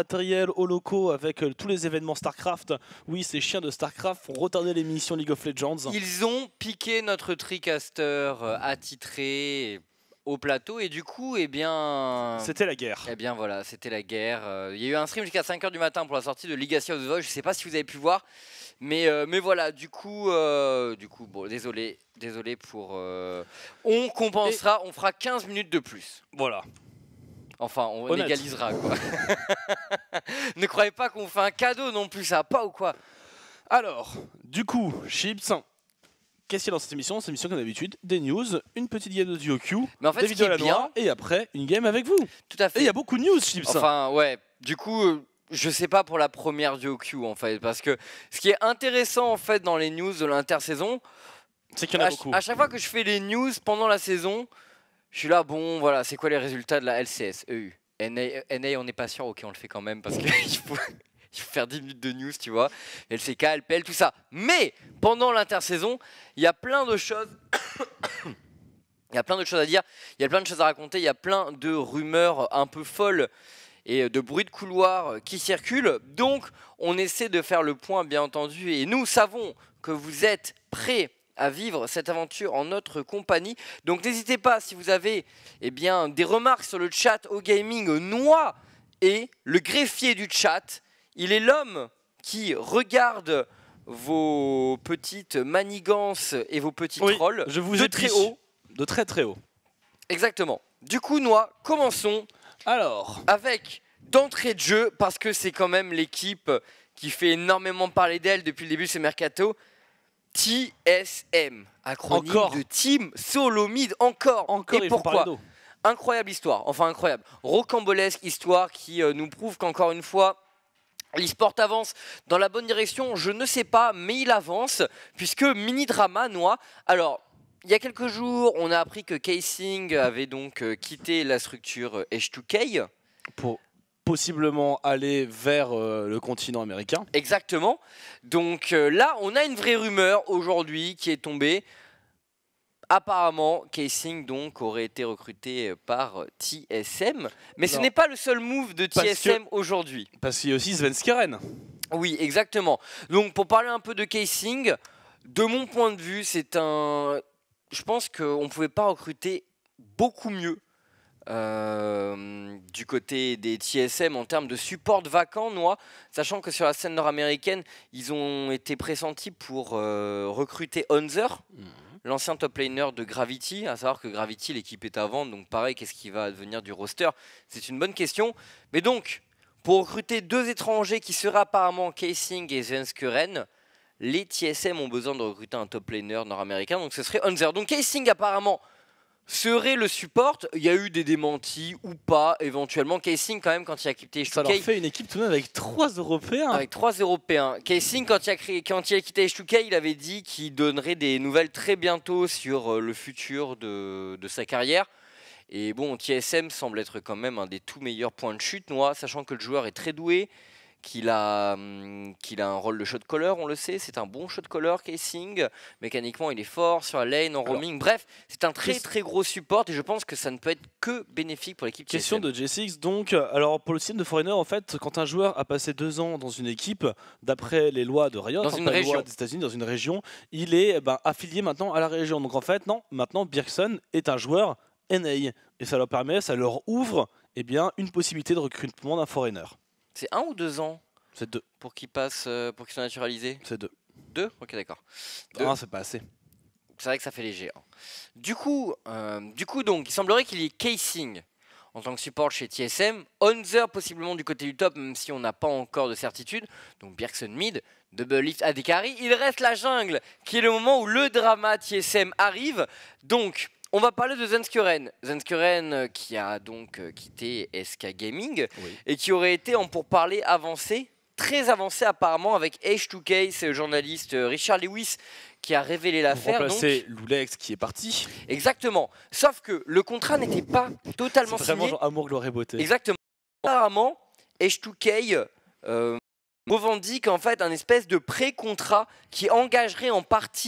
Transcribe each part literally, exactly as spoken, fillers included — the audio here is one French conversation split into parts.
matériel aux locaux avec euh, tous les événements StarCraft. Oui, ces chiens de StarCraft font retarder l'émission League of Legends. Ils ont piqué notre TriCaster euh, attitré au plateau et du coup, eh bien... C'était la guerre. Eh bien voilà, c'était la guerre. Euh, Il y a eu un stream jusqu'à cinq heures du matin pour la sortie de Legacy of the Void. Je ne sais pas si vous avez pu voir. Mais, euh, mais voilà, du coup, euh, du coup bon, désolé, désolé pour... Euh, on compensera, et... on fera quinze minutes de plus. Voilà. Enfin, on Honnête. égalisera, quoi. Ne croyez pas qu'on fait un cadeau non plus, ça va pas ou quoi? Alors, du coup, Chips, qu'est-ce qu'il y a dans cette émission? Cette émission, comme d'habitude, des news, une petite game de duo Q, mais en fait, des vidéos à la noix, et après, une game avec vous. Tout à fait. Et il y a beaucoup de news, Chips. Enfin, ouais, du coup... Euh, je sais pas pour la première duo Q en fait, parce que ce qui est intéressant en fait dans les news de l'intersaison, c'est qu'il y en a à, beaucoup. À chaque fois que je fais les news pendant la saison, je suis là, bon voilà, c'est quoi les résultats de la L C S, E U, N A, N A on n'est pas sûr, ok on le fait quand même parce qu'il faut, il faut faire dix minutes de news, tu vois, L C K, L P L, tout ça. Mais pendant l'intersaison, il y a plein de choses... Il y a plein de choses à dire, il y a plein de choses à raconter, il y a plein de rumeurs un peu folles et de bruits de couloir qui circulent. Donc, on essaie de faire le point, bien entendu. Et nous savons que vous êtes prêts à vivre cette aventure en notre compagnie. Donc, n'hésitez pas, si vous avez eh bien, des remarques sur le chat au gaming, Noix est le greffier du chat. Il est l'homme qui regarde vos petites manigances et vos petits oui, trolls je vous de ai très dit. haut. De très très haut. Exactement. Du coup, Noix, commençons. Alors, avec d'entrée de jeu, parce que c'est quand même l'équipe qui fait énormément parler d'elle depuis le début de ce mercato, T S M, acronyme encore. de Team Solo Mid, encore. Encore et pourquoi? Incroyable histoire, enfin incroyable, rocambolesque histoire qui euh, nous prouve qu'encore une fois, l'e-sport avance dans la bonne direction, je ne sais pas, mais il avance, puisque mini drama, Noix. Alors, il y a quelques jours, on a appris que Casing avait donc euh, quitté la structure euh, H deux K. Pour possiblement aller vers euh, le continent américain. Exactement. Donc euh, là, on a une vraie rumeur aujourd'hui qui est tombée. Apparemment, Casing donc aurait été recruté par T S M. Mais non. Ce n'est pas le seul move de T S M aujourd'hui. Parce qu'il y a aussi Svenska Ren. Oui, exactement. Donc pour parler un peu de Casing, de mon point de vue, c'est un... Je pense qu'on ne pouvait pas recruter beaucoup mieux euh, du côté des T S M en termes de support vacant, Noix, sachant que sur la scène nord-américaine, ils ont été pressentis pour euh, recruter Hunzer, mmh. l'ancien top laner de Gravity, à savoir que Gravity, l'équipe est à vendre, donc pareil, qu'est-ce qui va devenir du roster? C'est une bonne question. Mais donc, pour recruter deux étrangers qui seraient apparemment Casing et Svenskeren, les T S M ont besoin de recruter un top laner nord-américain, donc ce serait Hunzer. Donc Casing apparemment serait le support. Il y a eu des démentis ou pas, éventuellement. Casing quand même quand il a quitté H deux K. Ça leur fait une équipe tout de même avec trois Européens. Avec trois Européens. Casing quand il a, créé, quand il a quitté H deux K, il avait dit qu'il donnerait des nouvelles très bientôt sur le futur de, de sa carrière. Et bon, T S M semble être quand même un des tout meilleurs points de chute, Noix, sachant que le joueur est très doué, qu'il a, hum, qu'il a un rôle de shot caller, on le sait, c'est un bon shot caller, Casing. Mécaniquement, il est fort sur la lane, en roaming. Alors, bref, c'est un très très gros support et je pense que ça ne peut être que bénéfique pour l'équipe T S M. Question de J six, donc, alors pour le système de Foreigner, en fait, quand un joueur a passé deux ans dans une équipe, d'après les lois de Riot, dans enfin, une les région lois des États-Unis, dans une région, il est ben, affilié maintenant à la région. Donc en fait, non, maintenant, Bjergsen est un joueur N A. Et ça leur permet, ça leur ouvre eh bien, une possibilité de recrutement d'un Foreigner. C'est un ou deux ans? C'est deux. Pour qu'ils passent, euh, pour qu'ils soient naturalisés? C'est deux. Deux? Ok, d'accord. Ah, c'est pas assez. C'est vrai que ça fait léger. Hein. Du coup, euh, du coup donc, il semblerait qu'il y ait Casing en tant que support chez T S M, Hunzer possiblement du côté du top, même si on n'a pas encore de certitude. Donc Bjergsen mid, Double Lift A D Carry. Il reste la jungle, qui est le moment où le drama T S M arrive. Donc, on va parler de Svenskeren. Svenskeren qui a donc euh, quitté S K Gaming oui. et qui aurait été en pourparlers avancé, très avancé apparemment avec H deux K, c'est le journaliste Richard Lewis qui a révélé l'affaire. Pour remplacer Loulex qui est parti. Exactement. Sauf que le contrat n'était pas totalement signé. C'est vraiment genre amour, gloire et beauté. Exactement. Apparemment, H deux K euh, revendique en fait un espèce de pré-contrat qui engagerait en partie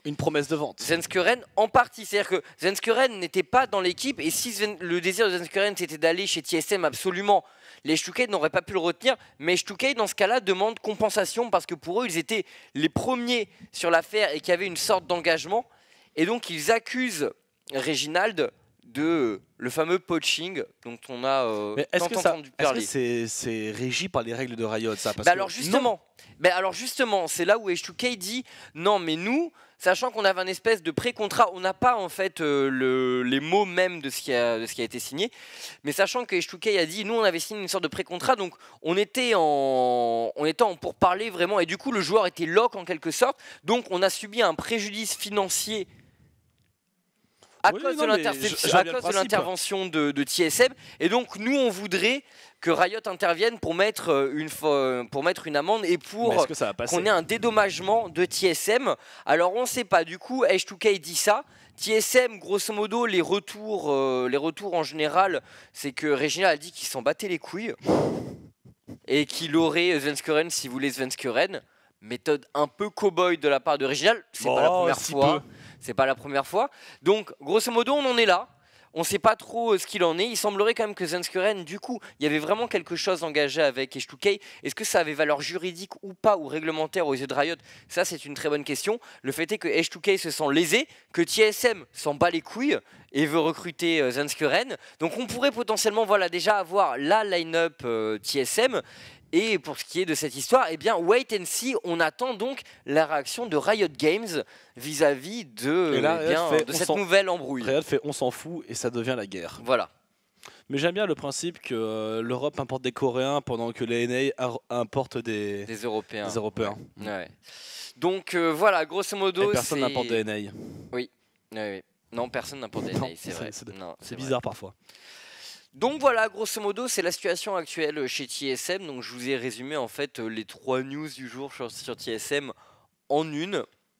Une promesse de vente. Zenskören en partie. C'est-à-dire que Zenskören n'était pas dans l'équipe et si Sven- le désir de Zenskören c'était d'aller chez T S M absolument, les H deux K n'auraient pas pu le retenir. Mais H deux K dans ce cas-là demande compensation parce que pour eux ils étaient les premiers sur l'affaire et qu'il y avait une sorte d'engagement. Et donc ils accusent Reginald de le fameux poaching dont on a euh, Mais est-ce tant que ça, entendu est-ce parler. que c'est c'est régi par les règles de Riot ça parce Bah que alors justement, bah alors justement, c'est là où H deux K dit non mais nous, sachant qu'on avait un espèce de pré-contrat, on n'a pas en fait euh, le, les mots même de ce, qui a, de ce qui a été signé, mais sachant que H deux K a dit nous on avait signé une sorte de pré-contrat, donc on était en on était en pourparlers vraiment et du coup le joueur était lock en quelque sorte, donc on a subi un préjudice financier à Oui, cause non, de mais l'interception- je- je vois à bien le cause de principe. l'intervention de, de T S M et donc nous on voudrait que Riot intervienne pour mettre euh, une, fo- pour mettre une amende et Mais pour est-ce que ça va passer? qu'on ait un dédommagement de T S M. Alors on ne sait pas, du coup H deux K dit ça. T S M, grosso modo, les retours, euh, les retours en général, c'est que Regina a dit qu'il s'en battait les couilles et qu'il aurait Zenskören s'il voulait Zenskören. Méthode un peu cow-boy de la part de Reginald, c'est pas la Oh, première si fois. peu. C'est pas la première fois. Donc, grosso modo, on en est là. On sait pas trop euh, ce qu'il en est. Il semblerait quand même que Zenskören, du coup, il y avait vraiment quelque chose engagé avec H deux K. Est-ce que ça avait valeur juridique ou pas, ou réglementaire aux yeux de Riot? Ça, c'est une très bonne question. Le fait est que H deux K se sent lésé, que T S M s'en bat les couilles et veut recruter euh, Zenskören. Donc, on pourrait potentiellement, voilà, déjà avoir la line-up euh, T S M. Et pour ce qui est de cette histoire, eh bien, wait and see, on attend donc la réaction de Riot Games vis-à-vis de, Et là, eh bien, Riot fait, de on cette s'en- nouvelle embrouille. Riot fait on s'en fout et ça devient la guerre. Voilà. Mais j'aime bien le principe que euh, l'Europe importe des Coréens pendant que les N A ar- importent des, Des Européens. des Européens. Ouais. Ouais. Donc euh, voilà, grosso modo, Et personne c'est- n'importe des N A. Oui, oui, oui. Non, personne n'importe des Non, N A, c'est c'est- vrai. c'est- Non, C'est vrai. bizarre parfois. Donc voilà, grosso modo, c'est la situation actuelle chez T S M. Donc je vous ai résumé en fait euh, les trois news du jour sur, sur T S M en une.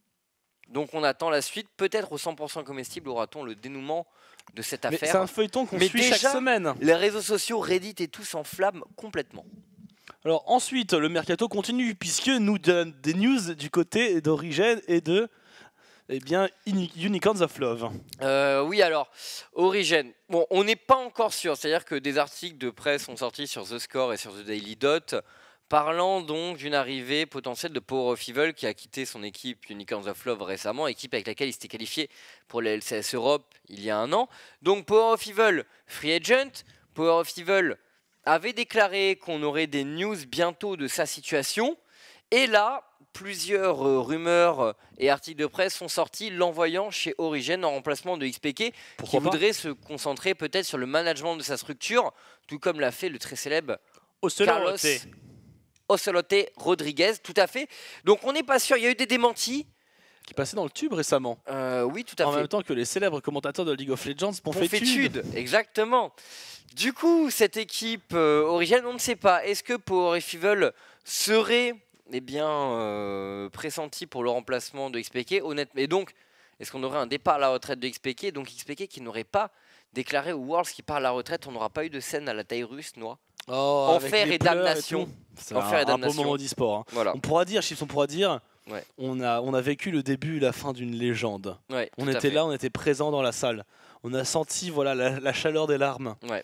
Donc on attend la suite. Peut-être au cent pour cent comestible aura-t-on le dénouement de cette Mais c'est affaire. un feuilleton qu'on Mais suit déjà- chaque semaine. Les réseaux sociaux, Reddit et tout s'enflamment complètement. Alors ensuite, le mercato continue puisque nous donne des news du côté d'Origin et de eh bien, Uni- Unicorns of Love. Euh, oui, alors, Origin, bon, on n'est pas encore sûr, c'est-à-dire que des articles de presse sont sortis sur The Score et sur The Daily Dot, parlant donc d'une arrivée potentielle de Power of Evil qui a quitté son équipe Unicorns of Love récemment, équipe avec laquelle il s'était qualifié pour la L C S Europe il y a un an. Donc Power of Evil, free agent, Power of Evil avait déclaré qu'on aurait des news bientôt de sa situation, et là, plusieurs euh, rumeurs et articles de presse sont sortis l'envoyant chez Origin en remplacement de X P K, Pourquoi qui pas voudrait se concentrer peut-être sur le management de sa structure, tout comme l'a fait le très célèbre Ocelote. Carlos Ocelote Rodriguez, tout à fait. Donc on n'est pas sûr, il y a eu des démentis. Qui passait dans le tube récemment. Euh, oui, tout à En fait. même temps que les célèbres commentateurs de League of Legends, Ponfétude. Ponfétude, exactement. Du coup, cette équipe euh, Origin, on ne sait pas. Est-ce que Power of Evil serait eh bien, euh, pressenti pour le remplacement de X P K, honnêtement. Et donc, est-ce qu'on aurait un départ à la retraite de X P K? Donc X P K qui n'aurait pas déclaré au Worlds qu'il part à la retraite, on n'aura pas eu de scène à la taille russe, noix. Oh, avec Enfer les et pleurs damnation. tout. C'est Enfer et un, un beau damnation. moment d'e-sport. hein. Voilà. On pourra dire, Chips, on pourra dire, Ouais. on, a, on a vécu le début et la fin d'une légende. Ouais, On tout à était fait. là, on était présent dans la salle. On a senti voilà, la, la chaleur des larmes. Ouais.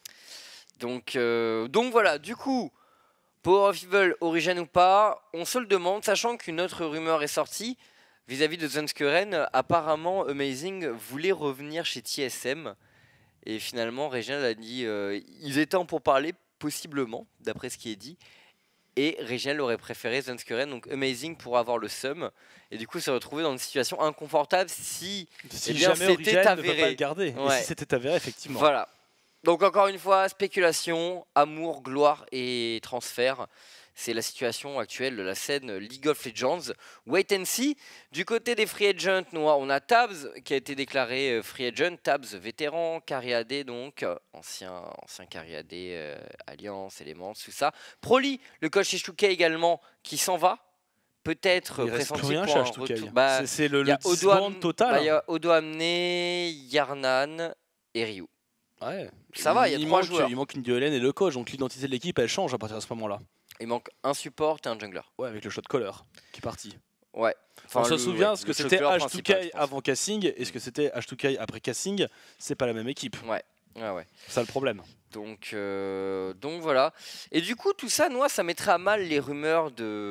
Donc, euh, donc voilà, du coup, Power of Evil, Origin ou pas, on se le demande, sachant qu'une autre rumeur est sortie vis-à-vis de Zenskören. Apparemment, Amazing voulait revenir chez T S M. Et finalement, Reginald a dit euh, ils étaient en pourparlers, possiblement, d'après ce qui est dit. Et Reginald aurait préféré Zenskören, donc Amazing pour avoir le seum. Et du coup, se retrouver dans une situation inconfortable si. Si Eh bien, jamais c'était Origin ne veut avéré. pas le garder. Et Ouais. si c'était avéré, effectivement. Voilà. Donc encore une fois, spéculation, amour, gloire et transfert. C'est la situation actuelle de la scène League of Legends. Wait and see. Du côté des free agents, on a Tabs qui a été déclaré euh, free agent. Tabs, vétéran, carry A D donc, euh, ancien, ancien carry A D, euh, Alliance, Elements, tout ça. Proly, le coach chez H deux K également, qui s'en va. Peut-être Il reste pressenti plus rien pour chez un H deux K. retour. Bah, C'est- c'est le, il y a le Odo Am- disband total. bah, il y a Odo Amné, Yarnan et Ryu. Ouais. Ça va, il y a trois manque, joueurs. Il manque une Diolène et le coach, donc l'identité de l'équipe elle change à partir de ce moment-là. Il manque un support et un jungler. Ouais, avec le shot caller qui est parti. Ouais. Enfin, on se le- souvient ouais, ce le que c'était choqueur H deux principal, K je pense. avant Cassing et ce que c'était H deux K après Cassing, c'est pas la même équipe. Ouais, ouais, ouais. C'est ça le problème. Donc, euh, donc voilà. Et du coup, tout ça, moi, ça mettrait à mal les rumeurs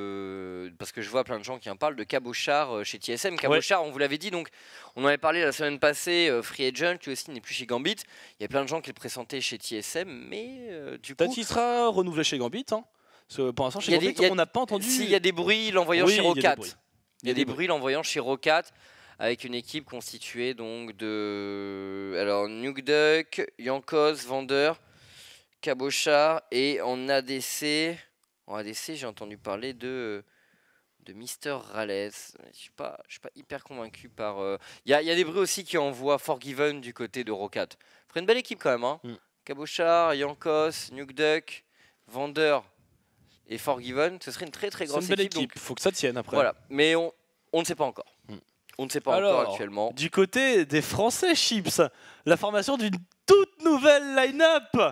de. Parce que je vois plein de gens qui en parlent de Cabochard euh, chez T S M. Cabochard, on vous l'avait dit, donc on en avait parlé la semaine passée, euh, Free Agent, lui aussi n'est plus chez Gambit. Il y a plein de gens qui le pressentaient chez T S M, mais euh, du coup. Peut-être qu'il sera renouvelé chez Gambit. Hein. Parce que pour l'instant, Il chez y a des- Gambit, il y a- on n'a pas entendu. S'il y a des bruits l'envoyant Oui, chez il y a des Rocat. bruits. Il y a des bruits l'envoyant chez Rocat avec une équipe constituée donc de. Alors, Nuke Duck, Yankos, Vendeur. Cabochard et en A D C, en A D C j'ai entendu parler de de Mister Rales. Je suis pas, je suis pas hyper convaincu par. Il euh... y, a, y a des bruits aussi qui envoient Forgiven du côté de Rocat. Ferait une belle équipe quand même. Hein. Mm. Cabochard, Yankos, Nuke Duck, Vendeur et Forgiven, ce serait une très très grosse équipe. C'est une belle équipe. équipe. Donc... Faut que ça tienne après. Voilà, mais on on ne sait pas encore. Mm. On ne sait pas Alors, encore actuellement. Du côté des Français Chips, la formation d'une toute nouvelle line-up.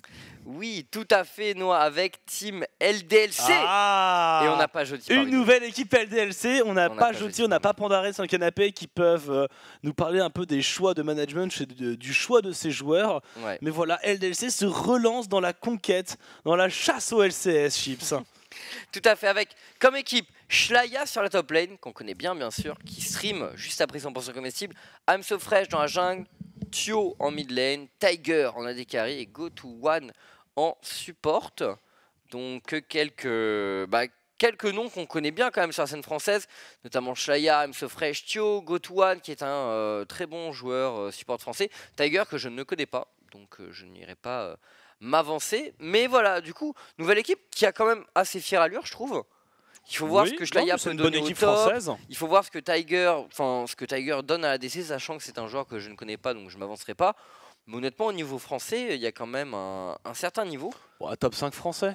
Oui, tout à fait, Noah, avec Team L D L C. Ah, et on n'a pas jeudi. Une nouvelle équipe L D L C. On n'a pas jeudi, on n'a pas Pandaré sur le canapé qui peuvent euh, nous parler un peu des choix de management, de, du choix de ces joueurs. Ouais. Mais voilà, L D L C se relance dans la conquête, dans la chasse au L C S, Chips. Tout à fait, avec comme équipe Shlaya sur la top lane, qu'on connaît bien, bien sûr, qui stream juste après cent pour cent comestible, I'm So Fresh dans la jungle, Tio en mid lane, Tiger en A D carry et Go to One en support. Donc quelques, bah, quelques noms qu'on connaît bien quand même sur la scène française, notamment Shlaya, I'm So Fresh, Tio, Go to One qui est un euh, très bon joueur euh, support français, Tiger que je ne connais pas, donc euh, je n'irai pas euh, m'avancer. Mais voilà, du coup, nouvelle équipe qui a quand même assez fière allure, je trouve. Il faut voir oui, ce que Shlaya peut donner au top. Française. Il faut voir ce que Tiger, enfin ce que Tiger donne à la D C, sachant que c'est un joueur que je ne connais pas, donc je m'avancerai pas. Mais honnêtement, au niveau français, il y a quand même un, un certain niveau. Bon, top cinq français.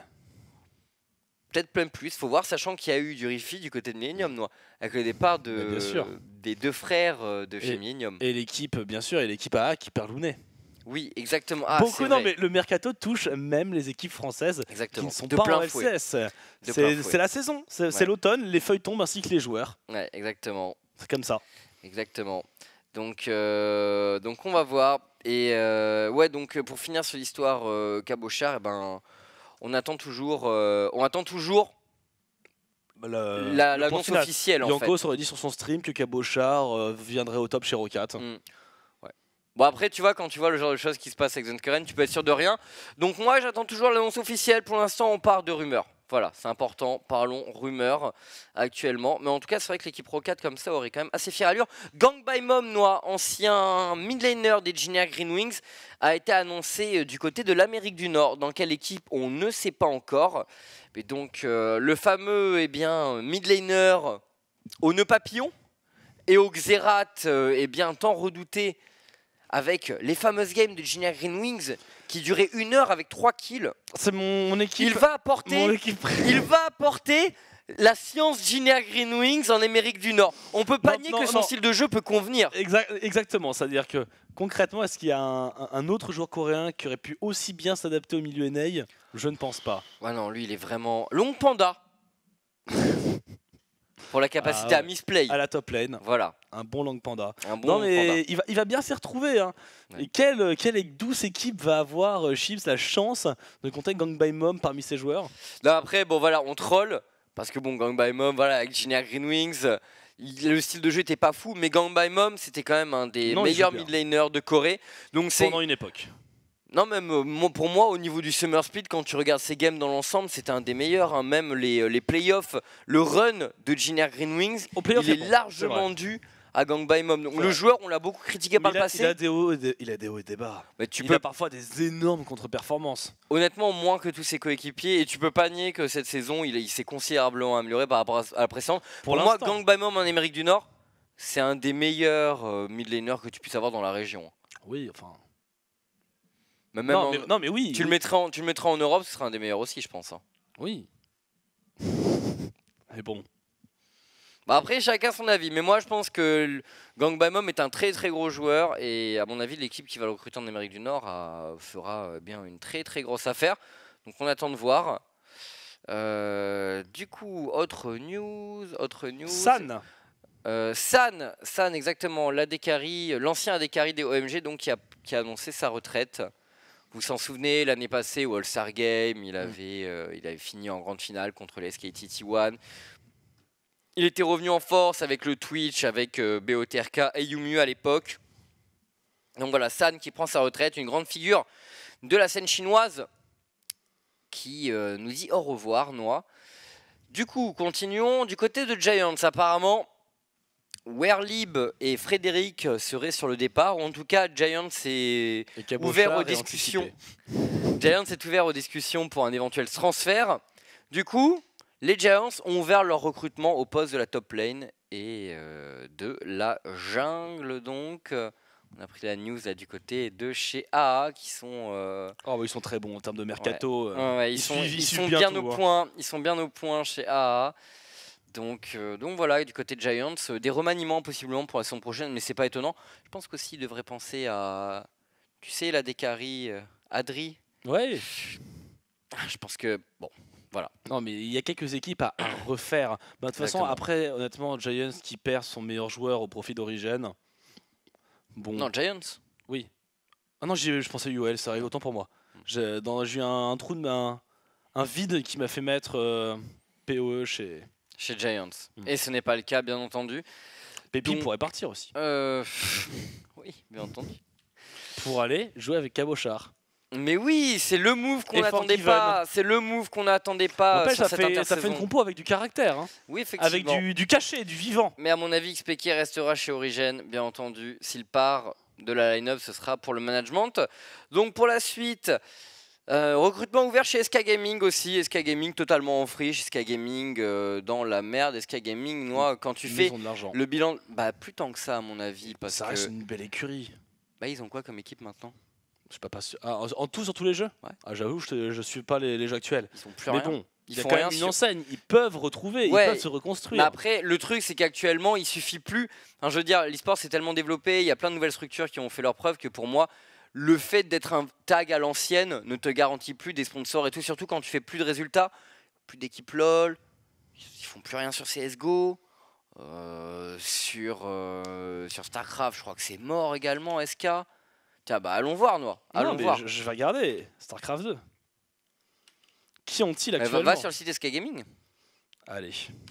Peut-être plein plus. Il faut voir, sachant qu'il y a eu du Rifi du côté de Millennium, Noah, avec le départ de, bien sûr. des deux frères de chez et, Millennium. Et l'équipe, bien sûr, et l'équipe A A qui perd Lounet. Oui, exactement. Ah, Beaucoup, non, vrai. mais le mercato touche même les équipes françaises exactement. qui ne sont de pas plein en L C S. C'est la saison, c'est ouais. l'automne, les feuilles tombent ainsi que les joueurs. Ouais, exactement. C'est comme ça. Exactement. Donc, euh, donc on va voir. Et euh, ouais, donc pour finir sur l'histoire euh, Cabochard, eh ben, on attend toujours, euh, on attend toujours l'annonce la, officielle. En Yanko fait. aurait dit sur son stream que Cabochard euh, viendrait au top chez Rocat. Mm. Ouais. Bon après, tu vois, quand tu vois le genre de choses qui se passe avec Zentcurren, tu peux être sûr de rien. Donc moi, j'attends toujours l'annonce officielle. Pour l'instant, on part de rumeurs. Voilà, c'est important, parlons rumeurs actuellement. Mais en tout cas, c'est vrai que l'équipe Rocat comme ça aurait quand même assez fière allure. Gang by Mom, Noah, ancien mid laner des Engineer Green Wings, a été annoncé du côté de l'Amérique du Nord. Dans quelle équipe, on ne sait pas encore. Et donc, euh, le fameux eh bien, mid laner au nœud papillon et au Xerath, euh, eh bien, tant redouté avec les fameuses games de Engineer Green Wings qui duraient une heure avec trois kills. C'est mon, mon équipe. Il va apporter, mon équipe. il va apporter la science Engineer Green Wings en Amérique du Nord. On peut pas nier que son non. style de jeu peut convenir. Exact, exactement, c'est-à-dire que concrètement, est-ce qu'il y a un, un autre joueur coréen qui aurait pu aussi bien s'adapter au milieu N A? Je ne pense pas. Ouais, non, lui, il est vraiment long panda. Pour la capacité ah, ouais. à misplay. À la top lane. Voilà. Un bon Long Panda. Un bon non, mais panda. Il, va, il va bien s'y retrouver. Hein. Ouais. Et quelle, quelle douce équipe va avoir euh, Chips la chance de compter Gang by Mom parmi ses joueurs? Non, après, bon, voilà, on troll. Parce que, bon, Gang by Mom, voilà, avec Engineer Green Wings, il, le style de jeu était pas fou. Mais Gang by Mom, c'était quand même un des non, meilleurs mid laners de Corée. Donc Pendant une époque. Non, même euh, pour moi, au niveau du Summer Split, quand tu regardes ces games dans l'ensemble, c'était un des meilleurs. Hein. Même les, les playoffs, le run de Engineer Green Wings, il est bon, largement dû à Gang by Mom. Donc, le joueur, on l'a beaucoup critiqué mais par le passé. Il a des hauts et des, il a des, hauts et des bas. Mais tu il peux... a parfois des énormes contre-performances. Honnêtement, moins que tous ses coéquipiers. Et tu peux pas nier que cette saison, il, il s'est considérablement amélioré par rapport à, à la précédente. Pour, pour moi, Gang by Mom en Amérique du Nord, c'est un des meilleurs euh, mid laners que tu puisses avoir dans la région. Oui, enfin... Mais même non, en... mais, non, mais oui. Tu, oui. Le mettras en, tu le mettras en Europe, ce sera un des meilleurs aussi, je pense. Hein. Oui. Mais bon. Bah après, chacun son avis. Mais moi, je pense que Gang by Mom est un très très gros joueur. Et à mon avis, l'équipe qui va le recruter en Amérique du Nord a, fera bien une très très grosse affaire. Donc on attend de voir. Euh, du coup, autre news, autre news. San. Euh, San, San exactement, l'Adekari, l'ancien Adekari des O M G, donc qui a, qui a annoncé sa retraite. Vous vous en souvenez, l'année passée au All-Star Game, il avait, mm. euh, il avait fini en grande finale contre les S K T T un. Il était revenu en force avec le Twitch, avec euh, B O T R K et Yumu à l'époque. Donc voilà, San qui prend sa retraite, une grande figure de la scène chinoise qui euh, nous dit au revoir, Noah. Du coup, continuons du côté de Giants. Apparemment, Werlib et Frédéric seraient sur le départ. En tout cas, Giants est ouvert aux discussions. Giants est ouvert aux discussions pour un éventuel transfert. Du coup, les Giants ont ouvert leur recrutement au poste de la top lane et euh, de la jungle. Donc, on a pris la news là, du côté de chez A A qui sont. Euh... Oh, bah, ils sont très bons en termes de mercato. Ouais. Euh, ouais, ils, ils, sont, suivent, ils, ils sont bien, bien au hein. point. Ils sont bien au point chez A A. Donc, euh, donc voilà, et du côté de Giants, euh, des remaniements possiblement pour la saison prochaine, mais c'est pas étonnant. Je pense qu'aussi ils devraient penser à, tu sais, la Dekari, euh, Adri. Ouais. Je pense que bon, voilà. Non, mais il y a quelques équipes à refaire. Bah, de toute façon, après, honnêtement, Giants qui perd son meilleur joueur au profit d'Origine. Bon. Non, Giants. Oui. Ah non, je pensais U L, ça arrive autant pour moi. J'ai eu un, un trou de un, un vide qui m'a fait mettre euh, P O E chez. Chez Giants. Mmh. Et ce n'est pas le cas, bien entendu. Pépi Donc, pourrait partir aussi. Euh... Oui, bien entendu. Pour aller jouer avec Cabochard. Mais oui, c'est le move qu'on n'attendait pas. C'est le move qu'on n'attendait pas. Rappelle, sur ça, cette fait, ça fait une compo avec du caractère. Hein. Oui, effectivement. Avec du, du cachet, du vivant. Mais à mon avis, X P K restera chez Origin, bien entendu. S'il part de la line-up, ce sera pour le management. Donc pour la suite. Euh, recrutement ouvert chez S K Gaming aussi, S K Gaming totalement en friche, S K Gaming euh, dans la merde, S K Gaming, moi quand tu ils fais le bilan, bah plus tant que ça à mon avis, parce ça que reste une belle écurie. Bah ils ont quoi comme équipe maintenant? Je sais pas, pas sûr. Ah, en, en tout sur tous les jeux. Ouais. Ah, j'avoue, je, je suis pas les, les jeux actuels. Ils sont plus Mais rien. bon, ils il y a font quand rien même une sur... enseigne, ils peuvent retrouver, ouais. ils peuvent se reconstruire. Mais après, le truc c'est qu'actuellement il suffit plus. Enfin, je veux dire, l'e-sport c'est tellement développé, il y a plein de nouvelles structures qui ont fait leurs preuves que pour moi. Le fait d'être un tag à l'ancienne ne te garantit plus des sponsors et tout, surtout quand tu fais plus de résultats, plus d'équipe LOL, ils font plus rien sur C S G O, euh, sur, euh, sur StarCraft, je crois que c'est mort également, S K. Tiens, bah allons voir, Noah. Allons non, voir. Je, je vais regarder StarCraft deux. Qui ont-ils actuellement? Va, va sur le site S K Gaming. Allez.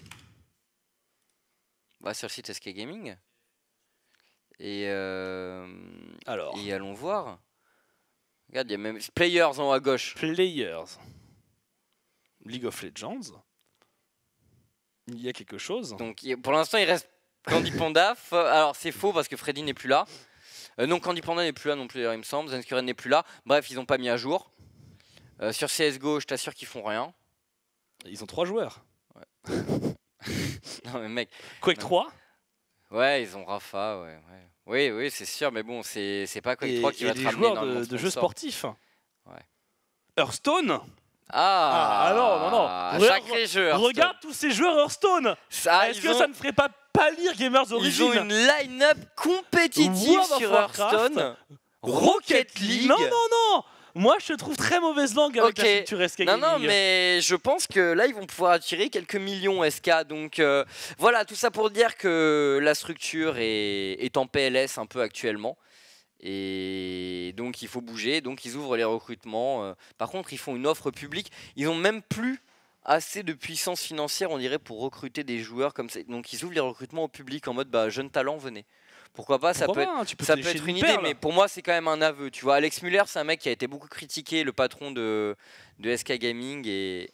Va sur le site S K Gaming. Et, euh, Alors. et allons voir. Regarde, il y a même Players en haut à gauche. Players. League of Legends. Il y a quelque chose. Donc pour l'instant, il reste Candy Panda. Alors c'est faux parce que Freddy n'est plus là. Euh, non, Candy Panda n'est plus là non plus, il me semble. Zenskuren n'est plus là. Bref, ils n'ont pas mis à jour. Euh, sur C S G O, je t'assure qu'ils font rien. Ils ont trois joueurs. Ouais. Non mais mec. Quake non. trois. Ouais, ils ont Rafa, ouais. ouais. Oui, oui, c'est sûr, mais bon, c'est pas Quake trois qui et va te ramener joueurs dans de, le de jeux sportifs. Ouais. Hearthstone. Ah, ah non, non, non. Sacré jeu. Hearthstone. Regarde tous ces joueurs Hearthstone. Est-ce que ont... ça ne ferait pas pâlir Gamers Origin? Ils ont une line-up compétitive World sur Hearthstone. Rocket League. Non, non, non. Moi, je te trouve très mauvaise langue avec okay. la structure S K Gaming. Non, non, mais je pense que là, ils vont pouvoir attirer quelques millions S K. Donc euh, voilà, tout ça pour dire que la structure est, est en P L S un peu actuellement. Et donc, il faut bouger. Donc, ils ouvrent les recrutements. Euh, par contre, ils font une offre publique. Ils n'ont même plus assez de puissance financière, on dirait, pour recruter des joueurs comme ça. Donc, ils ouvrent les recrutements au public en mode bah, jeunes talents, venez. Pourquoi pas, ça Pourquoi peut, pas, être, hein, peux ça peut être une idée, mais pour moi c'est quand même un aveu. Tu vois, Alex Muller, c'est un mec qui a été beaucoup critiqué, le patron de, de S K Gaming, et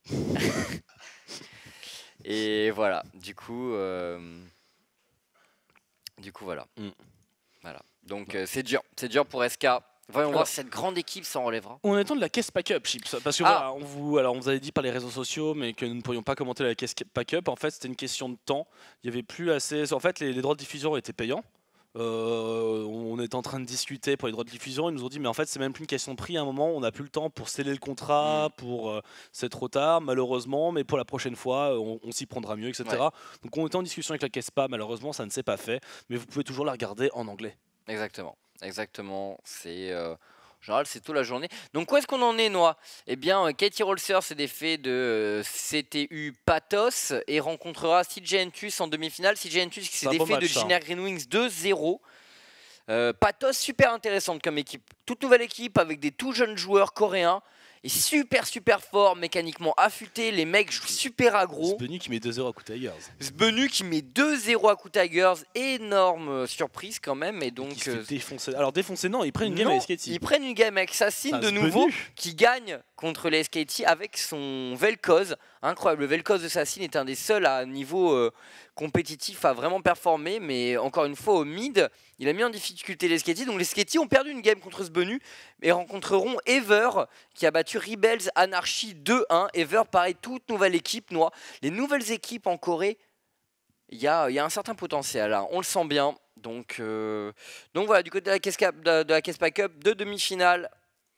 et voilà. Du coup, euh... du coup voilà. Mm. Voilà. Donc euh, c'est dur, c'est dur pour S K. Voyons voir si cette grande équipe s'en relèvera. On attend de la caisse pack-up, Chips. Parce que ah. voilà, on vous, alors on vous avait dit par les réseaux sociaux, mais que nous ne pourrions pas commenter la caisse pack-up. En fait, c'était une question de temps. Il y avait plus assez. En fait, les, les droits de diffusion étaient payants. Euh, on était en train de discuter pour les droits de diffusion. Ils nous ont dit, mais en fait, c'est même plus une question de prix. À un moment, on n'a plus le temps pour sceller le contrat, mmh. pour euh, c'est trop tard, malheureusement. Mais pour la prochaine fois, on, on s'y prendra mieux, et cetera. Ouais. Donc, on était en discussion avec la caisse pas. Malheureusement, ça ne s'est pas fait. Mais vous pouvez toujours la regarder en anglais. Exactement. Exactement, c'est euh, En général, c'est tôt la journée. Donc, où est-ce qu'on en est, Noah? Eh bien, Katie Rolster s'est défait de euh, C T U Pathos et rencontrera C J Entus en demi-finale. C J Entus qui s'est défait de Giner Green Wings deux zéro. Euh, Pathos, super intéressante comme équipe. Toute nouvelle équipe avec des tout jeunes joueurs coréens. Et super super fort, mécaniquement affûté, les mecs jouent super aggro. Zbenu qui met deux zéro à Coup Tigers. Zbenu qui met deux zéro à Coup Tigers, énorme euh, surprise quand même. Et donc, et euh, défoncer. Alors défoncer non, ils prennent une game non, avec S K T. Ils prennent une game avec Sassin enfin, de Zbenu. nouveau, qui gagne contre les S K T avec son Vel'Koz. Incroyable, le Vel'Koz de Sassin est un des seuls à niveau euh, compétitif à vraiment performer, mais encore une fois au mid, il a mis en difficulté les S K T. Donc les S K T ont perdu une game contre Zbenu et rencontreront Ever qui a battu Rebels Anarchy deux un. Ever, pareil, toute nouvelle équipe, Noah. Les nouvelles équipes en Corée, il y a, y a un certain potentiel, hein. On le sent bien. Donc, euh, donc voilà, du côté de la Caisse de, de la Kespa Cup, deux demi-finales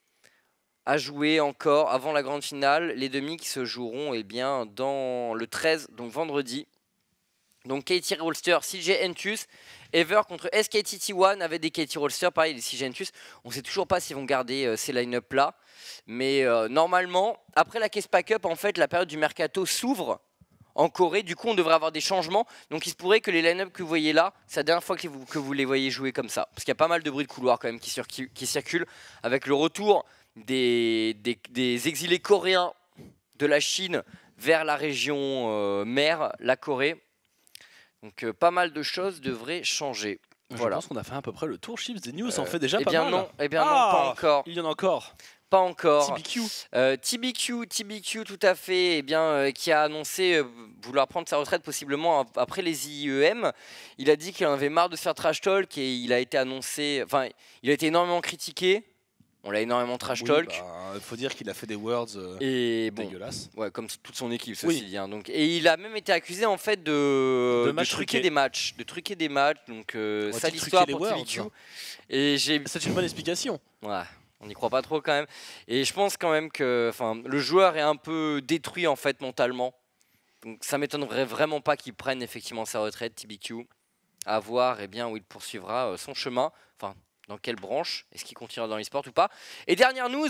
à jouer encore avant la grande finale. Les demi qui se joueront eh bien, dans le treize, donc vendredi. Donc Katie Rolster, C J Entus, Ever contre S K T T un avec des Katie Rolster, pareil les C J Entus. On ne sait toujours pas s'ils vont garder euh, ces line-up là. Mais euh, normalement, après la Kespa Cup, en fait, la période du mercato s'ouvre en Corée. Du coup, on devrait avoir des changements. Donc il se pourrait que les line-up que vous voyez là, c'est la dernière fois que vous, que vous les voyez jouer comme ça. Parce qu'il y a pas mal de bruit de couloir quand même qui, circu qui circulent avec le retour des, des, des exilés coréens de la Chine vers la région euh, mère, la Corée. Donc euh, pas mal de choses devraient changer. Je voilà. pense qu'on a fait à peu près le tour chips des news, euh, ça en fait déjà eh pas bien mal. Non, eh bien ah, non, pas encore. Il y en a encore. Pas encore. T B Q. Euh, T B Q, T B Q tout à fait, eh bien, euh, qui a annoncé euh, vouloir prendre sa retraite possiblement après les I E M. Il a dit qu'il en avait marre de se faire trash talk et il a été annoncé, enfin, il a été énormément critiqué. On l'a énormément trash talk. Il oui, bah, faut dire qu'il a fait des words euh, et bon, dégueulasses. Ouais, comme toute son équipe, ceci oui. dit. Hein, donc, et il a même été accusé en fait de, de, de truquer des matchs, de truquer des matchs. Donc euh, sale histoire pour T B Q. Et j'ai. C'est une bonne explication. Ouais. On n'y croit pas trop quand même. Et je pense quand même que le joueur est un peu détruit en fait mentalement. Donc ça m'étonnerait vraiment pas qu'il prenne effectivement sa retraite, T B Q. À voir eh bien, où il poursuivra son chemin. Enfin, dans quelle branche? Est-ce qu'il continuera dans l'e-sport ou pas? Et dernière news,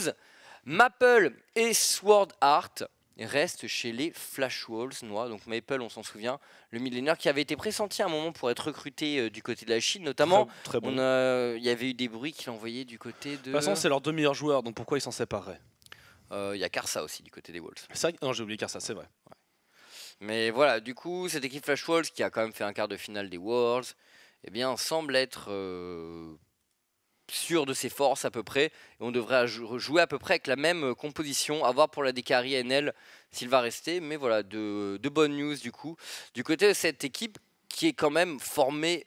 Maple et Sword Art restent chez les Flash Wolves, Noah. Donc Maple, on s'en souvient, le millénaire qui avait été pressenti à un moment pour être recruté euh, du côté de la Chine, notamment. Très, très bon. Il euh, y avait eu des bruits qu'il envoyait du côté de... De toute façon, c'est leurs deux meilleurs joueurs, donc pourquoi ils s'en sépareraient? Il euh, y a Karsa aussi du côté des Wolves. Ça, non, j'ai oublié Karsa, c'est vrai. Ouais. Mais voilà, du coup, cette équipe Flash Wolves qui a quand même fait un quart de finale des Worlds, eh bien, semble être... Euh, sûr de ses forces à peu près, et on devrait jouer à peu près avec la même composition, à voir pour la D K R I N L s'il va rester, mais voilà, de, de bonnes news du coup. Du côté de cette équipe qui est quand même formée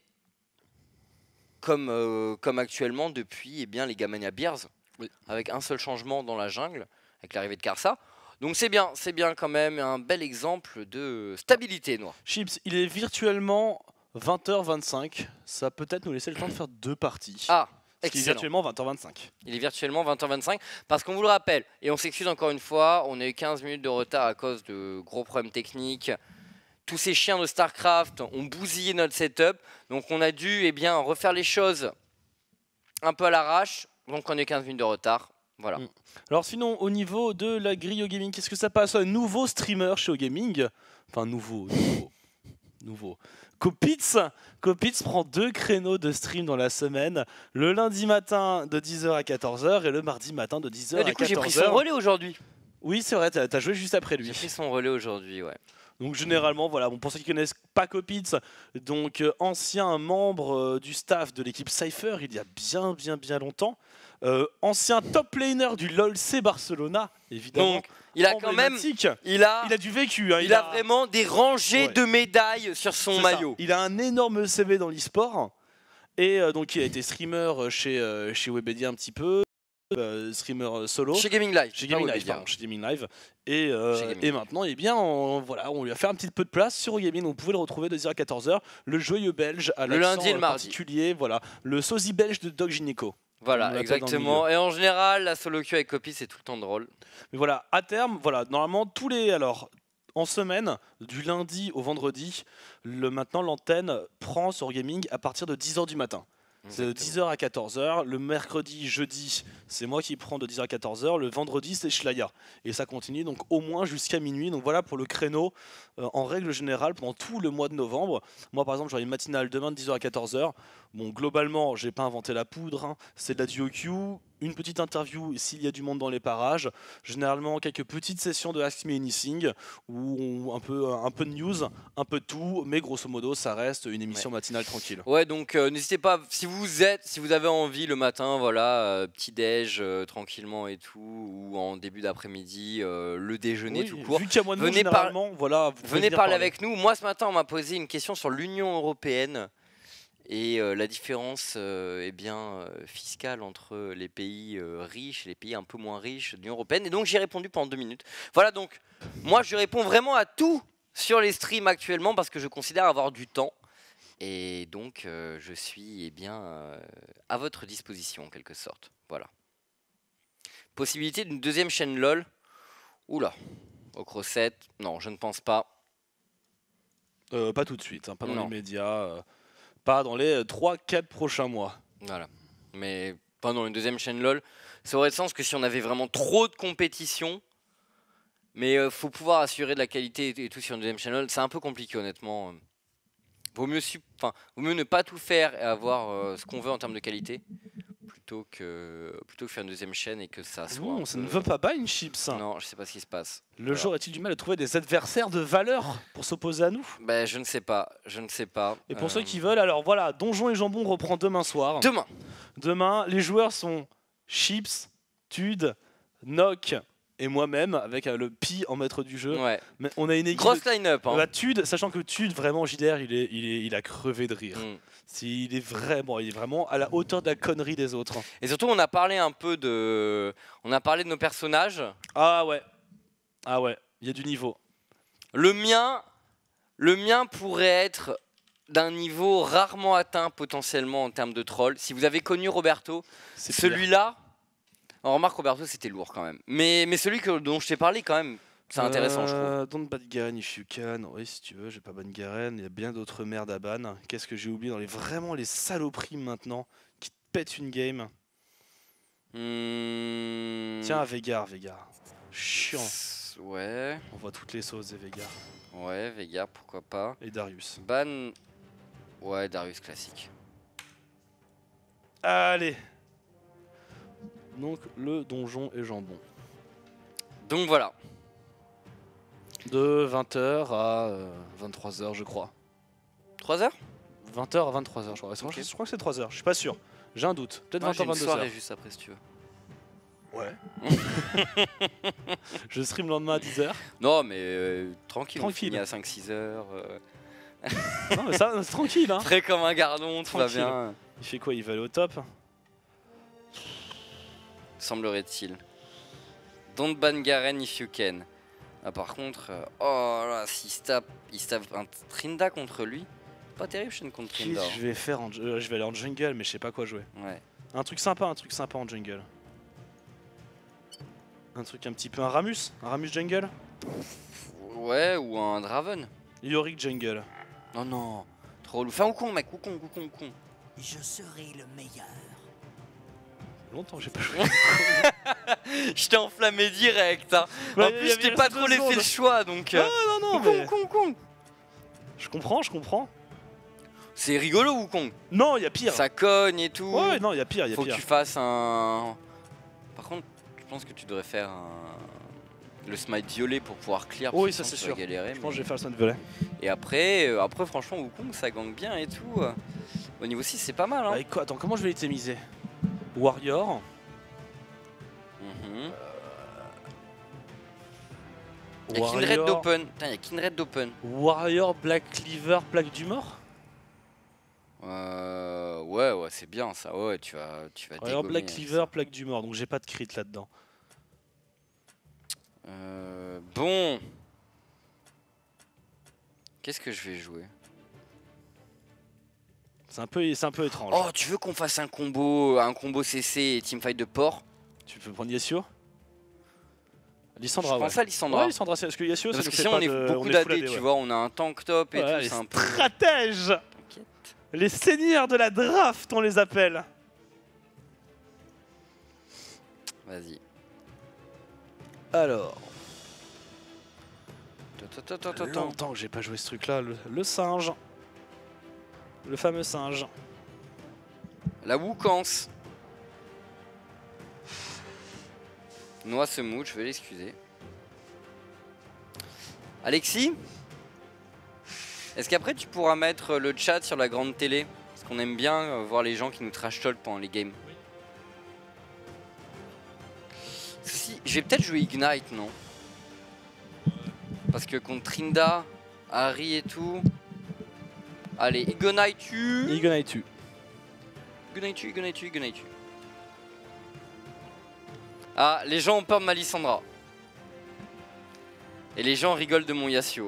comme, euh, comme actuellement depuis eh bien, les Gamania Bears, oui. Avec un seul changement dans la jungle, avec l'arrivée de Karsa. Donc c'est bien, c'est bien quand même un bel exemple de stabilité, Noah. Chips, il est virtuellement vingt heures vingt-cinq, ça peut peut-être nous laisser le temps de faire deux parties. Ah. Il est virtuellement vingt heures vingt-cinq. Il est virtuellement vingt heures vingt-cinq parce qu'on vous le rappelle, et on s'excuse encore une fois, on a eu quinze minutes de retard à cause de gros problèmes techniques. Tous ces chiens de StarCraft ont bousillé notre setup, donc on a dû eh bien, refaire les choses un peu à l'arrache, donc on a eu quinze minutes de retard. Voilà. Mmh. Alors sinon, au niveau de la grille au gaming, qu'est-ce que ça passe? Un nouveau streamer chez OGaming. Enfin, nouveau, nouveau, nouveau. Kopitz, Kopitz prend deux créneaux de stream dans la semaine, le lundi matin de dix heures à quatorze heures et le mardi matin de dix heures à quatorze heures. Du coup, j'ai pris son relais aujourd'hui. Oui, c'est vrai, tu as joué juste après lui. J'ai pris son relais aujourd'hui, ouais. Donc généralement, voilà, bon, pour ceux qui ne connaissent pas Kopitz, donc euh, ancien membre euh, du staff de l'équipe Cypher il y a bien, bien, bien longtemps, euh, ancien top laner du LoL C Barcelona, évidemment. Donc, il a quand même, il a, il a du vécu. Hein, il, il a, a vraiment des rangées ouais. de médailles sur son maillot. Ça. Il a un énorme C V dans l'e-sport et euh, donc il a été streamer chez euh, chez Webedia un petit peu, euh, streamer solo. Chez Gaming Live. Chez Gaming Live, pardon, chez Gaming Live. Et, euh, chez Gaming. Et maintenant, eh bien, on, voilà, on lui a fait un petit peu de place sur Gaming. On pouvait le retrouver de dix heures à quatorze heures. Le joyeux belge à le lundi et le mardi. Particulier, voilà, le sosie belge de Doc Gynéco. Voilà, exactement. Et en général, la solo queue avec Copy, c'est tout le temps drôle. Mais voilà, à terme, voilà, normalement, tous les. Alors, en semaine, du lundi au vendredi, le, maintenant, l'antenne prend sur Gaming à partir de dix heures du matin. C'est de dix heures à quatorze heures. Le mercredi, jeudi, c'est moi qui prends de dix heures à quatorze heures. Le vendredi, c'est Schlaya. Et ça continue donc au moins jusqu'à minuit. Donc voilà pour le créneau euh, en règle générale pendant tout le mois de novembre. Moi, par exemple, j'aurai une matinale demain de dix heures à quatorze heures. Bon, globalement, j'ai pas inventé la poudre. Hein. C'est de la duo queue. Une petite interview s'il y a du monde dans les parages. Généralement, quelques petites sessions de Ask Me Anything où on, un, peu, un peu de news, un peu de tout. Mais grosso modo, ça reste une émission ouais. matinale tranquille. Ouais, donc euh, n'hésitez pas, si vous êtes, si vous avez envie le matin, voilà, euh, petit déj euh, tranquillement et tout, ou en début d'après-midi, euh, le déjeuner oui, tout court. Vu qu'il y a moins de monde, venez généralement, par... voilà, vous venez parler, parler avec nous. Moi, ce matin, on m'a posé une question sur l'Union européenne et euh, la différence euh, eh bien, euh, fiscale entre les pays euh, riches et les pays un peu moins riches de l'Union européenne. Et donc, j'ai répondu pendant deux minutes. Voilà, donc, moi, je réponds vraiment à tout sur les streams actuellement parce que je considère avoir du temps. Et donc, euh, je suis eh bien, euh, à votre disposition, en quelque sorte. Voilà. Possibilité d'une deuxième chaîne LOL. Oula, au Crosset, non, je ne pense pas. Euh, pas tout de suite, hein, pas dans non. les médias, euh, pas dans les trois quatre prochains mois. Voilà, mais pas dans une deuxième chaîne LOL. Ça aurait de sens que si on avait vraiment trop de compétition, mais il euh, faut pouvoir assurer de la qualité et tout sur une deuxième chaîne LOL. C'est un peu compliqué, honnêtement. Vaut mieux, enfin, vaut mieux ne pas tout faire et avoir euh, ce qu'on veut en termes de qualité plutôt que, plutôt que faire une deuxième chaîne et que ça soit. Non, ça peu... ne veut pas pas une chips. Non, je sais pas ce qui se passe. Le voilà. jour a-t-il du mal à trouver des adversaires de valeur pour s'opposer à nous? Ben, je ne sais pas, je ne sais pas. Et pour euh... ceux qui veulent, alors voilà, Donjons et Jambon reprend demain soir. Demain. Demain, les joueurs sont Chips, Tude, Nock et moi-même avec euh, le Pi en maître du jeu. Ouais. Mais on a une équipe grosse line-up. Hein. Bah, Tude, sachant que Tude vraiment J D R, il est, il est, il a crevé de rire. Mm. Il est vraiment, il est vraiment à la hauteur de la connerie des autres. Et surtout, on a parlé un peu de, on a parlé de nos personnages. Ah ouais, ah ouais, il y a du niveau. Le mien, le mien pourrait être d'un niveau rarement atteint potentiellement en termes de troll. Si vous avez connu Roberto, celui-là. On remarque Roberto, c'était lourd quand même. Mais, mais celui que, dont je t'ai parlé quand même, c'est euh, intéressant, je trouve. Don't ban Garen if you can. Oui, si tu veux, j'ai pas ban Garen. Il y a bien d'autres merdes à ban. Qu'est-ce que j'ai oublié dans les vraiment les saloperies maintenant qui te pètent une game. Mmh... Tiens, Veigar, Veigar. Chiant. Ouais. On voit toutes les sauces des Veigar. Ouais, Veigar, pourquoi pas. Et Darius. Ban. Ouais, Darius classique. Allez. Donc le donjon et jambon. Donc voilà. De vingt heures à euh, vingt-trois heures je crois. trois heures vingt heures à vingt-trois heures je crois. Okay. Je crois que c'est trois heures, je suis pas sûr. J'ai un doute. Peut-être vingt heures, vingt-deux heures. J'ai une soirée juste après si tu veux. Ouais. Je stream le lendemain à dix heures. Non mais euh, tranquille, tranquille. On finit à cinq six heures. Euh... Non mais ça, c'est tranquille hein. Frais comme un gardon, tout va bien. Il fait quoi? Il va aller au top? Semblerait-il. Don't ban Garen if you can. Ah, par contre, euh, oh là, s'il se tape, il se tape un Trinda contre lui, pas terrible chaîne contre Trinda. Hein. Je vais faire, en, euh, je vais aller en jungle, mais je sais pas quoi jouer. Ouais. Un truc sympa, un truc sympa en jungle. Un truc un petit peu un Ramus, un Ramus jungle. Ouais, ou un Draven. Yorick jungle. Non non, trop relou. Fais un Wukong mec, Wukong, Wukong, Wukong. Je serai le meilleur. Longtemps que j'ai pas joué. Je t'ai enflammé direct. Hein. Bah, en plus, je t'ai pas trop laissé secondes. le choix donc. Euh... Non, non, non. Wukong, mais... Wukong, Wukong. Je comprends, je comprends. C'est rigolo, Wukong. Non, il y a pire. Ça cogne et tout. Ouais, non, il y a pire, il y a Faut pire. que tu fasses un. Par contre, je pense que tu devrais faire un. Le smite violet pour pouvoir clear. Oui, ça c'est sûr. Galérer, je mais... pense que je vais faire le smite violet. Et après, euh, après franchement, Wukong ça gagne bien et tout. Au niveau six, c'est pas mal. Hein. Bah, quoi, attends, comment je vais les miser? Warrior. Mm-hmm. euh... Il y a Kindred d'Open. Il y a Kindred d'Open. Warrior, Black Cleaver, Plaque du Mort. Euh, ouais, ouais, c'est bien ça. Ouais, tu vas, tu vas. Warrior, Black Cleaver, Plaque du Mort. Donc j'ai pas de crit là-dedans. Euh, bon. Qu'est-ce que je vais jouer? C'est un peu, c'est un peu étrange. Oh, tu veux qu'on fasse un combo, un combo C C et teamfight de port? Tu peux prendre Yasuo? Lissandra, je pense ouais. à Lissandra. Ouais, Lissandra, parce que Yasuo, parce que sinon on est de... beaucoup d'A D, tu vois, on a un tank top et ouais, tout, c'est un peu... Stratège. T'inquiète. Les seigneurs de la draft, on les appelle. Vas-y. Alors. Ta, ta, ta, ta, ta. Longtemps que j'ai pas joué ce truc-là. Le, le singe. Le fameux singe. La Wookance. Noix semoule, je vais l'excuser. Alexis, est-ce qu'après tu pourras mettre le chat sur la grande télé? Parce qu'on aime bien euh, voir les gens qui nous trash talk pendant les games. Si, je vais peut-être jouer Ignite, non? Parce que contre Trinda, Harry et tout. Allez, Ignite tu. Ignite tu. Ignite tu, Ignite tu, Ignite tu. Ah, les gens ont peur de ma Lissandra. Et les gens rigolent de mon Yasuo.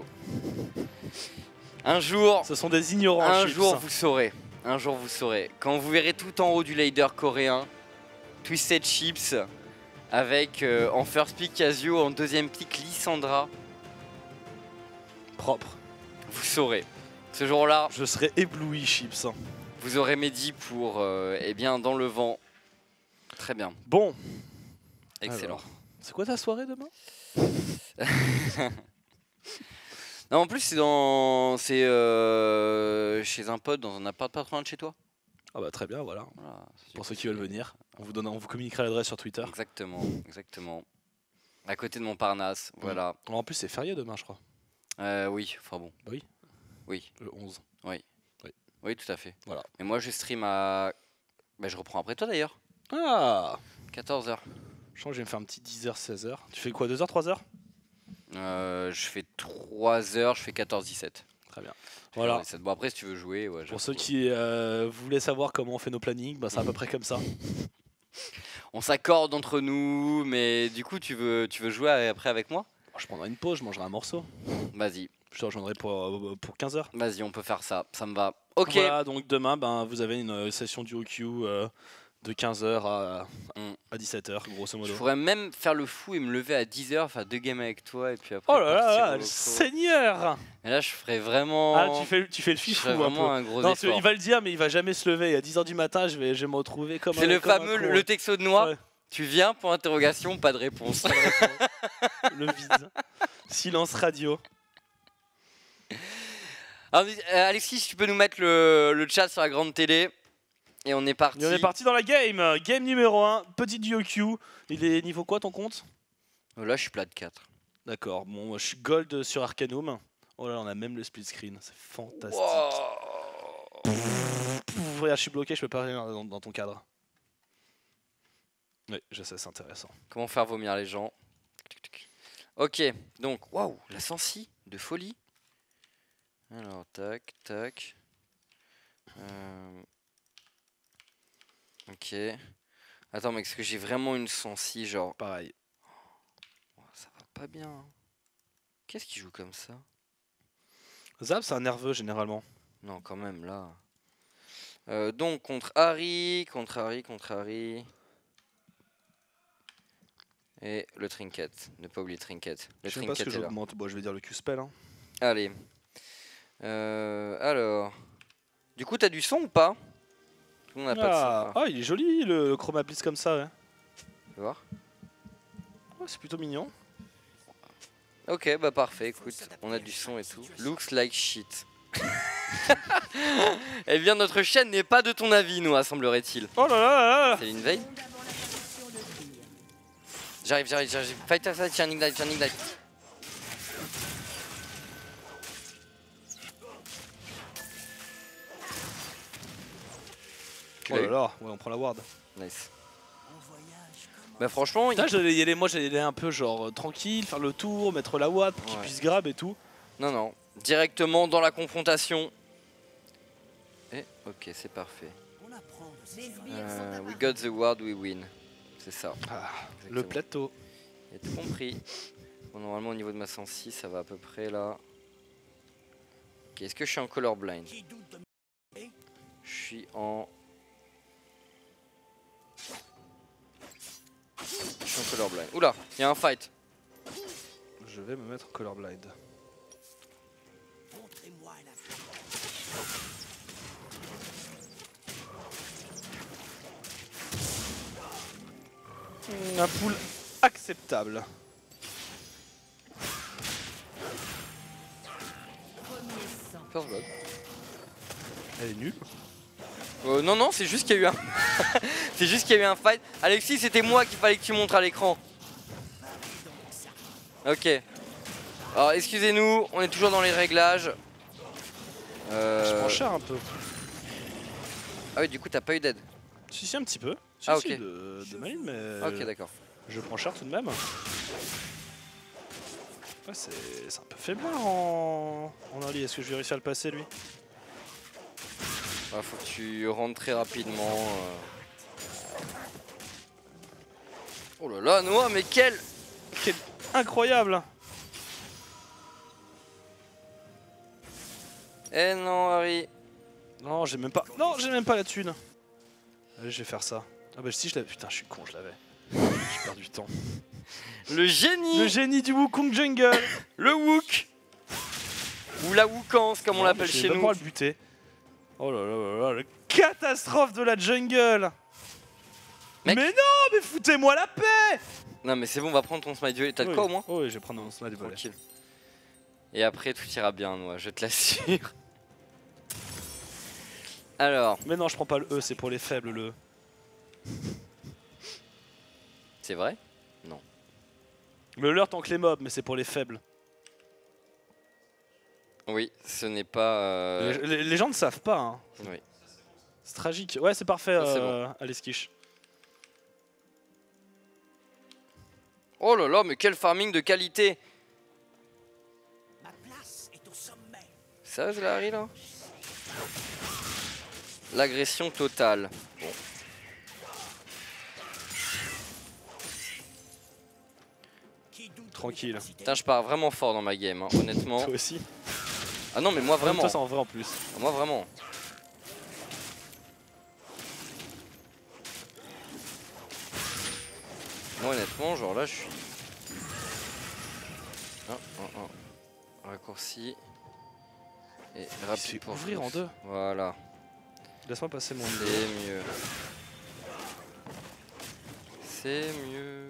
Un jour, Ce sont des ignorants. un chips. jour vous saurez. Un jour vous saurez. Quand vous verrez tout en haut du ladder coréen, Twisted Chips, avec euh, en first pick Yasuo, en deuxième pick Lissandra, Propre. vous saurez. Ce jour-là, Je serais ébloui, chips. vous aurez Mehdi pour, euh, eh bien, dans le vent. Très bien. Bon. Excellent. Alors, c'est quoi ta soirée demain? Non, en plus, c'est dans, c'est euh, chez un pote dans un appart pas trop loin de chez toi. Ah bah très bien, voilà. Voilà, Pour ceux qui veulent venir, on vous, donne, on vous communiquera l'adresse sur Twitter. Exactement, exactement. À côté de Montparnasse, voilà. En plus, c'est férié demain, je crois. Euh, oui, enfin bon. Oui. Oui, Le onze. oui, tout à fait. Voilà. Mais moi, je stream à. Bah, je reprends après toi d'ailleurs. Ah, quatorze heures. je crois que je vais me faire un petit dix heures, seize heures. Tu fais quoi, deux heures, trois heures? Euh, je fais trois heures, je fais quatorze dix-sept. Très bien. Voilà. Bon, après, si tu veux jouer. Ouais, Pour ceux qui euh, voulaient savoir comment on fait nos plannings, bah, c'est à peu près comme ça. On s'accorde entre nous, mais du coup, tu veux, tu veux jouer après avec moi? Je prendrai une pause, je mangerai un morceau. Vas-y, Je te rejoindrai pour, euh, pour quinze heures. vas-y, on peut faire ça, ça me va. Ok. Voilà, donc demain, ben, vous avez une euh, session du O Q euh, de quinze heures à, Mm. à dix-sept heures, grosso modo. Je pourrais même faire le fou et me lever à dix heures, faire deux games avec toi et puis après. Oh là là, partir là, au le loco. Seigneur! Et là, je ferais vraiment. Ah, tu fais, tu fais le je fifou ferais un vraiment peu. un gros Non, parce que effort. il va le dire, mais il va jamais se lever. À dix heures du matin, je vais, je vais me retrouver comme un C'est le comme un fameux con. le texto de Noix. Ouais. Tu viens pour interrogation, pas de réponse. Le vide. Silence radio. Alors, euh, Alexis, si tu peux nous mettre le, le chat sur la grande télé. Et on est parti. Et on est parti dans la game. Game numéro un, petit du O Q. Il est niveau quoi ton compte? Là, je suis plat de quatre. D'accord, bon, moi, je suis gold sur Arcanum. Oh là, on a même le split screen, c'est fantastique. Wow. Pff, regarde, je suis bloqué, je peux pas rien dans, dans ton cadre. Oui, je sais, c'est intéressant. Comment faire vomir les gens. Ok, donc, waouh, la sensi de folie. Alors, tac, tac. Euh... Ok. Attends, mais est-ce que j'ai vraiment une sensi, genre... Pareil. Oh, ça va pas bien. hein. Qu'est-ce qui joue comme ça? Zap, c'est un nerveux généralement. Non, quand même, là. Euh, donc, contre Harry, contre Harry, contre Harry. Et le trinket. Ne pas oublier le trinket. Le Je sais même pas ce trinket que est là. j'augmente. Bon, je vais dire le Q-spell. Hein. Allez. Euh, alors. Du coup, t'as du son ou pas? Tout le monde n'a pas de Ah, son. ah, il est joli le, le Chroma Blitz comme ça. Ouais. Tu vois? Ouais, c'est plutôt mignon. Ok, bah parfait. Écoute, on a du son et tout. Looks like shit. Eh bien, notre chaîne n'est pas de ton avis, nous, semblerait-il. Oh là là là là. C'est une veille. J'arrive, j'arrive, j'arrive. Fight ça, tiens, ignite, tiens, ignite. Oh là là, ouais, on prend la ward. Nice. Bah franchement, Putain, il... j'allais y aller, moi j'allais y aller un peu genre euh, tranquille, faire le tour, mettre la ward pour qu'il Ouais. puisse grab et tout. Non, non. Directement dans la confrontation. Et ok, c'est parfait. Euh, we got the ward, we win. C'est ça. Ah, le Exactement. plateau. Il a tout compris. Bon, normalement, au niveau de ma sensi, ça va à peu près là. Ok, est-ce que je suis en colorblind? Je suis en... Je suis en colorblind. Oula, il y a un fight. Je vais me mettre en colorblind. Un pool acceptable. First blood. Elle est nulle. Euh, non, non, c'est juste qu'il y a eu un. C'est juste qu'il y a eu un fight. Alexis, c'était moi qu'il fallait que tu montres à l'écran. Ok. Alors, excusez-nous, on est toujours dans les réglages. Euh... Je prends cher un peu. Ah oui, du coup, t'as pas eu d'aide. Si, si, un petit peu. Si, Ah, si, ok. de, de Maline, mais. Ah, ok, d'accord. Je prends cher tout de même. Ouais, c'est un peu faible en, en early. Est-ce que je vais réussir à le passer lui? Ah, faut que tu rentres très rapidement. Euh... Oh là là, Noah, mais quel... Quel incroyable! Eh non, Harry. Non, j'ai même pas. Non, j'ai même pas la thune. Allez, je vais faire ça. Ah bah si je l'avais. Putain, je suis con, je l'avais. J'ai perdu du temps. Le génie. Le génie du Wukong Jungle. Le Wook. Ou la Wookance, comme on l'appelle chez nous. Je vais le buter. Oh là là là là, la catastrophe de la jungle. Mec. Mais non, mais foutez-moi la paix. Non mais c'est bon, on va prendre ton smite violet. T'as de oui. quoi au moins? Oh oui, je vais prendre mon smite violet. Tranquille. Et après tout ira bien, Noah, je te l'assure. Alors. Mais non, je prends pas le E, c'est pour les faibles le E. C'est vrai? Non. Le leurre tank les mobs, mais c'est pour les faibles. Oui, ce n'est pas... Euh... Les, les, les gens ne savent pas. Hein. Oui. C'est tragique. Ouais, c'est parfait, euh, bon. allez skish. Oh là là, mais quel farming de qualité! Ma place est au sommet. Ça, c'est la Harry là? L'agression totale. Bon. Tranquille. Putain, je pars vraiment fort dans ma game, hein, honnêtement. Toi aussi. Ah non, mais moi vraiment. Toi, c'est en vrai en plus. Moi vraiment. Moi honnêtement, genre là, je suis. Un, un, un. Raccourci. Et rapide pour ouvrir en deux. Voilà. Laisse-moi passer mon C'est idée. mieux. C'est mieux.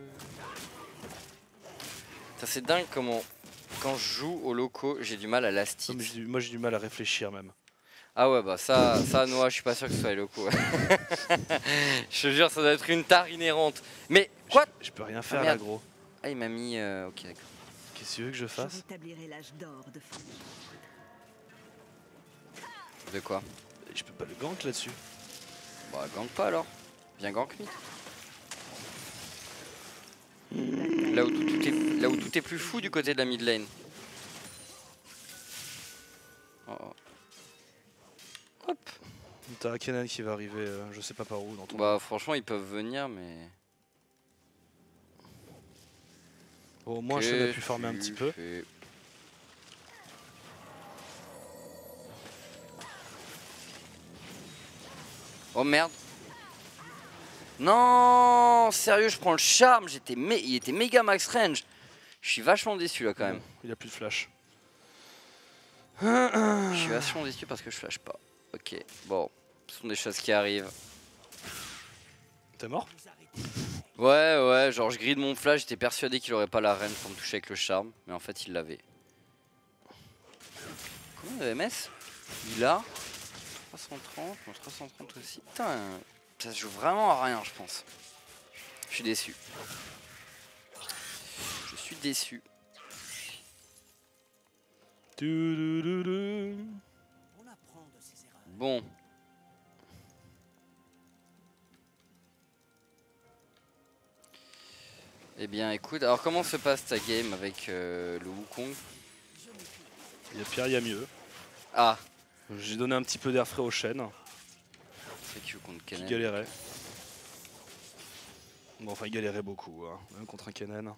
C'est dingue comment, quand je joue aux locaux, j'ai du mal à l'asti. Moi j'ai du mal à réfléchir même. Ah ouais, bah ça, ça Noah, je suis pas sûr que ce soit les locaux. Je te jure, ça doit être une tare inhérente. Mais quoi? Je, je peux rien faire ah, là, gros. Ah, il m'a mis. Euh... Ok, d'accord. Qu'est-ce que tu veux que je fasse? Je de quoi? Je peux pas le gank là-dessus. Bah, gank pas alors. Viens gank mid. Là où, tout, tout est, là où tout est plus fou du côté de la mid lane. Oh, oh. Hop. T'as un Kennen qui va arriver, euh, je sais pas par où dans ton. Bah franchement ils peuvent venir mais. Bon, au moins je a pu former un petit peu. Fais... Oh merde. Non, sérieux, je prends le charme, j'étais mé... il était méga max range. Je suis vachement déçu là quand même. Il a plus de flash. Je suis vachement déçu parce que je flash pas. Ok, bon, ce sont des choses qui arrivent. T'es mort? Ouais, ouais, genre je grille mon flash, j'étais persuadé qu'il aurait pas la reine pour me toucher avec le charme, mais en fait il l'avait. Combien de M S? Il a trois cent trente, non, trois cent trente aussi. Putain, ça se joue vraiment à rien, je pense. Je suis déçu. Je suis déçu. Bon. Eh bien écoute, alors comment se passe ta game avec euh, le Wukong? Il y a pire, il y a mieux. Ah. J'ai donné un petit peu d'air frais aux chaînes. C'est qui contre Qui Kennen? galérait. Bon, enfin, il galérait beaucoup, hein, même contre un Kennen.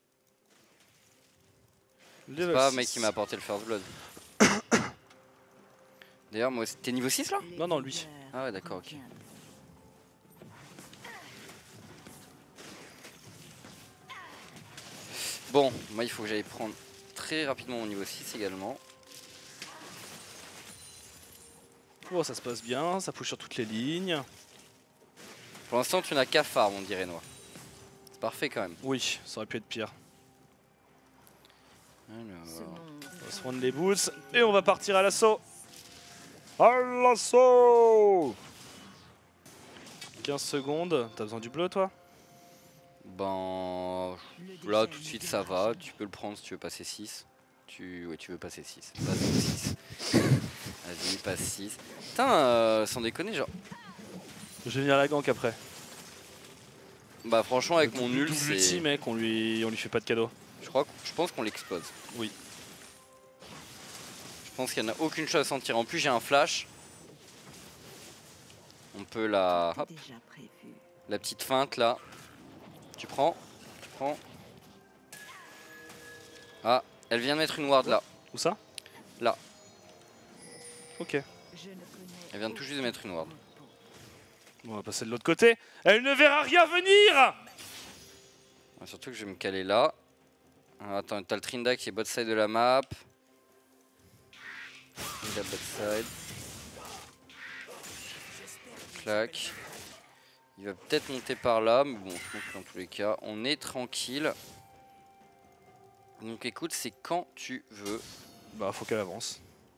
C'est pas un mec qui m'a apporté le first blood. D'ailleurs, moi, t'es niveau six là? Non, non, lui. Ah ouais, d'accord, ok. Bon, moi il faut que j'aille prendre très rapidement mon niveau six également. Oh, ça se passe bien, ça push sur toutes les lignes. Pour l'instant, tu n'as qu'à farm, on dirait Noah. parfait quand même. Oui, ça aurait pu être pire. Alors... On va se prendre les boots et on va partir à l'assaut. À l'assaut. quinze secondes. T'as besoin du bleu, toi? Ben... Là, tout de suite, ça va. Tu peux le prendre si tu veux passer six. Tu... Ouais, tu veux passer six. Passe six. Vas-y, passe six. Putain, euh, sans déconner, genre... Je vais venir à la gank après. Bah franchement, avec mon nul, c'est... c'est... mec, on lui... on lui fait pas de cadeau. Je crois, je pense qu'on l'explose. Oui. Je pense qu'il n'y en a aucune chose à sentir. En plus, j'ai un flash. On peut la... Hop. La petite feinte, là. Tu prends. Tu prends. Ah, elle vient de mettre une ward, là. Où ça? Là. Ok. Elle vient tout juste de mettre une ward. Bon, on va passer de l'autre côté. Elle ne verra rien venir. Ah, surtout que je vais me caler là. Ah, attends, t'as le Trinda qui est bot side de la map. Il a bot side. Clac. Il va peut-être monter par là, mais bon, je pense que dans tous les cas, on est tranquille. Donc écoute, c'est quand tu veux. Bah, faut qu'elle avance.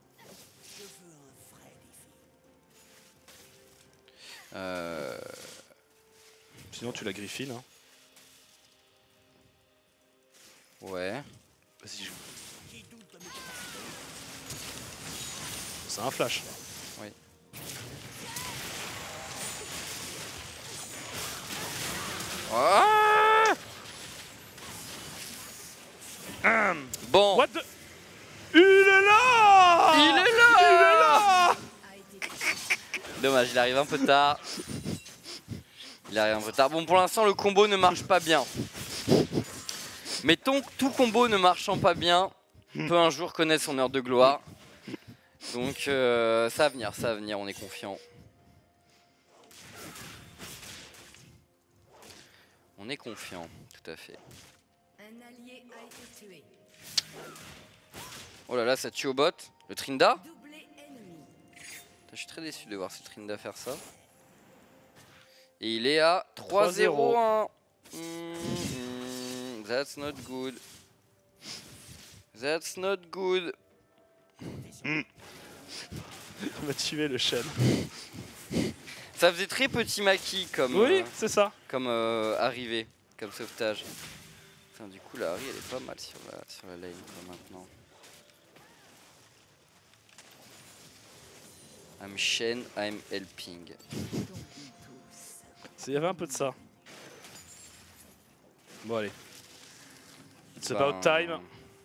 Euh... Sinon, tu la griffines. Hein. Ouais. Vas-y, joue. C'est un flash. Oui. Ah Hum. Bon. What the... Il est là. Il est là. Il est là. Dommage, il arrive un peu tard. Il arrive un peu tard. Bon, pour l'instant, le combo ne marche pas bien. Mais ton, tout combo ne marchant pas bien peut un jour connaître son heure de gloire. Donc, euh, ça va venir, ça va venir, on est confiant. On est confiant, tout à fait. Un allié a été tué. Oh là là, ça tue au bot. Le Trinda. Doublé ennemi. Je suis très déçu de voir ce Trinda faire ça. Et il est à trois zéro un. Mm, mm, that's not good. That's not good. Mm. Il m'a tué le chêne. Ça faisait très petit maquis comme, oui, euh, c'est ça. Comme euh, arrivée, comme sauvetage. Enfin, du coup, la Harry elle est pas mal sur la, sur la lane quoi, maintenant. I'm Shen, I'm helping. Il y avait un peu de ça. Bon, allez. It's Ben... about time.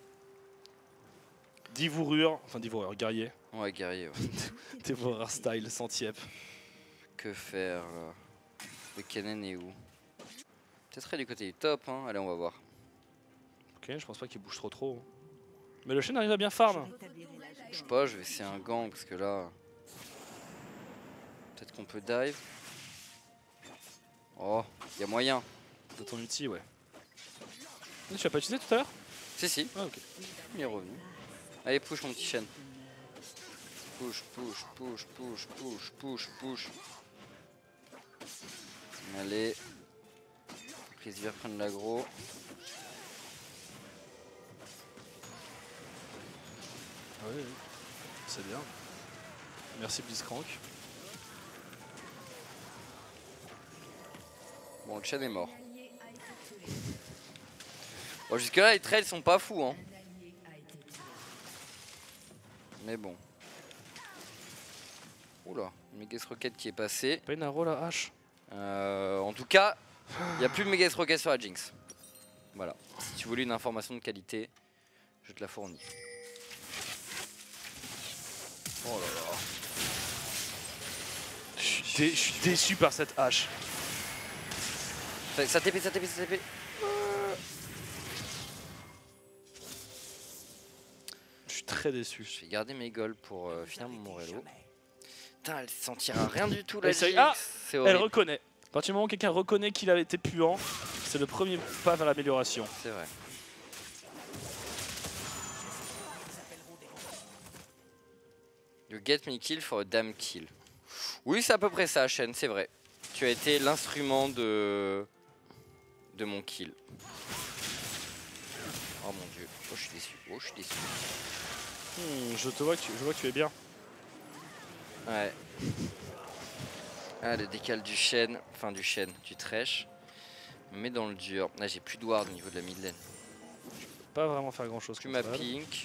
Dévorure, enfin dévoreur, guerrier. Ouais, guerrier, ouais. Dévoreur style, centième. Que faire là? Le Kennen est où? Peut-être du côté du top, hein. Allez, on va voir. Ok, je pense pas qu'il bouge trop trop. Mais le chêne arrive à bien farm. Je sais pas, je vais essayer un gang parce que là... Peut-être qu'on peut dive. Oh, il y a moyen. De ton ulti, ouais. Tu l'as pas utilisé tout à l'heure? Si, si. Ah, ok. Il est revenu. Allez, push mon petit chêne. Push, push, push, push, push, push, push. Allez. Prise vient prendre l'aggro. Ah oui, oui. C'est bien. Merci Blitzcrank. Bon, le chêne est mort. Bon, jusque là, les trails sont pas fous, hein. Mais bon. Oula, une Megas Rocket qui est passée. Pas une arrow la hache. Euh, en tout cas, il n'y a plus de Megas Rocket sur la Jinx. Voilà. Si tu voulais une information de qualité, je te la fournis. Oh là là. Je suis, dé je suis déçu par cette hache. Ça, ça T P, ça T P, ça T P. Je suis très déçu. Je vais garder mes goals pour euh, finir mon Morello. Putain, elle sentira rien du tout la Elle sait- Jinx. Ah, C'est Elle horrible. reconnaît. À partir du moment où quelqu'un reconnaît qu'il avait été puant, c'est le premier pas vers l'amélioration. C'est vrai. You get me kill for a damn kill. Oui, c'est à peu près ça, Shen, c'est vrai. Tu as été l'instrument de de mon kill. Oh mon dieu, oh je suis déçu, oh je suis déçu. Hmm, je te vois que tu, je vois que tu es bien. Ouais. Ah le décal du chêne, enfin du chêne, du trèche. Mais dans le dur. Là j'ai plus de ward au niveau de la mid lane. Pas vraiment faire grand chose. Plus ma pink.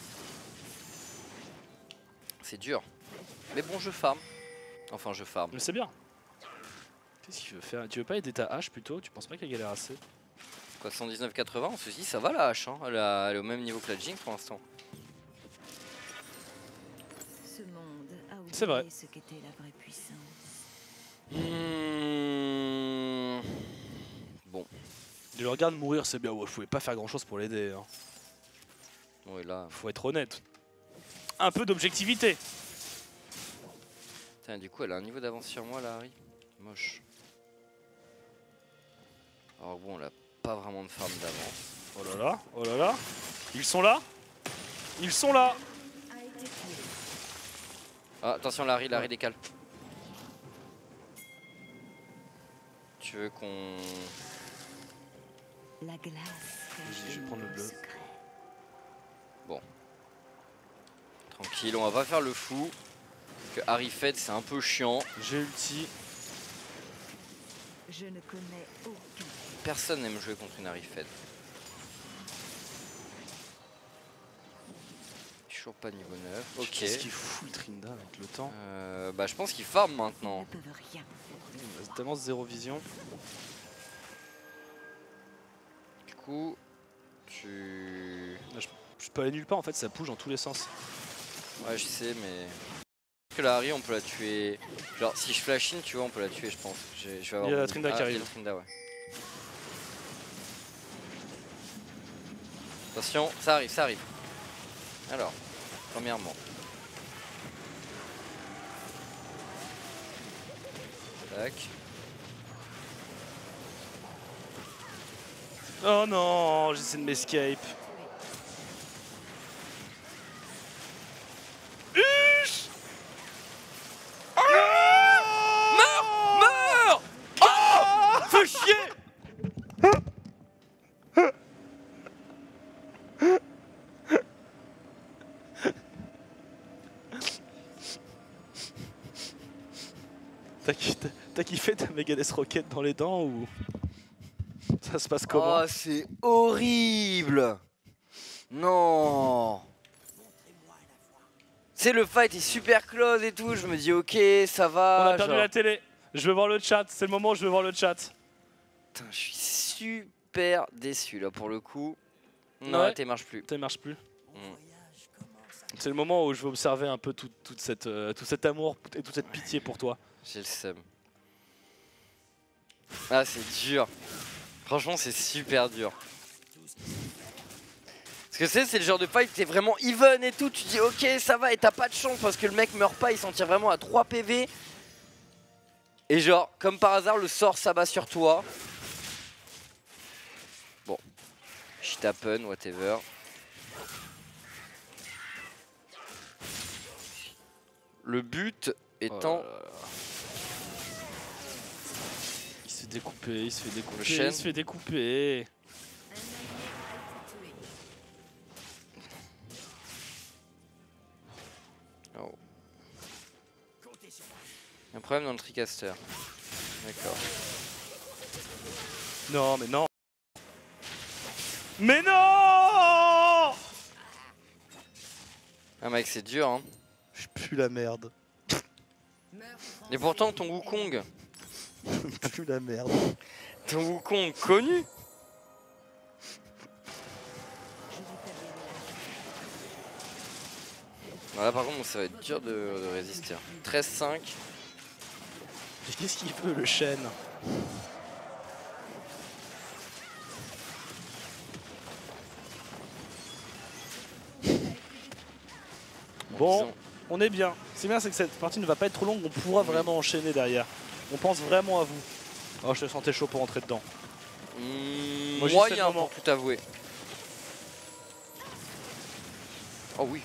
C'est dur. Mais bon je farm. Enfin je farm. Mais c'est bien. Qu'est-ce qu'il veut faire? Tu veux pas aider ta hache plutôt? Tu penses pas qu'elle galère assez? Quoi, cent dix-neuf quatre-vingts, ceci ça va la hache, hein. elle, a, elle est au même niveau que la Jinx pour l'instant. Ce monde a C'est vrai. oublié ce qu'était la vraie puissance. Mmh. Bon. Je le regarde mourir, c'est bien. Ouais, je pouvais pas faire grand chose pour l'aider. Hein. Ouais, là. Faut être honnête. Un peu d'objectivité. Putain, du coup, elle a un niveau d'avance sur moi, là, Harry. Moche. Alors bon, elle a pas vraiment de farm d'avance. Oh là là, oh là là. Ils sont là. Ils sont là. A été tué. Ah, attention, Larry, Larry décale. Tu veux qu'on... La glace cache Je vais de prendre le nouveaux bleu. secrets. Tranquille, on va pas faire le fou. Que Harry fait, c'est un peu chiant. J'ai ulti. Je ne connais aucun. Personne n'aime jouer contre une Harry Fed. Toujours pas niveau neuf. Ok. Qu'est-ce qu'il fout le Trinda avec le temps? Euh, bah je pense qu'il farm Ils maintenant. ne peuvent rien. Il a tellement zéro vision. Du coup, tu... Je, je peux aller nulle part en fait, ça bouge dans tous les sens. Ouais je sais mais... Que la Harry on peut la tuer... Genre si je flash in tu vois on peut la tuer je pense. Je, je vais avoir Il y a la mon- Trinda ah, qui il y a arrive. la Trinda, ouais. Attention, ça arrive, ça arrive. Alors, premièrement. Tac. Oh non, j'essaie de m'escape. Huch! Meurs! Meurs! Oh! Fais chier! T'as ki- t'as- t'as kiffé ta Megadeth Rocket dans les dents ou ça se passe comment? Oh, c'est horrible! Non! C'est le fight est super close et tout, je me dis ok, ça va. On a perdu genre- la télé. Je veux voir le chat, c'est le moment où je veux voir le chat. Putain, je suis super déçu là pour le coup. Non, Ouais. la T marche plus. Ça marche plus. Mm. C'est le moment où je veux observer un peu tout, toute cette, euh, tout cet amour et toute cette pitié pour toi. J'ai le seum. Ah, c'est dur. Franchement, c'est super dur. Parce que c'est, c'est le genre de fight, t'es vraiment even et tout. Tu dis ok, ça va, et t'as pas de chance parce que le mec meurt pas, il s'en tire vraiment à trois P V. Et genre, comme par hasard, le sort s'abat sur toi. Bon. Shit happen, whatever. Le but étant... Oh là là. Il se fait découper, il se fait découper, Le chêne. il se fait découper. Un allié a été tué. Oh. Un problème dans le tricaster. D'accord. Non, mais non. Mais non! Ah mec, c'est dur hein. Je pue la merde. Et pourtant ton Wukong, Je pue la merde. ton Wukong connu. Voilà par contre ça va être dur de, de résister. treize cinq. Mais qu'est-ce qu'il veut le chêne? Bon, on est bien. C'est bien, c'est que cette partie ne va pas être trop longue, on pourra vraiment enchaîner derrière. On pense vraiment à vous. Oh, je te sentais chaud pour rentrer dedans. Mmh, Moi, j'ai moyen fait le moment. pour tout avouer. Oh oui.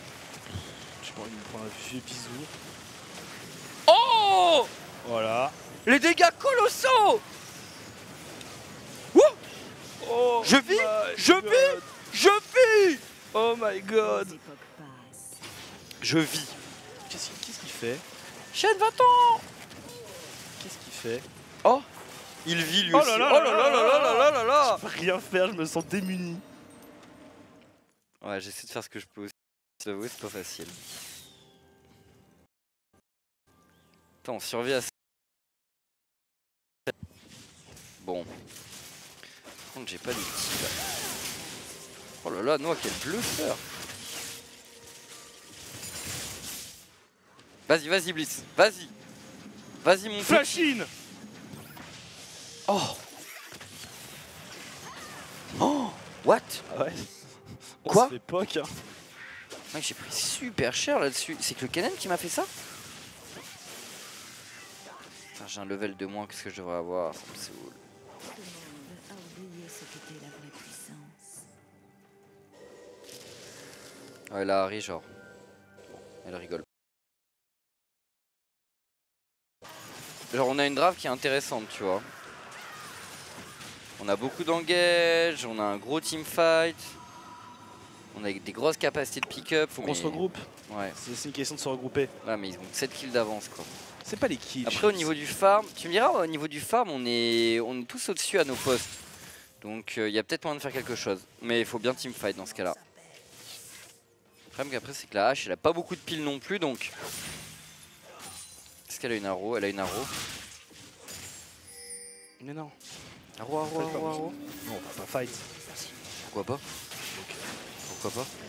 Je prends une- prends un vieux bisou. Oh! Voilà. Les dégâts colossaux. Wouh. Oh Je vis, my je God. vis, je vis. Oh my god. Les époques passent. Je vis. Qu'est-ce qu'il qu'est-ce qu'il fait? Shen, va-t'en. Qu'est-ce qu'il fait? Oh, il vit lui Oh aussi. là là Oh là là là là là là là là là. Je peux rien faire, je me sens démuni. Ouais, j'essaie de faire ce que je peux aussi. J'avoue, c'est pas facile. Attends, on survit à ça. Bon. Par contre, j'ai pas d'ulti là. Oh là là, Noah, quel bluffeur. Vas-y, vas-y, Blitz. Vas-y. Vas-y, mon petit. Flash-in. Oh. Oh. What? Ah ouais. On Quoi se fait poke, hein. Mec, j'ai pris super cher là-dessus. C'est que le Kennen qui m'a fait ça? Putain, j'ai un level de moins que ce que je devrais avoir. Ça me saoule. Ce monde a oublié ce qu'était la vraie puissance. Ouais, là, Harry, genre. Bon, elle rigole. Genre, on a une draft qui est intéressante, tu vois. On a beaucoup d'engage, on a un gros teamfight. On a des grosses capacités de pick-up. Faut mais- qu'on se regroupe. Ouais, C'est c'est une question de se regrouper. là, mais ils ont sept kills d'avance, quoi. C'est pas les kills. Après, au niveau du farm, tu me diras, au niveau du farm, on est, on est tous au-dessus à nos postes. Donc, il y a peut-être moyen de faire quelque chose. Mais il faut bien teamfight dans ce cas-là. Le problème qu'après, c'est que la hache, elle a pas beaucoup de piles non plus, donc. Est-ce qu'elle a une arrow? Elle a une arrow. Mais non. Arrow, arrow, arrow, arrow. Non, on va pas fight. Pourquoi pas? Pourquoi pas?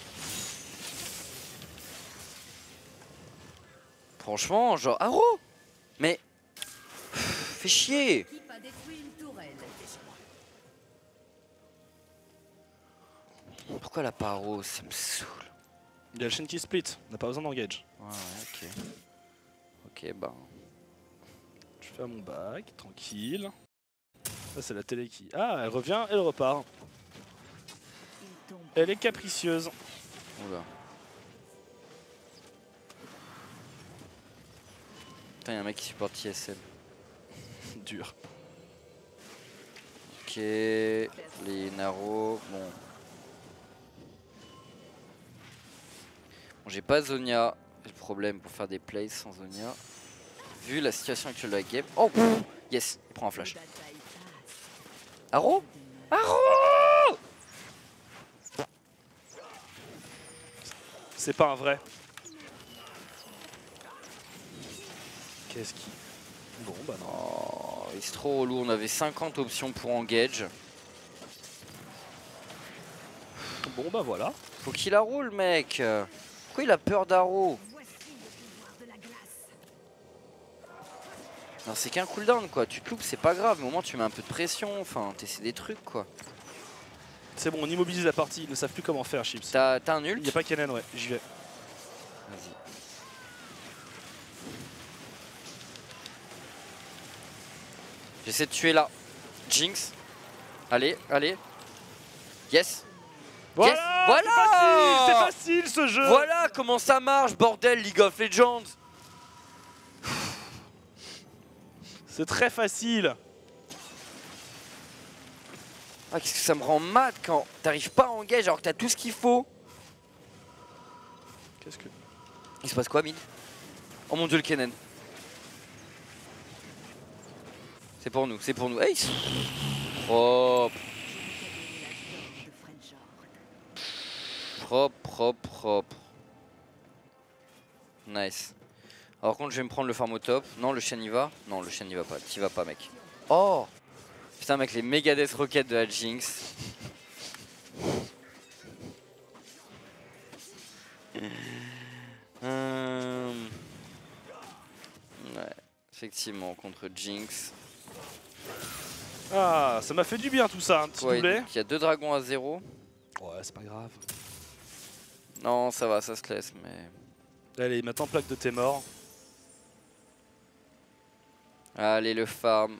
Franchement, genre, arrow! Mais. Fais chier! L'équipe a détruit une tourelle. Pourquoi la paro? Ça me saoule. Il y a le chaîne qui split. On n'a pas besoin d'engage. Ouais, ouais, ok. Ok, bah. Je fais à mon bac, tranquille. Ça, c'est la télé qui. Ah, elle revient, elle repart. Il tombe. Elle est capricieuse. Oula. Putain, y'a un mec qui supporte T S M. Dur. Ok. Les Naro. Bon. Bon, j'ai pas Zonia. Le problème pour faire des plays sans Zonia. Vu la situation actuelle de la game. Oh! Yes! Il prend un flash. Arrow? Arrow! C'est pas un vrai. Qu'est-ce qui. Bon, bah non. Oh, il est trop relou. On avait cinquante options pour engage. Bon, bah voilà. Faut qu'il arrow le mec. Pourquoi il a peur d'arrow? Non, c'est qu'un cooldown quoi. Tu te loupes, c'est pas grave. Mais au moins, tu mets un peu de pression. Enfin, t'essaies des trucs quoi. C'est bon, on immobilise la partie. Ils ne savent plus comment faire, Chips. T'as un Il ult? n'y a pas Kennen, ouais. J'y vais. Vas-y. J'essaie de tuer là. Jinx. Allez, allez. Yes. Voilà, Yes, c'est voilà. facile, c'est facile ce jeu. Voilà comment ça marche, bordel, League of Legends. C'est très facile. Ah, qu'est-ce que ça me rend mad quand t'arrives pas à engage alors que t'as tout ce qu'il faut. Qu'est-ce que. Il se passe quoi, mid? Oh mon dieu, le Kennen. C'est pour nous, c'est pour nous. Hey, propre. Propre, propre, propre. Nice. Alors contre, je vais me prendre le farm au top. Non, le chien y va. Non, le chien n'y va pas. T'y vas pas, mec. Oh! Putain, mec, les Megadeth Rockets de la Jinx. Hum... Ouais, effectivement, contre Jinx. Ah, ça m'a fait du bien tout ça, un petit Ouais, doublé. donc il y a deux dragons à zéro. Ouais, c'est pas grave. Non, ça va, ça se laisse, mais... Allez, maintenant plaque de tes morts. Allez, le farm.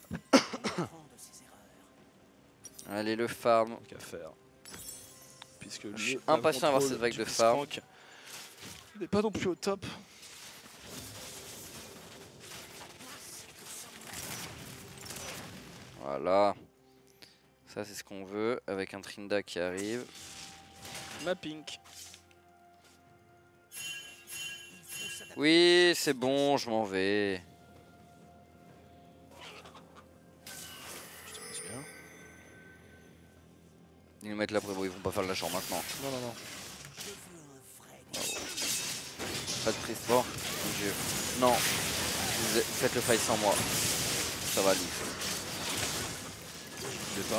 Allez, le farm. Qu'à faire. Puisque Je suis le- impatient d'avoir contrôle cette vague du de farm. Voilà. Ça c'est ce qu'on veut avec un Trinda qui arrive. Ma pink. Oui, c'est bon, je m'en vais. Putain, c'est bien. Ils nous mettent là, bon, ils vont pas faire le lâcheur maintenant. Non, non, non. Pas de prise. Bon, mon dieu. Non. Vous faites le fight sans moi. Ça va, lui. Je sais pas.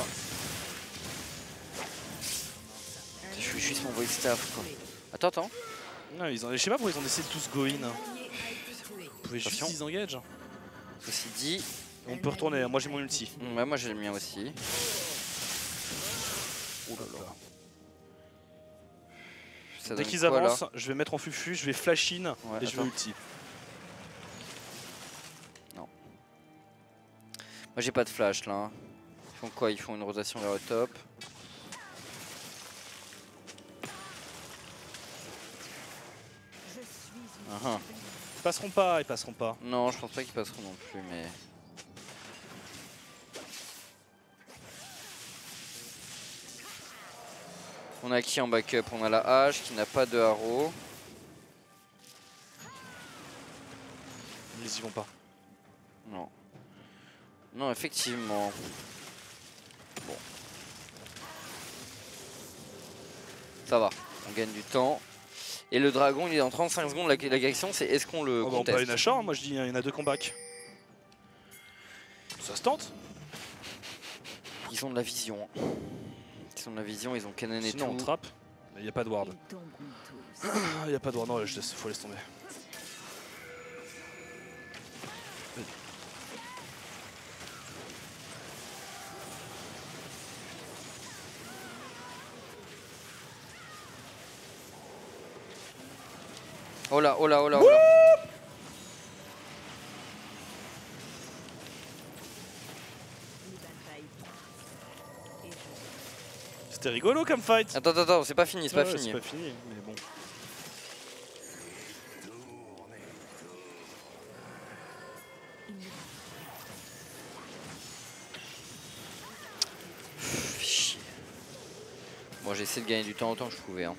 Je suis juste mon voice staff, quoi. Attends, attends. Non, ils ont... je sais pas pourquoi ils ont décidé de tous go in. Vous pouvez juste Attention. disengage. Ceci dit. On peut retourner, moi j'ai mon ulti. Ouais, moi j'ai le mien aussi. Oh là là. Ça Dès donne qu'ils quoi, avancent, là je vais mettre en fufu, je vais flash in Ouais, et je vais attends. ulti. Non. Moi j'ai pas de flash là. Hein. Ils font quoi? Ils font une rotation vers le top. Uh -huh. Ils passeront pas, ils passeront pas. Non, je pense pas qu'ils passeront non plus, mais. On a qui en backup? On a la hache qui n'a pas de haro. Ils y vont pas. Non. Non, effectivement. Bon. Ça va, on gagne du temps. Et le dragon, il est dans trente-cinq secondes. La, la question, c'est est-ce qu'on le Oh bah on conteste? peut une achat, moi je dis il y en a deux combats. Ça se tente. Ils ont de la vision. Ils ont de la vision, ils ont Kennen et Sinon on tout. trappe, mais il n'y a pas de ward. Ils tomberont tous. Il n'y a pas de ward, non, je laisse, faut laisser tomber. Oh là, oh là, oh là, oh là. C'était rigolo comme fight. Attends, attends, attends, c'est pas fini, c'est Ouais, pas ouais, fini. C'est pas fini, mais bon. Chier. Bon, j'ai essayé de gagner du temps autant que je pouvais. Hein.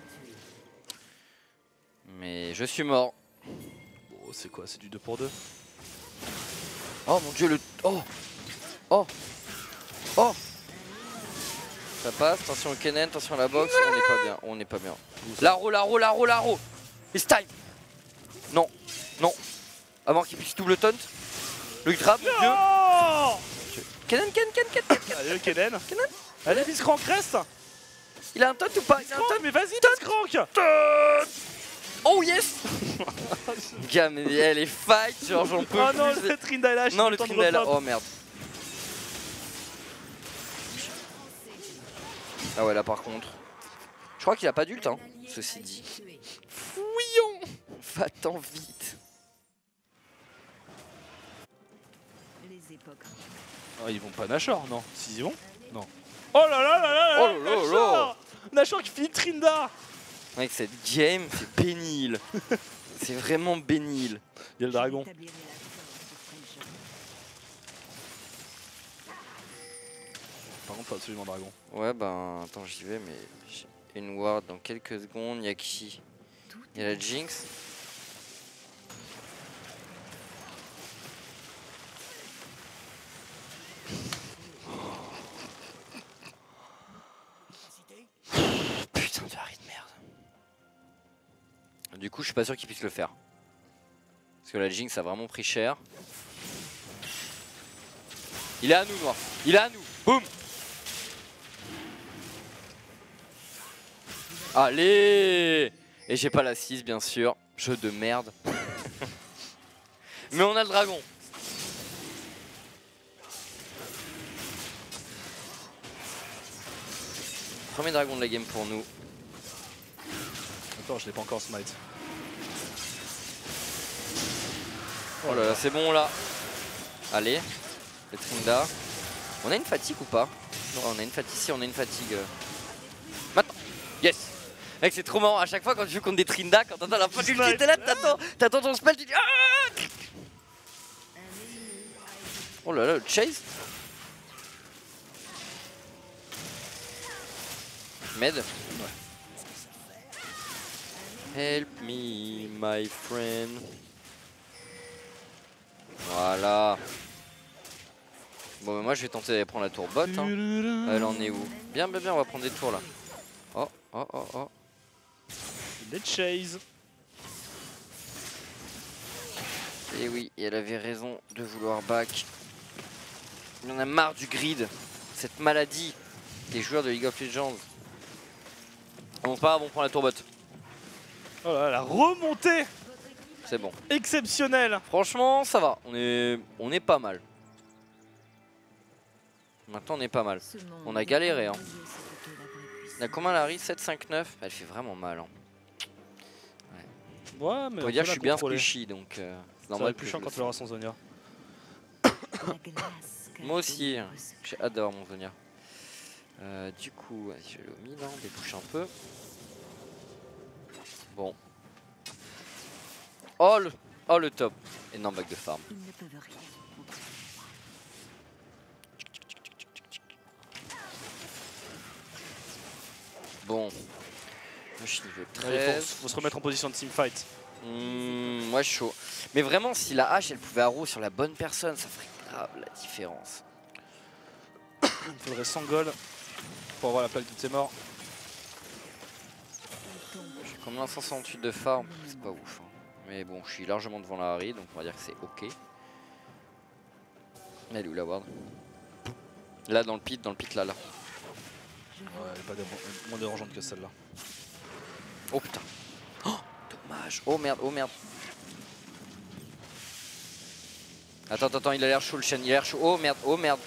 Mais je suis mort. Bon, c'est quoi? C'est du deux pour deux. Oh mon dieu, le. Oh! Oh! Oh! Ça passe, attention au Kennen, attention à la box, on n'est pas bien, on n'est pas bien. Laro, Laro, Laro, Laro! It's time! Non, non. Avant qu'il puisse double taunt. Le grab, mon dieu! Oh Kennen, Kennen, Kennen, Kennen, Kennen. Allez, le Kennen. Kennen. Allez, Blitzcrank, reste. Il a un taunt ou pas? Il a un Blitzcrank, taunt? mais vas-y, Blitzcrank. Oh yes! Gars, mais elle est fight, genre j'en peux Oh plus. non, le Trinda est là. Non, le Trinda est là. Oh merde. Ah ouais, là par contre. Je crois qu'il a pas d'ult, hein, ceci dit. Fouillon! Va-t'en vite. Les époques. Oh, ils vont pas Nashor, non? S'ils y vont? Non. Oh là là là là! Oh là là là! Nashor Nashor qui finit Trinda. Mec, cette game, c'est pénible. C'est vraiment pénible. Il y a le dragon. J'établirai la force du French. Par contre, faut absolument dragon. Ouais, ben, attends, j'y vais, mais j'ai une ward dans quelques secondes. Il y a qui? Il y a la Jinx. Putain de Harry de merde. Du coup, je suis pas sûr qu'il puisse le faire. Parce que la Jinx a vraiment pris cher. Il est à nous, Noir. Il est à nous. Boum. Allez. Et j'ai pas la six, bien sûr. Jeu de merde. Mais on a le dragon. Premier dragon de la game pour nous. Attends, je l'ai pas encore smite. Oh là là, c'est bon là. Allez, le Trinda. On a une fatigue ou pas? Non, on a une fatigue. Si, on a une fatigue. Maintenant. Yes. Mec, c'est trop marrant. À chaque fois quand tu joues contre des Trinda, quand t'entends la fin du ulti, t'es là, t'attends, t'attends ton spell, tu dis ah. Oh là là, le chase. m'aides? Ouais. Help me, my friend. Voilà. Bon, bah moi je vais tenter d'aller prendre la tour bot. Hein. Elle en est où? Bien, bien, bien, on va prendre des tours là. Oh, oh, oh, oh. Let's chase. Et oui, elle avait raison de vouloir back. Il en a marre du grid. Cette maladie des joueurs de League of Legends. Bon, c'est pas grave, on prend la tour bot. Oh là, la remontée. C'est bon. Exceptionnel. Franchement, ça va. On est, on est pas mal. Maintenant, on est pas mal. On a galéré. Hein. On a combien la Rhys? sept cinq neuf. Elle fait vraiment mal. Hein. Ouais. Ouais, mais on peut dire que je suis bien squishy, donc euh, c'est normal. Plus chiant quand tu auras son Zonia. Moi aussi, j'adore mon Zonia. Euh, du coup, je vais aller au Milan, on débouche un peu. Bon. Oh le, oh, le top. Énorme bac de farm. Bon. Je suis niveau treize. Faut, faut se remettre en position de teamfight. Mmh, moi chaud. Mais vraiment, si la hache elle pouvait arrow sur la bonne personne, ça ferait grave la différence. Il faudrait cent gold pour avoir la plaque de tes morts. J'ai combien? cent soixante-huit de farm, c'est pas ouf. Hein. Mais bon, je suis largement devant la Harry, donc on va dire que c'est ok. Elle est où la ward? Là dans le pit, dans le pit là là. Ouais, elle est pas moins dérangeante que celle-là. Oh putain. Oh, dommage. Oh merde, oh merde. Attends, attends, attends, il a l'air chaud le chêne, il a l'air chaud. Oh merde, oh merde.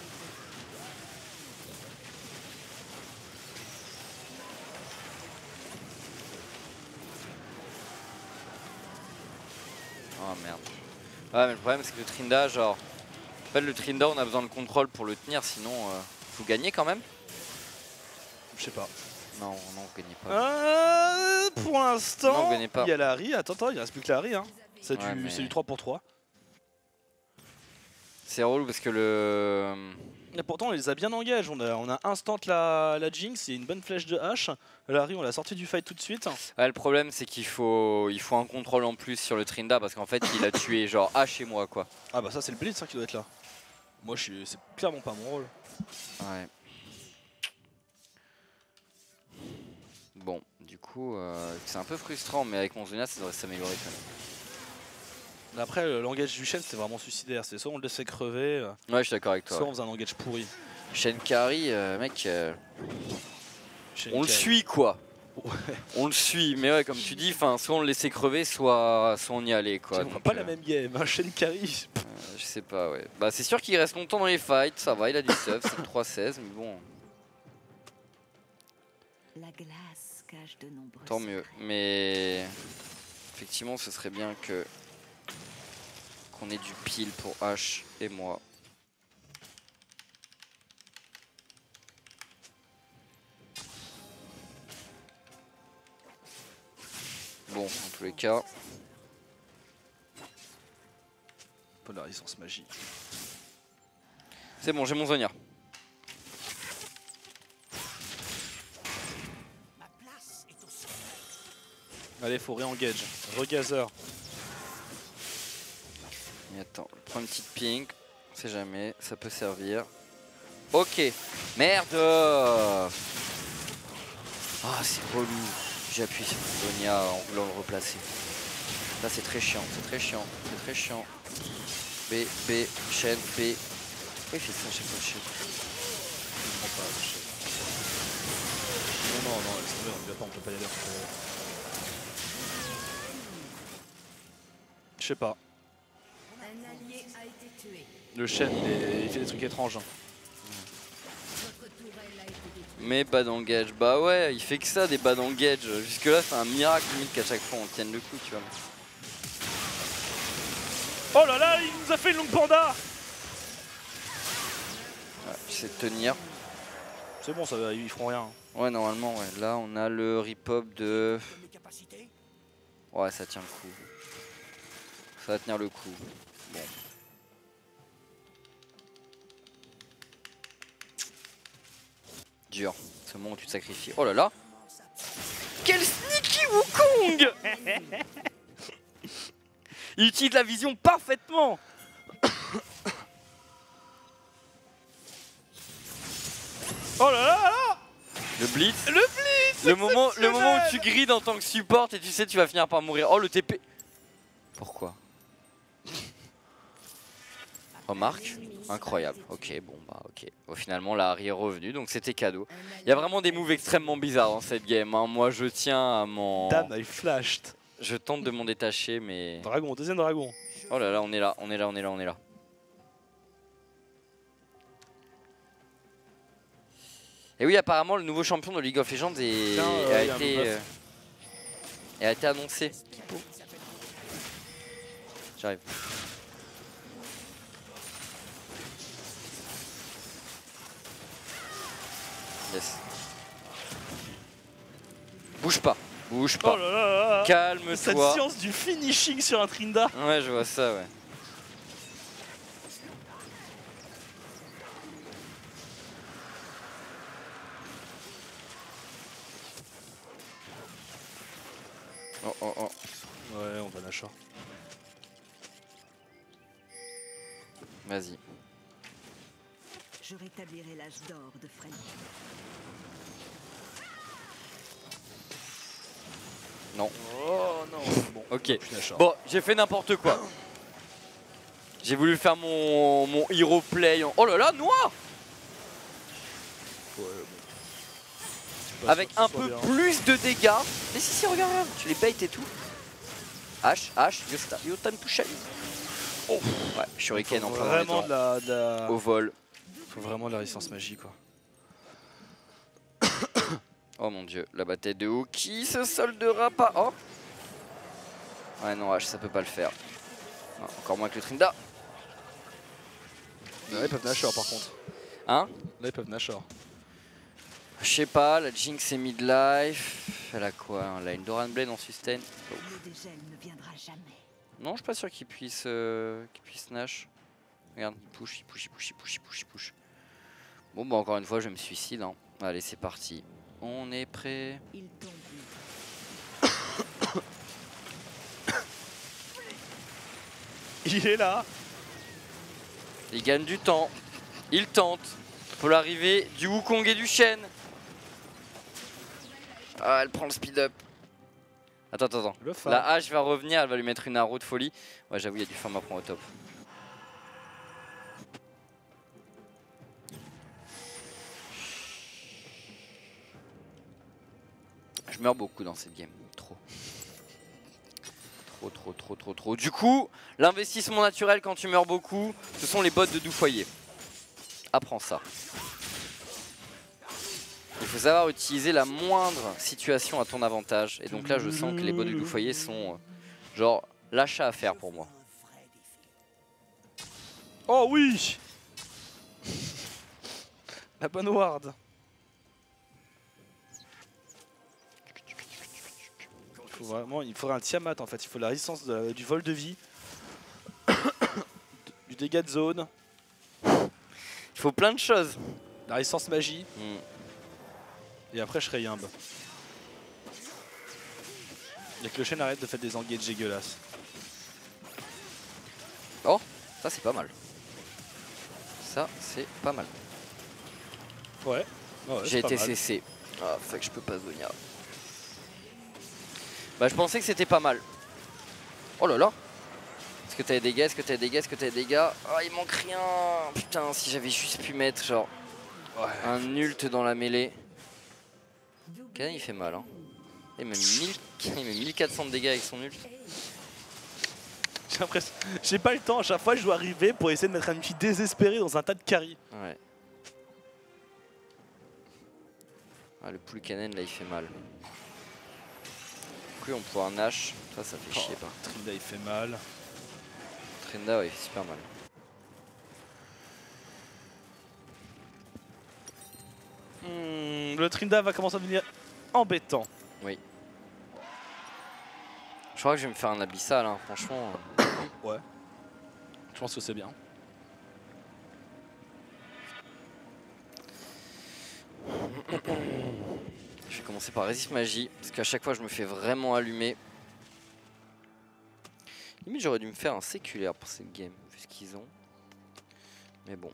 Oh merde. Ouais, mais le problème c'est que le Trinda, genre. En fait, le Trinda, on a besoin de contrôle pour le tenir, sinon euh, faut gagner quand même. Je sais pas. Non, non, vous gagnez pas. Euh, pour l'instant, il y a la Harry. Attends, attends, il reste plus que la Harry. Hein. C'est ouais, du, mais... du trois pour trois. C'est relou parce que le. Et pourtant, on les a bien engagés. On a, on a instant la, la Jinx, il y a une bonne flèche de hache. La Harry, on l'a sorti du fight tout de suite. Ouais, le problème, c'est qu'il faut, il faut un contrôle en plus sur le Trinda parce qu'en fait, il a tué genre H et moi quoi. Ah bah ça, c'est le blitz hein, qui doit être là. Moi, c'est clairement pas mon rôle. Ouais. Bon, du coup, euh, c'est un peu frustrant, mais avec mon Zonia, ça devrait s'améliorer quand même. Après, le langage du Shen, c'était vraiment suicidaire. C'est soit on le laissait crever, ouais, je suis d'accord avec toi. Soit ouais. on faisait un langage pourri. Shen carry, euh, mec, euh, Shen on carry. le suit quoi. Ouais. On le suit, mais ouais, comme tu dis, soit on le laissait crever, soit, soit on y allait quoi. C'est pas euh... la même game, hein, Shen carry. Euh, je sais pas, ouais. Bah, c'est sûr qu'il reste longtemps dans les fights, ça va, il a du stuff, c'est trois seize, mais bon. La glace cache de nombreux tant mieux, mais effectivement, ce serait bien que qu'on ait du pile pour H et moi. Bon, en tous les cas. Polarisance magie. C'est bon, j'ai mon Zonia. Allez, faut re-engage. Regazer. Mais attends, prends une petite pink. On sait jamais, ça peut servir. Ok. Merde. Ah, c'est relou. J'ai appuyé sur mon Zonia en voulant le replacer. Là, c'est très chiant, c'est très chiant, c'est très chiant. B, B, chaîne, B. Pourquoi il fait ça à chaque fois, chaîne? Je comprends pas, chaîne. Non, non, non, laisse tomber, on ne va pas, on peut pas y aller. Je sais pas. Un allié a été tué. Le chêne, il, est... il fait des trucs étranges. Hein. Mais bad engage, bah ouais, il fait que ça des bad engage. Jusque là, c'est un miracle limite qu'à chaque fois on tienne le coup, tu vois. Oh là là, il nous a fait une longue panda. Ouais, j'essaie de tenir. C'est bon, ça va, ils feront rien. Ouais, normalement, ouais. Là, on a le rip-up de. Ouais, ça tient le coup. Ça va tenir le coup. Bon. Dur. C'est le moment où tu te sacrifies. Oh là là. Quel sneaky Wukong. Il utilise la vision parfaitement. Oh là là là. Le blitz. Le blitz. Le moment, le moment où tu grides en tant que support et tu sais tu vas finir par mourir. Oh le T P. Pourquoi? Remarque, incroyable. Ok, bon bah ok. Bon, finalement la Harry est revenue donc c'était cadeau. Il y a vraiment des moves extrêmement bizarres dans cette game. Hein. Moi je tiens à mon... Damn, il flashed. Je tente de m'en détacher mais... Dragon, deuxième dragon. Oh là là, on est là, on est là, on est là, on est là. Et oui, apparemment le nouveau champion de League of Legends est... Tiens, euh, a, y a un été, buff. euh, a été annoncé. J'arrive. Yes. Bouge pas, bouge pas. Oh là là là. Cette Calme-toi. science du finishing sur un Trinda. Ouais, je vois ça, ouais. Oh oh oh. Ouais, on va Nashor. Vas-y. Je rétablirai l'âge d'or de Fred. Non. Oh non. Bon, Ok. plus Nashor. Bon, j'ai fait n'importe quoi. J'ai voulu faire mon, mon hero play. En... Oh là là, noir. Ouais, bon. Pas Avec sûr un que ce peu soit bien. plus de dégâts. Mais si, si, regarde, regarde. Tu les bait et tout. H, H, Yosta, Yotan touche. Oh. Ouais, Shuriken Faut en plein dans les vraiment dents. de la, de la... Au vol. Faut vraiment de la résistance magie quoi. Oh mon dieu, la bataille de haut qui se soldera pas. Oh. Ouais, non, H, ça peut pas le faire. Non, encore moins que le Trinda. Là ils peuvent Nashor par contre. Hein? Là ils peuvent Nashor. Je sais pas, la Jinx est midlife. Elle a quoi? Elle a une Doran Blade en sustain. Oh. Le dégel ne viendra jamais. Non, je suis pas sûr qu'il puisse, euh, qu'il puisse Nash. Regarde, il push, il push, il push, il push, il push, il push. Bon, bah encore une fois, je me suicide. Hein. Allez, c'est parti. On est prêt. Il tombe. Il est là. Il gagne du temps. Il tente. Pour l'arrivée du Wukong et du Shen. Ah, elle prend le speed up. Attends, attends, attends. Le phare. La hache va revenir, elle va lui mettre une arrow de folie. Ouais, j'avoue, il y a du farm à prendre au top. Je meurs beaucoup dans cette game. Trop. Trop, trop, trop, trop, trop. Du coup, l'investissement naturel quand tu meurs beaucoup, ce sont les bots de Doufoyer. Apprends ça. Il faut savoir utiliser la moindre situation à ton avantage. Et donc là, je sens que les bots de Doufoyer sont euh, genre l'achat à faire pour moi. Oh oui. La bonne ward. Il faut vraiment, il faudrait un Tiamat en fait. Il faut la résistance de la- du vol de vie, du dégât de zone, Il faut plein de choses. la résistance magie. Hmm. Et après je serai Yimb. Et que le chêne arrête de faire des engages dégueulasses. Oh, ça c'est pas mal. Ça c'est pas mal. Ouais. Ouais, J'ai c'est pas été mal. C C. Ah, fait que je peux pas venir. Bah, je pensais que c'était pas mal. Oh là là. Est-ce que t'as des dégâts? Est-ce que t'as des dégâts? Est-ce que t'as des dégâts? Ah, il manque rien. Putain, si j'avais juste pu mettre genre Ouais. un ult dans la mêlée. Kanan il fait mal. Hein. Il met, mille... il met mille quatre cents de dégâts avec son ult. J'ai l'impression. J'ai pas le temps, à chaque fois je dois arriver pour essayer de mettre un fille désespéré dans un tas de carry. Ouais. Ah, le pool Kanan là il fait mal. Du coup on pourra Nash. Ça, ça fait chier pas. Trinda il fait mal. Trinda ouais, il fait super mal. Hmm, le Trinda va commencer à devenir embêtant. Oui. Je crois que je vais me faire un abyssal, hein, franchement. Ouais. Je pense que c'est bien. Je vais commencer par Résist Magie, parce qu'à chaque fois je me fais vraiment allumer. Limite j'aurais dû me faire un séculaire pour cette game, vu ce qu'ils ont. Mais bon.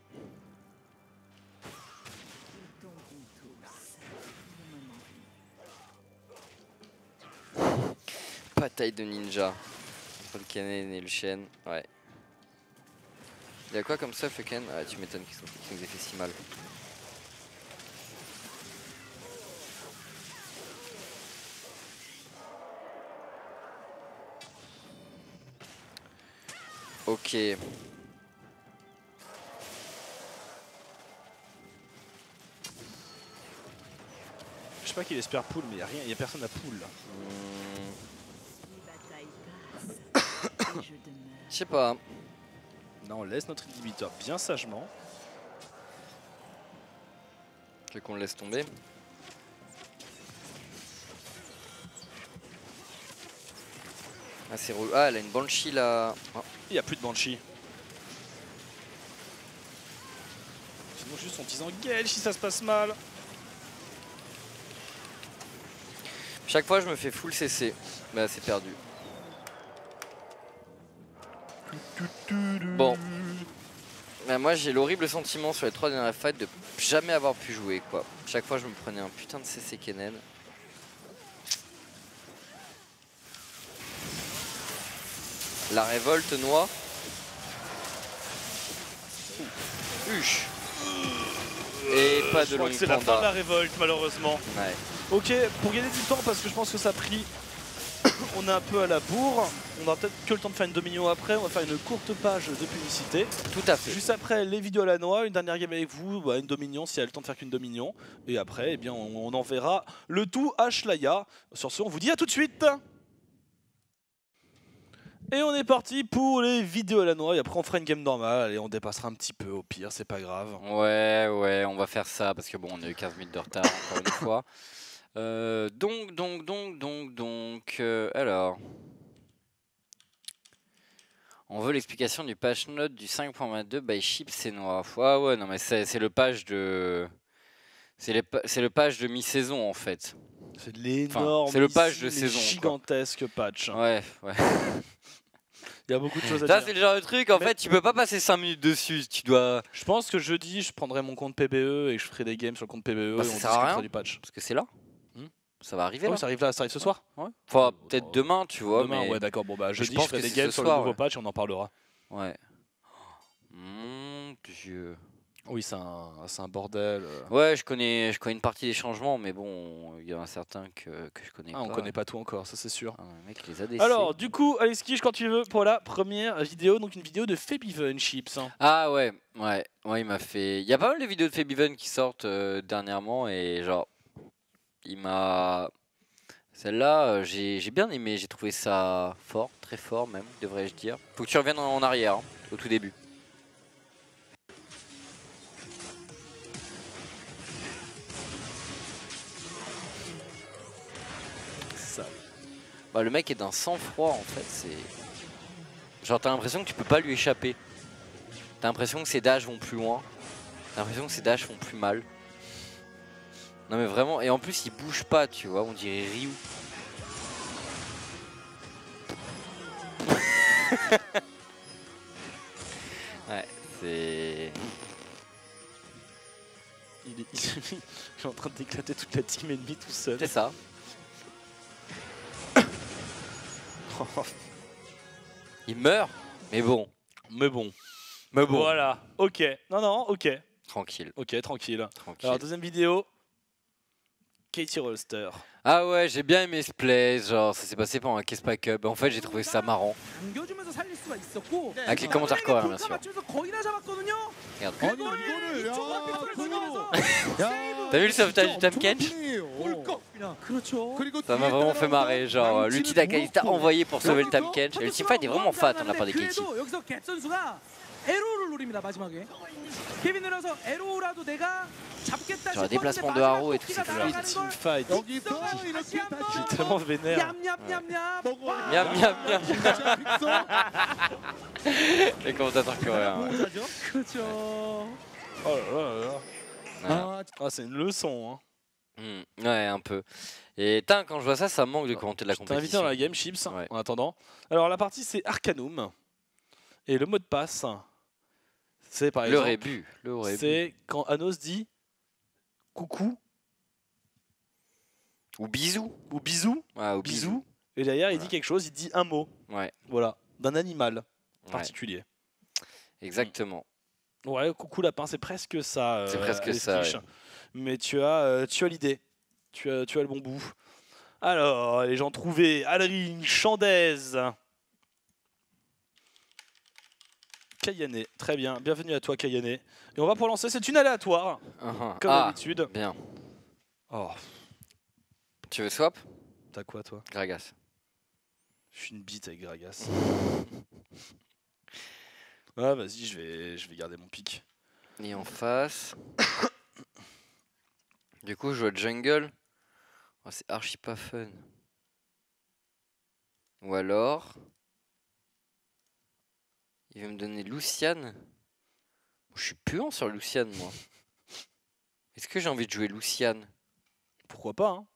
Bataille de ninja. Entre le Kennen et le Shen, ouais. Il y a quoi comme ça, Ken? Ah, tu m'étonnes qu'ils nous aient fait si mal. Ok. Je sais pas qu'il espère pool, mais il n'y a rien, il y a personne à pool là. Hmm. Les batailles passent, et je demeure. Je sais pas. Non, on laisse notre inhibiteur bien sagement. Tu veux qu'on le laisse tomber? Ah, c'est relou. Ah, elle a une Banshee là. Oh. Il n'y a plus de Banshee. Sinon juste en disant Gale si ça se passe mal. Chaque fois je me fais full C C. Bah c'est perdu. Bon. Bah, moi j'ai l'horrible sentiment sur les trois dernières fights de jamais avoir pu jouer quoi. Chaque fois je me prenais un putain de C C Kennen. La révolte noix. Huche. Et pas de Je crois long que c'est la fin de panda. la révolte malheureusement. Ouais. Ok, pour gagner du temps parce que je pense que ça a pris... On est un peu à la bourre. On aura peut-être que le temps de faire une dominion après. On va faire une courte page de publicité. Tout à fait. Juste après les vidéos à la noix, une dernière game avec vous, bah, une dominion si elle a le temps de faire qu'une dominion. Et après, eh bien, on, on enverra le tout à Shlaya. Sur ce, on vous dit à tout de suite. Et on est parti pour les vidéos à la noix. Et après, on fera une game normale. Et on dépassera un petit peu. Au pire, c'est pas grave. Ouais, ouais, on va faire ça parce que bon, on a eu quinze minutes de retard encore une fois. Euh, donc, donc, donc, donc, donc, euh, alors. On veut l'explication du patch note du cinq point vingt-deux by Chips et Noir. Ah ouais, non mais c'est le page de... C'est le page de mi-saison en fait. C'est l'énorme, enfin, c'est le page de saison, gigantesque quoi. Patch. Ouais, ouais. Il y a beaucoup de choses à ça, dire. c'est le genre de truc, en mais... fait, tu peux pas passer cinq minutes dessus, tu dois... Je pense que jeudi, je prendrai mon compte P B E et je ferai des games sur le compte P B E bah, et ça on sert à rien, du patch. Parce que c'est là. Hmm. Ça va arriver oh, là. Ça arrive là, ça arrive ce soir. Ouais. Enfin, oh, peut-être oh, demain, tu vois. Demain, mais... ouais, d'accord. Bon, bah, jeudi, je, pense je ferai que des games sur soir, le nouveau ouais. patch et on en parlera. Ouais. Mon Dieu. Oui, c'est un, un bordel. Ouais, je connais, je connais une partie des changements, mais bon, il y en a certains que, que je connais ah, pas. On connaît pas tout encore, ça c'est sûr. Ah, le mec, les a D C. Alors, du coup, Alex Kish, quand tu veux, pour la première vidéo, donc une vidéo de Fabiven Chips. Ah ouais, ouais, ouais, il m'a fait. Il y a pas mal de vidéos de Fabiven qui sortent euh, dernièrement et genre, il m'a. Celle-là, euh, j'ai bien aimé, j'ai trouvé ça fort, très fort même, devrais-je dire. Faut que tu reviennes en, en arrière, hein, au tout début. Ça. Bah, le mec est d'un sang-froid en fait, c'est... Genre t'as l'impression que tu peux pas lui échapper. T'as l'impression que ses dashs vont plus loin. T'as l'impression que ses dashs font plus mal. Non mais vraiment, et en plus il bouge pas, tu vois, on dirait Ryu. Ouais, c'est... Il est, il est en train d'éclater toute la team ennemie tout seul. C'est ça. Il meurt, mais bon. Mais bon. Mais bon. Voilà, ok. Non, non, ok. Tranquille. Ok, tranquille. Tranquille. Alors, deuxième vidéo. Katie Rolster. Ah ouais, j'ai bien aimé ce play, genre ça s'est passé pendant un Case Pack Up. En fait, j'ai trouvé ça marrant. Avec les commentaires coréens, bien sûr. Regarde. T'as vu le sauvetage du Tam Kench? Ça m'a vraiment fait marrer, genre l'ulti d'Akalisto envoyé pour sauver le Tam Kench. Et le teamfight est vraiment fat de la part des Katie. Genre le déplacement de Haro et tout, c'est fluide. Teamfight. J'ai tellement vénère. Miam miam miam. Les commentateurs coréens. Ouais. Oh là là là là. Voilà. Ah, c'est une leçon. Hein. Hmm, ouais, un peu. Et tain, quand je vois ça, ça me manque de commenter de la Je t'ai invité compétition. dans la game Chips Ouais. en attendant. Alors la partie c'est Arcanum et le mot de passe c'est par Le exemple rébut. Le rébut. c'est quand Anos dit coucou Ou bisous. ou bisous, Ouais, ou bisous bisous. et derrière il Voilà. dit quelque chose, il dit un mot, Ouais, voilà, d'un animal ouais, particulier. exactement. Ouais, coucou lapin, c'est presque ça. euh, C'est presque Alex ça, Kish. ouais. Mais tu as, euh, tu as l'idée, tu as, tu as le bon bout. Alors, les gens trouvés, Alring, Chandez, Kayane, très bien, bienvenue à toi Kayane. Et on va pour lancer, c'est une aléatoire, Uh-huh. comme Ah, d'habitude. bien. Oh, Tu veux swap? t'as quoi toi? Gragas. Je suis une bite avec Gragas. Ah vas-y, je vais, je vais garder mon pic. Et en face. Du coup, je joue à jungle. Oh, c'est archi pas fun. Ou alors. Il va me donner Lucian. Je suis puant sur Lucian, moi. Est-ce que j'ai envie de jouer Lucian? Pourquoi pas, hein?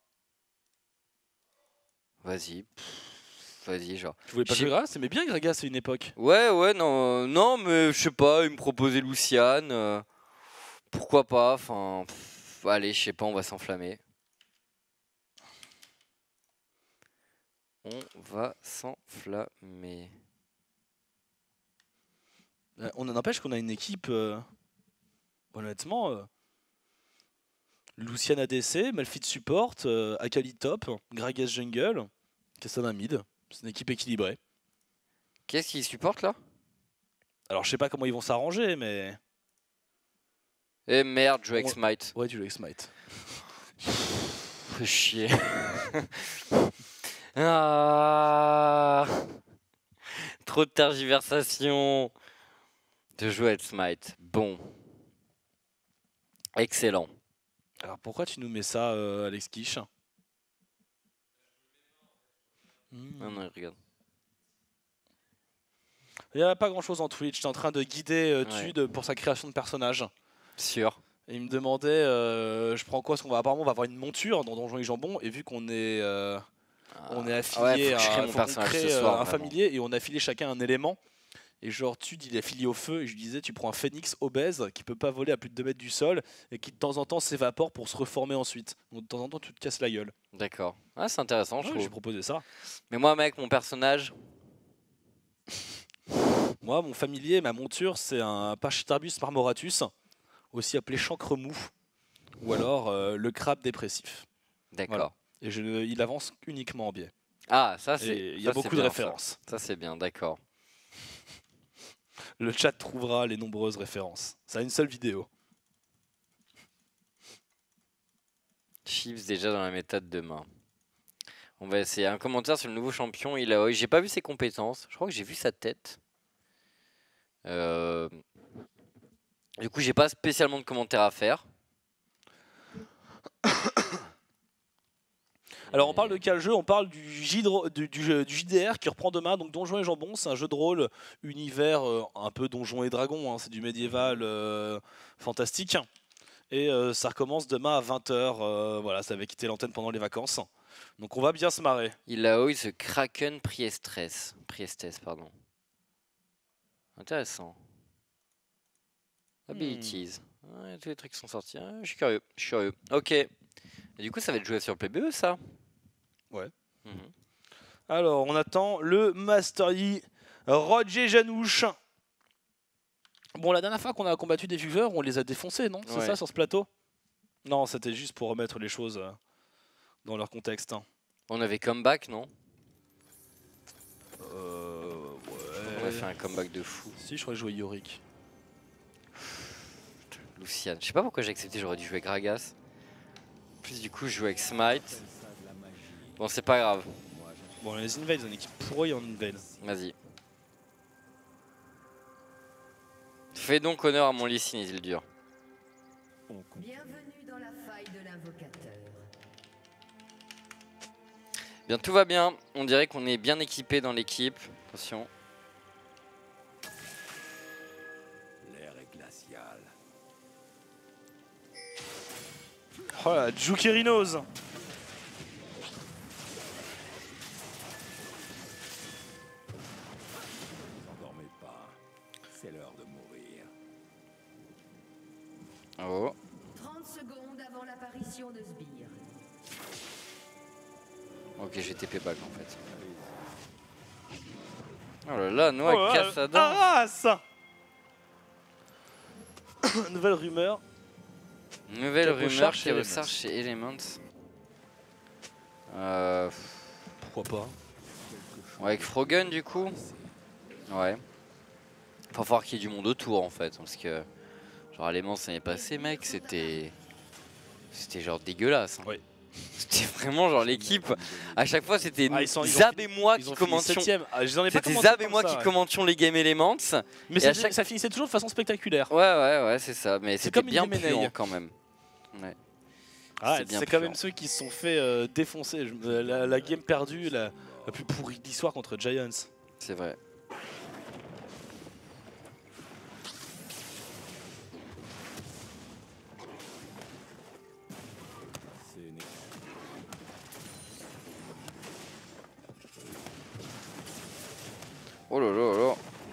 Vas-y. Pff, Vas-y, genre. Tu voulais pas J'ai- jouer Gragas? T'aimais bien Gragas à une époque. Ouais, ouais, non, non, mais je sais pas, il me proposait Lucian. euh, pourquoi pas? Enfin, pff, allez, je sais pas, on va s'enflammer. On va s'enflammer. Euh, On en empêche qu'on a une équipe, euh, honnêtement, euh, Lucian A D C, Malphite Support, euh, Akali Top, Gragas Jungle, Cassandra Mid. C'est une équipe équilibrée. Qu'est-ce qu'il supporte là? Alors je sais pas comment ils vont s'arranger, mais... Eh merde, je joue avec On- Smite. Ouais, tu joues avec Smite. Fais chier. Ah. Trop de tergiversation. De jouer avec Smite. Bon. Excellent. Alors pourquoi tu nous mets ça, euh, Alex Kish? Hmm. Non, non, regarde. Il n'y a pas grand chose en Twitch, j'étais en train de guider euh, Ouais. Tude pour sa création de personnage. Sûr. Et il me demandait, euh, je prends quoi? Parce qu'on va apparemment on va avoir une monture dans Donjons et Jambon, et vu qu'on est, euh, on est Ah ouais, affilié faut que je crée à mon faut qu'on personnage crée, ce euh, soir, un vraiment. familier, et on a affilié chacun un élément. Et genre Tude il est affilié au feu, et je lui disais tu prends un phénix obèse qui peut pas voler à plus de deux mètres du sol, et qui de temps en temps s'évapore pour se reformer ensuite. Donc de temps en temps tu te casses la gueule. D'accord. Ah, c'est intéressant, je Ouais, j'ai trouve. proposé ça. Mais moi, mec, mon personnage. Moi mon familier, ma monture c'est un Pachytarbus marmoratus, aussi appelé chancre mou, ou alors euh, le crabe dépressif. D'accord. Voilà. Et je, il avance uniquement en biais. Ah, ça, c'est. Et il y a ça, c'est beaucoup de bien, références. Ça, ça c'est bien, d'accord. Le chat trouvera les nombreuses références. Ça a une seule vidéo. Chips déjà dans la méthode de main. On va essayer un commentaire sur le nouveau champion. Il a, j'ai pas vu ses compétences. Je crois que j'ai vu sa tête. Euh, Du coup, j'ai pas spécialement de commentaires à faire. Alors on parle de quel jeu? On parle du, J D R, du, du jeu- du J D R qui reprend demain, donc Donjons et Jambon, c'est un jeu de rôle univers euh, un peu Donjons et Dragons, hein, c'est du médiéval euh, fantastique. Et euh, ça recommence demain à vingt heures, euh, voilà, ça avait quitté l'antenne pendant les vacances. Donc on va bien se marrer. Il a eu ce Kraken Priestes. Priestes, pardon. Intéressant. Abilities. Ouais, tous les trucs sont sortis. Ah, je suis curieux. Je suis curieux. Ok. Et du coup, ça va être joué sur P B E, ça? Ouais. Mhm. Alors on attend le Master Yi Roger Janouche. Bon, la dernière fois qu'on a combattu des viewers, on les a défoncés, non? C'est Ouais. ça sur ce plateau? Non, c'était juste pour remettre les choses euh, dans leur contexte. hein. On avait comeback, non? Euh, On a ouais. fait un comeback de fou. Si, je crois que je jouais Yorick. Lucian. Je sais pas pourquoi j'ai accepté, j'aurais dû jouer Gragas. En plus, du coup, je joue avec Smite. Bon, c'est pas grave. Bon, les Invades, une équipe pourrie en Invade. Vas-y. Fais donc honneur à mon Lee Sin, Isildur. Bienvenue dans la faille de l'invocateur. Bien, tout va bien. On dirait qu'on est bien équipé dans l'équipe. Attention. L'air est glacial. Oh là, Jukerinos. N'endormez pas. C'est l'heure de mourir. Oh. trente secondes avant l'apparition de Sbire. Ok, j'ai T P back en fait. Oh là là, Noah Oh là casse là, sa dent. ah, ça. Nouvelle rumeur. Nouvelle Cabochard rumeur chez Cabochard Elements. chez Elements. Euh, Pourquoi pas? ouais, avec Frogun du coup. Ouais. Faut voir qu'il y ait du monde autour en fait. Parce que genre Elements l'année passée mec, c'était. C'était genre dégueulasse. Hein. Ouais. C'était vraiment genre l'équipe. À chaque fois c'était Ah, ils sont- ils ont Zab fini- et moi Ils qui ont fini commentions. septième. Ah, je n'en ai pas C'était commenté Zab et comme moi ça, qui ouais. commentions les Game Elements. Mais et à c'est- chaque- ça finissait toujours de façon spectaculaire. Ouais ouais ouais c'est ça. Mais C'est c'était comme bien Illuminae. puant quand même. Ouais. Ah, C'est bien c'est quand puant. même ceux qui se sont fait euh, défoncer. Je- euh, la, la game perdue, la, la plus pourrie de l'histoire contre Giants. C'est vrai. C'est une Oh là là là.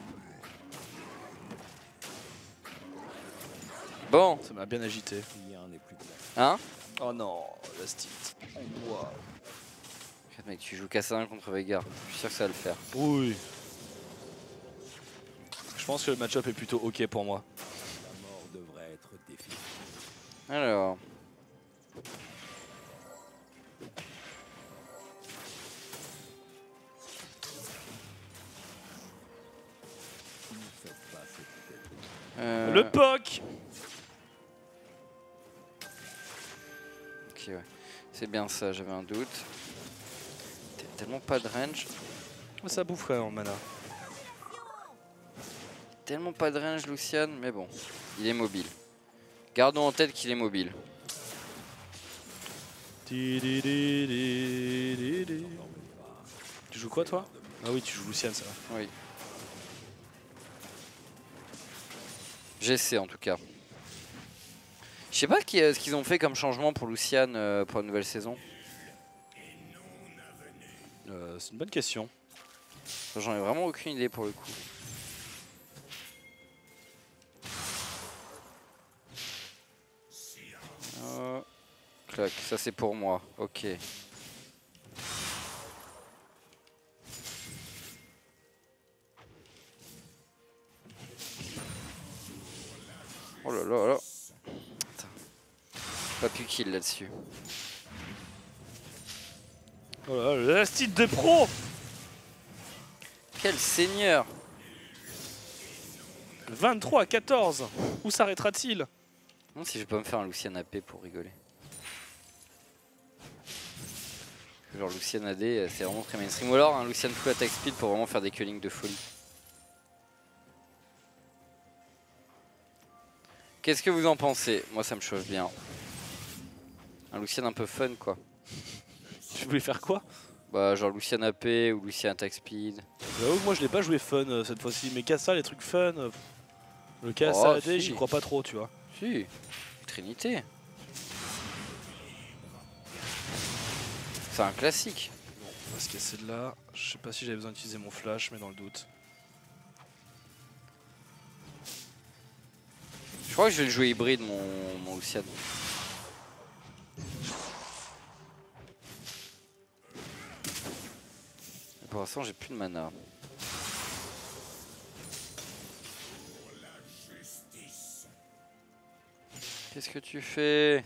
Bon, Ça m'a bien agité. rien n'est plus clair. hein. Oh non, la Steam. On voit. Mec, tu joues Kassadin contre Veigar. Je suis sûr que ça va le faire. Oui. Je pense que le match-up est plutôt ok pour moi. La mort devrait être définitive. Alors. Ne faites pas ce que Euh, Le P O C. Ok, ouais. C'est bien ça, j'avais un doute. T'as tellement pas de range. Ça boufferait en mana. Tellement pas de range, Lucian, mais bon. Il est mobile. Gardons en tête qu'il est mobile. Di, di, di, di, di, di. Tu joues quoi toi? Ah oui, tu joues Lucian, ça va. Oui. J'essaie en tout cas. Je sais pas qui, euh, ce qu'ils ont fait comme changement pour Lucian euh, pour la nouvelle saison. Euh, C'est une bonne question. J'en ai vraiment aucune idée pour le coup. Oh. Clac, ça c'est pour moi. Ok. Oh là là là. Putain. Pas pu kill là-dessus. Oh là là, la style de pro. Quel seigneur! vingt-trois à quatorze. Où s'arrêtera-t-il? Non, si je peux me faire un Lucian A P pour rigoler. Genre Lucian A D, euh, c'est vraiment très mainstream. Ou alors un Lucian full attack speed pour vraiment faire des cullings de folie. Qu'est-ce que vous en pensez? Moi ça me chauffe bien. Un Lucian un peu fun quoi. Tu voulais faire quoi? Bah genre Lucian A P ou Lucian attack speed. J'avoue que moi je l'ai pas joué fun euh, cette fois-ci. Mais Kassa, les trucs fun. euh, Le Kassa Oh, A D, si. j'y crois pas trop, tu vois. Si, Trinité. C'est un classique. On va se casser de là. Je sais pas si j'avais besoin d'utiliser mon flash, mais dans le doute. Je crois que je vais le jouer hybride mon, mon Lucian. Pour l'instant j'ai plus de mana. Qu'est-ce que tu fais?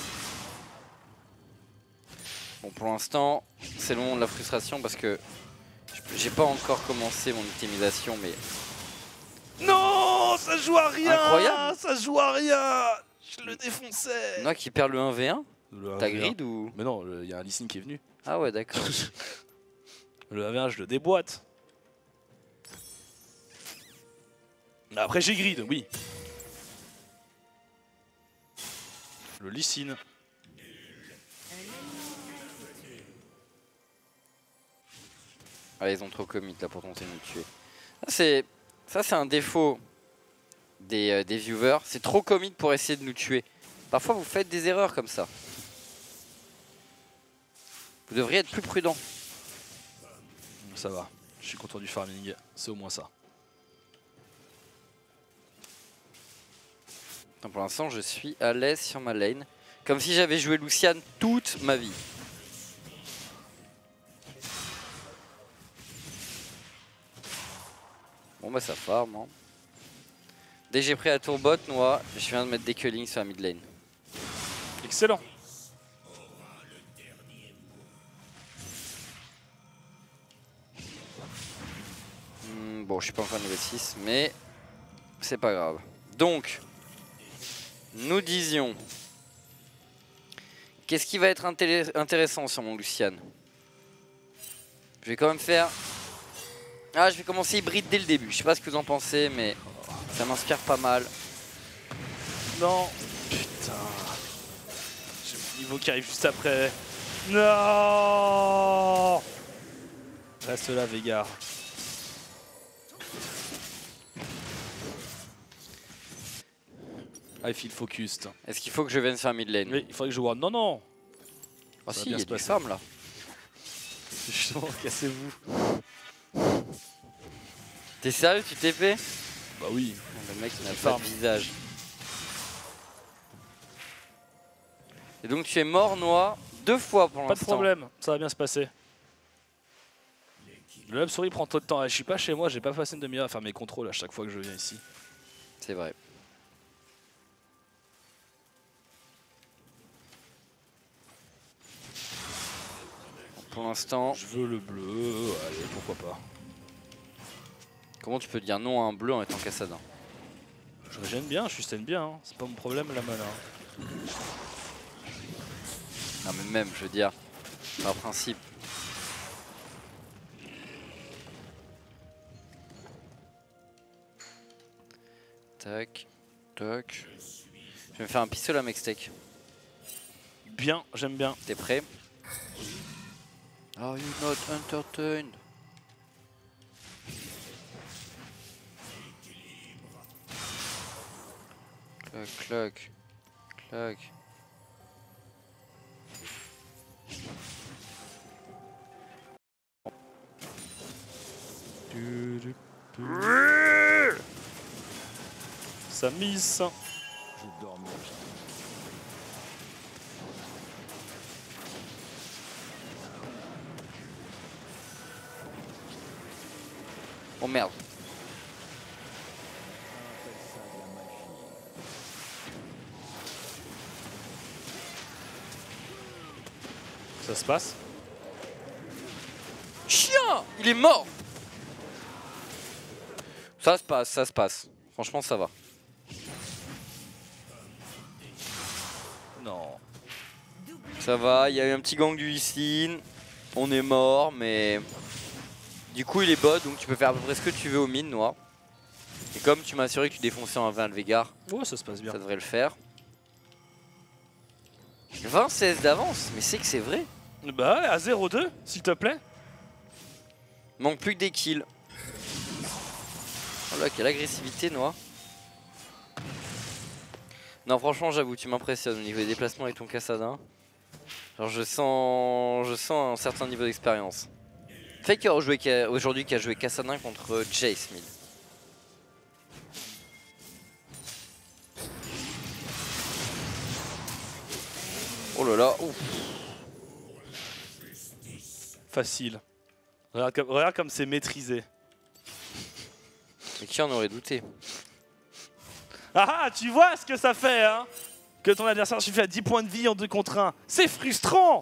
Bon pour l'instant c'est le moment de la frustration parce que j'ai pas encore commencé mon optimisation mais Non, ça joue à rien. Incroyable. Ça joue à rien. Je le défonçais. Noah qui perd le un v un. Le T'as un v un. grid ou? Mais non, il y a un Lee qui est venu. Ah ouais d'accord. Le un v un, je le déboîte. Après j'ai grid, oui. Le Lee. Ah ils ont trop commit là pour tenter de nous tuer. Ça c'est ça c'est un défaut des, euh, des viewers. C'est trop commit pour essayer de nous tuer. Parfois vous faites des erreurs comme ça. Vous devriez être plus prudent. Ça va, je suis content du farming, c'est au moins ça. Donc pour l'instant je suis à l'aise sur ma lane. Comme si j'avais joué Lucian toute ma vie. Bon bah ça farm hein. Dès que j'ai pris la tour bot noix, je viens de mettre des cullings sur la mid lane. Excellent. Hmm, bon je suis pas encore niveau six mais c'est pas grave. Donc nous disions, qu'est-ce qui va être intéressant sur mon Lucian? Je vais quand même faire... Ah, je vais commencer hybride dès le début. Je sais pas ce que vous en pensez, mais ça m'inspire pas mal. Non. Putain. J'ai mon niveau qui arrive juste après. Non. Reste là, Veigar. I feel focused. Est-ce qu'il faut que je vienne sur la mid lane? Oui, il faudrait que je vois. Non, non. Ah Ça va si, bien il y a se du passer. farm là. Justement, cassez-vous. T'es sérieux, tu T P? Bah oui. Le mec il n'a Du pas farm. de visage. Et donc tu es mort noix deux fois pour Pas l'instant. de problème, ça va bien se passer. Le lab souris prend trop de temps. Je suis pas chez moi, j'ai pas passé une demi-heure à faire mes contrôles à chaque fois que je viens ici. C'est vrai. Pour l'instant, Je veux le bleu, allez, pourquoi pas. comment tu peux dire non à un bleu en étant Kassadin? Je régène bien, je sustain bien, hein. C'est pas mon problème la mana. Non mais même, je veux dire, par principe. Tac, tac. Je vais me faire un pistolet à Mextech. Bien, j'aime bien. T'es prêt? Are you not entertained? Clac, clac, clac. Ça mise. Je dors bien. Oh merde. Ça se passe. Chien! Il est mort! Ça se passe, ça se passe. Franchement, ça va. Non. Ça va, il y a eu un petit gang du Issyn. On est mort, mais... Du coup, il est bot, donc tu peux faire à peu près ce que tu veux au mid, noir. Et comme tu m'as assuré que tu défonçais en vingt le Veigar, Ouais, ça se passe bien. ça devrait le faire. vingt C S d'avance, mais c'est que c'est vrai. Bah ouais, à zéro deux, s'il te plaît. Manque plus que des kills. Oh là, quelle agressivité, Noah. Non, franchement, j'avoue, tu m'impressionnes au niveau des déplacements avec ton Kassadin. Genre, je sens, je sens un certain niveau d'expérience. Faker aujourd'hui qui a joué Kassadin contre Jace mid. Oh là là, ouf. Facile. Regarde comme, regarde comme c'est maîtrisé. Mais qui en aurait douté? Ah ah, tu vois ce que ça fait, hein? Que ton adversaire suffit à dix points de vie en deux contre un. C'est frustrant!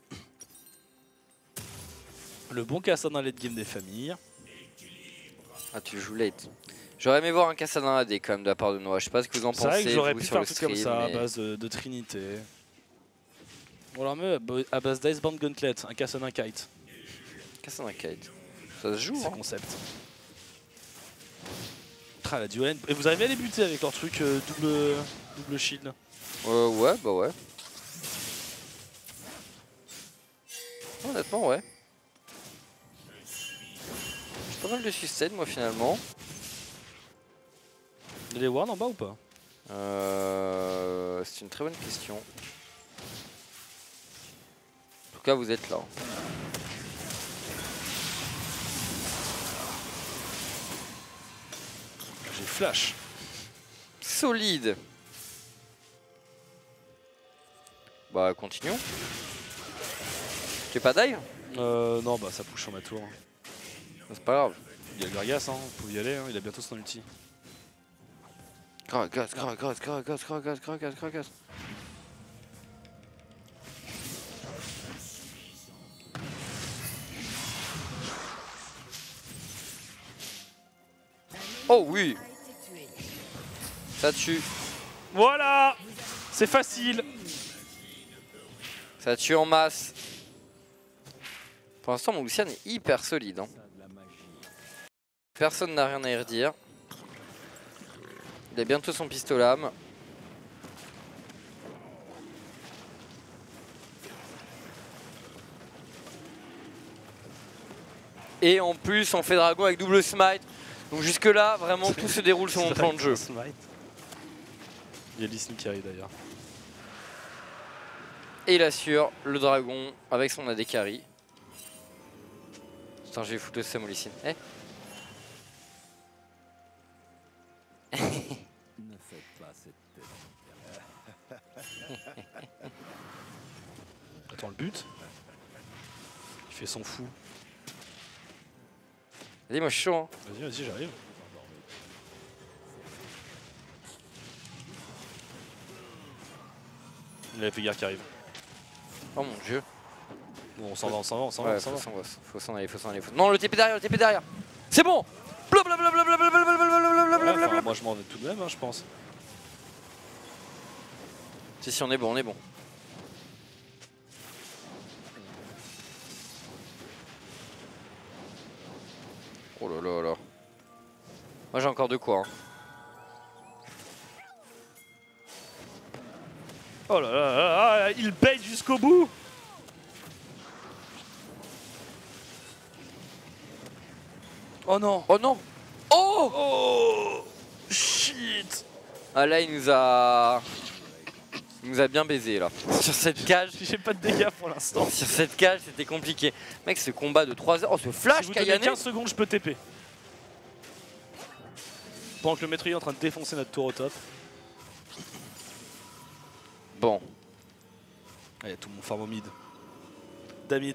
Le bon Kassadin late game des familles. Ah, tu joues late. J'aurais aimé voir un Kassadin A D quand même de la part de Noah. Je sais pas ce que vous en C'est vrai pensez. que j'aurais vous, pu sur faire un le truc comme stream, ça à mais- base de, de Trinité. Ou alors même à base d'Iceband Gauntlet, un Kassadin Kite. Kassadin Kite. Ça se joue, C'est hein. concept. Tra, la duel. Et vous arrivez à les buter avec leur truc euh, double, double shield. Euh, ouais, bah ouais. Honnêtement, ouais. J'ai pas mal de sustain, moi, finalement. Il y a les wards en bas ou pas? euh, C'est une très bonne question. En tout cas, vous êtes là. J'ai flash. Solide. Bah, continuons. Tu es pas d'ail? Euh, non, bah ça push sur ma tour. C'est pas grave. Il y a le Gragas, hein, vous pouvez y aller, hein, il a bientôt son ulti. Gragas, Gragas, Gragas, Gragas, Gragas, Gragas. Oh oui. Ça tue. Voilà. C'est facile. Ça tue en masse. Pour l'instant, mon Lucian est hyper solide. Hein. Personne n'a rien à y redire. Il a bientôt son pistolet lame. Et en plus, on fait dragon avec double smite. Donc jusque là, vraiment, tout se déroule sur mon plan de jeu. Il y a Lee Sin qui arrive d'ailleurs. Et il assure le dragon avec son A D carry. Attends, je vais foutre le Sam au Lee Sin. Eh Ne faites pas cette tête. Attends, le but. Il fait son fou. Vas-y, moi je suis chaud. Hein. Vas-y, vas-y, j'arrive. Il y a la Pégare qui arrive. Oh mon dieu. Bon, on s'en va, on s'en va, on s'en Ouais, va, on s'en faut va. s'en va, faut s'en aller, faut s'en aller. Faut... Non, le T P derrière, le T P derrière. C'est bon. Blablabla. Ouais, enfin, moi je m'en vais tout de même, hein, je pense. Si, si, on est bon, on est bon. Oh là là là. Moi j'ai encore de quoi. Hein. Oh là là là là, il bait jusqu'au bout. Oh non. Oh non. Oh. Oh shit. Ah là il nous a... Il nous a bien baisé là. Sur cette cage. J'ai pas de dégâts pour l'instant. Sur cette cage c'était compliqué. Mec ce combat de trois heures. Oh ce flash Si vous donnez Kayane. quinze secondes, je peux T P. Pendant que le maîtrier est en train de défoncer notre tour au top. Bon. Allez, tout mon farm au mid. Damit.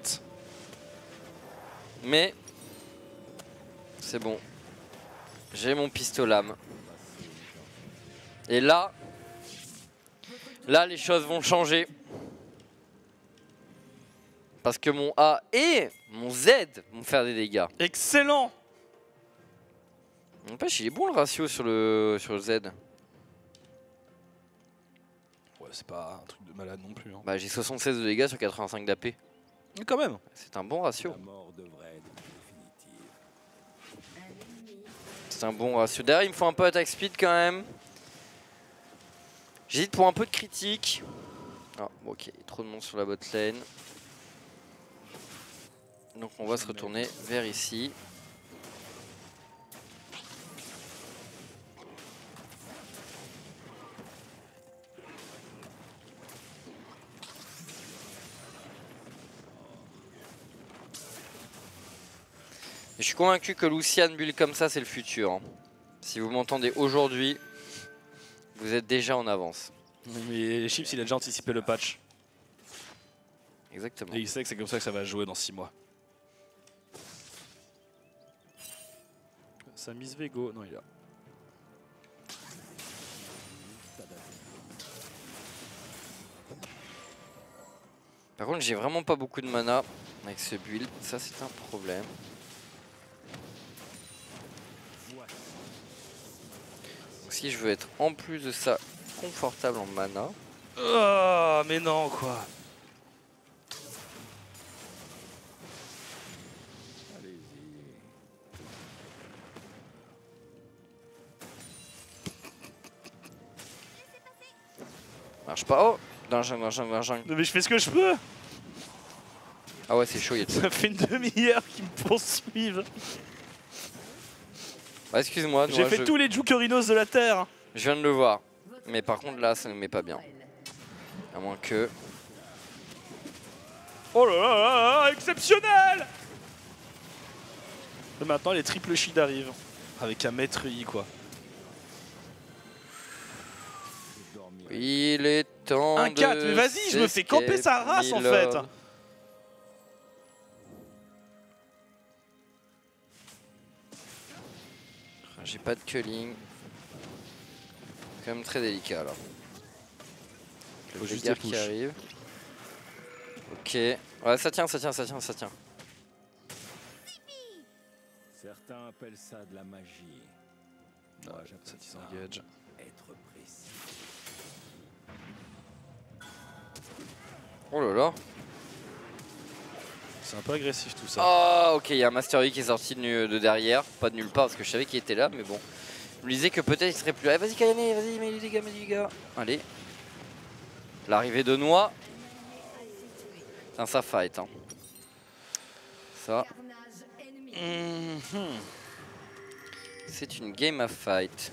Mais... C'est bon. J'ai mon pistolet lame. Et là... Là les choses vont changer. Parce que mon A et mon Z vont faire des dégâts. Excellent. N'empêche, il est bon le ratio sur le, sur le Z. Ouais, c'est pas un truc de malade non plus. Hein. Bah j'ai soixante-seize de dégâts sur quatre-vingt-cinq d'A P. Mais quand même. C'est un bon ratio. La mort devrait être définitive. C'est un bon ratio. Derrière, il me faut un peu attack speed quand même. J'hésite pour un peu de critique. Ah, bon, ok, trop de monde sur la bot lane. Donc on va se retourner vers ici. Et je suis convaincu que Lucian build comme ça, c'est le futur. Hein. Si vous m'entendez aujourd'hui, vous êtes déjà en avance. Mais Chips, il a déjà anticipé le patch. Exactement. Et il sait que c'est comme ça que ça va jouer dans six mois. Ça mise Vego. Non, il a. Par contre, j'ai vraiment pas beaucoup de mana avec ce build. Ça, c'est un problème. Donc, si je veux être en plus de ça confortable en mana. Oh, mais non, quoi. Marche pas. Oh, dans la jungle, dans la jungle, dans la jungle. Mais je fais ce que je peux. Ah ouais, c'est chaud, il y a tout. Ça fait une demi-heure qu'ils me poursuivent. Bah, excuse-moi. J'ai Noah, fait je... tous les Jukerinos de la Terre. je viens de le voir. Mais par contre là ça ne met pas bien. À moins que... Oh là là là là, exceptionnel! Et maintenant les triple shields arrivent. Avec un maître I quoi. Il est temps Un de... quatre, mais vas-y, je me fais camper sa race en fait. J'ai pas de culling. C'est quand même très délicat là. Le Faut juste dégât des qui push. arrive. Ok. Ouais, ça tient, ça tient, ça tient, ça tient. Certains appellent ça de la magie. Moi, Ouais, ça j'appelle ça disengage. être précis. Oh là là. C'est un peu agressif tout ça. Oh, ok, il y a un Master Yi qui est sorti de, nu- de derrière. Pas de nulle part parce que je savais qu'il était là, mais bon. Je me disais que peut-être il serait plus là. Vas-y, Kayane, vas-y, mets les dégâts, mets les dégâts. Allez. L'arrivée de Noix. Putain, ça fight. Hein. Ça. Mhm. C'est une game à fight.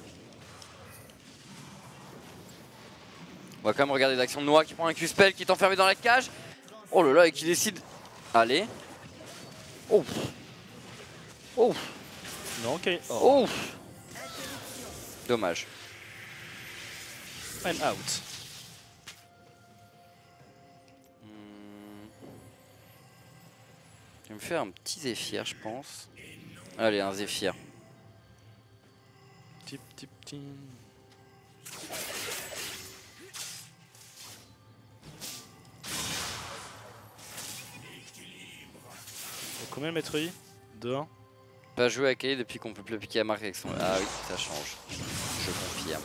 On va quand même regarder l'action de Noix qui prend un Q-spell, qui est enfermé dans la cage. Oh là là, et qui décide. Allez. Oh. Oh. Non, ok. Oh. Oh. Dommage. I'm out. Hmm. Je vais me faire un petit Zéphyr, je pense. Allez, un Zéphyr. Tip, tip, tip. Combien le maître I? deux un. Pas joué à Kay depuis qu'on peut plus piquer à marque avec son... Ah oui, ça change. Je confirme.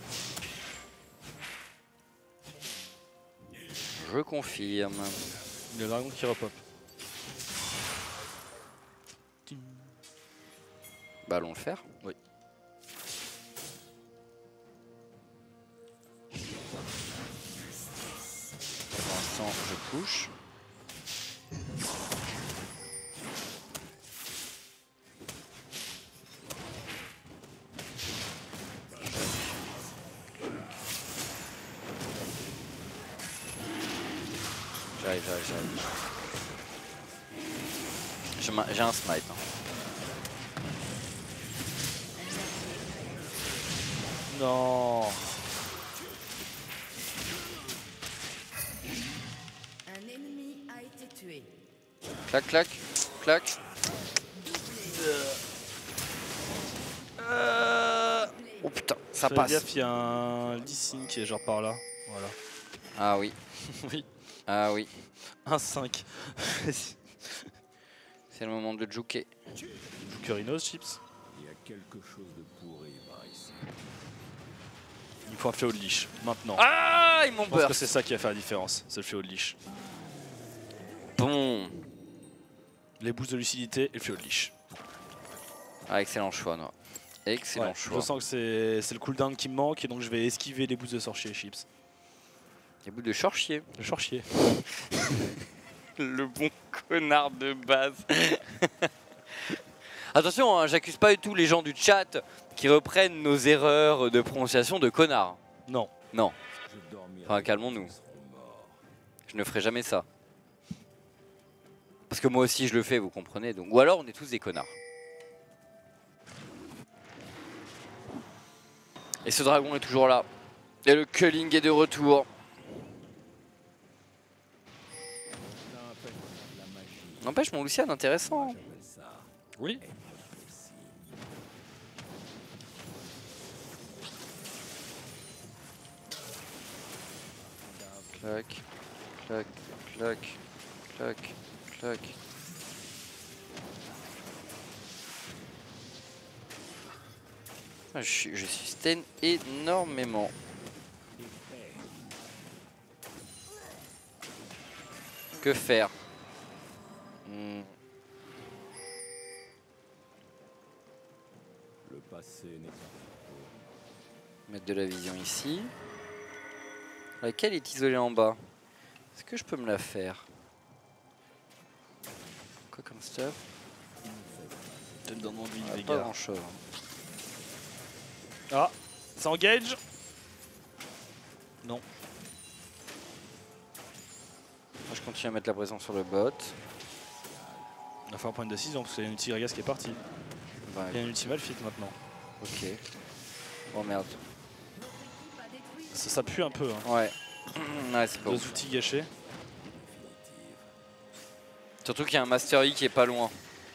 Je confirme. Le dragon qui repop. Bah allons le faire. Oui. Pour l'instant, je push. J'arrive, j'arrive, j'arrive. J'ai ma- j'ai un smite. Hein. Non. Un ennemi a été tué. Clac, clac, clac. Euh... Oh putain, ça Fais passe. gaffe, il y a un Lee Sin qui est genre par là. Voilà. Ah oui, Oui. ah oui. un cinq. C'est le moment de juker. Joukerinos, chips. Il y a quelque chose de pourri par ici. Il faut un fléau de liche. Maintenant. Ah, ils m'ont Je pense que burst. c'est ça qui va faire la différence. C'est le fléau de liche. Bon. Les boosts de lucidité et le fléau de liche. Ah, excellent choix, non. Excellent Ouais, choix. je sens que c'est c'est le cooldown qui me manque et donc je vais esquiver les boosts de sorcier chips. Les bouts de sorcier. Le sorcier. Le bon connard de base. Attention, hein, j'accuse pas du tout les gens du chat qui reprennent nos erreurs de prononciation de connard. Non. Non, Je dormirai. enfin calmons-nous. Ils seront morts. Je ne ferai jamais ça. Parce que moi aussi je le fais, vous comprenez. Donc, ou alors on est tous des connards. Et ce dragon est toujours là. Et le culling est de retour. Certains appellent ça de la magie. N'empêche mon Lucian intéressant. J'appelle ça Oui. être précis. Clac, clac, clac, clac, clac. Ah, je, suis- je suis stun énormément. Que faire? Hmm, Le passé n'est pas Mettre de la vision ici. Laquelle est isolée en bas? Est-ce que je peux me la faire? Quoi comme stuff? Peut-être donne envie Ah, les pas gars. grand chose. Ah, ça engage. Non. Moi je continue à mettre la pression sur le bot. On va faire un point de décision parce qu'il y a une ulti Gragas qui est partie. Bah, Il y a une ulti Malphite maintenant. ok. Oh merde. Ça, ça pue un peu. Hein. Ouais. Ouais, c'est pas Deux ouf. outils gâchés. Surtout qu'il y a un Master Yi qui est pas loin.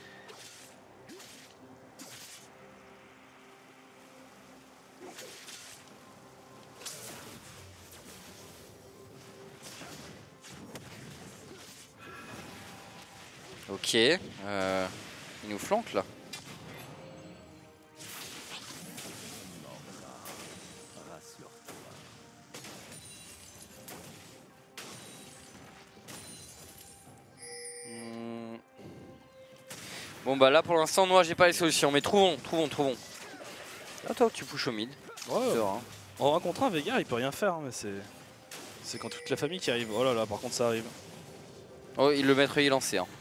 Ok, euh, il nous flanque là. Hmm. Bon bah là pour l'instant moi j'ai pas les solutions mais trouvons, trouvons, trouvons. Attends que tu pushes au mid. Ouais, Dehors, hein. en rencontrant un Veigar il peut rien faire hein, mais c'est. C'est quand toute la famille qui arrive. Oh là là par contre ça arrive. Oh il le maître il est lancé hein.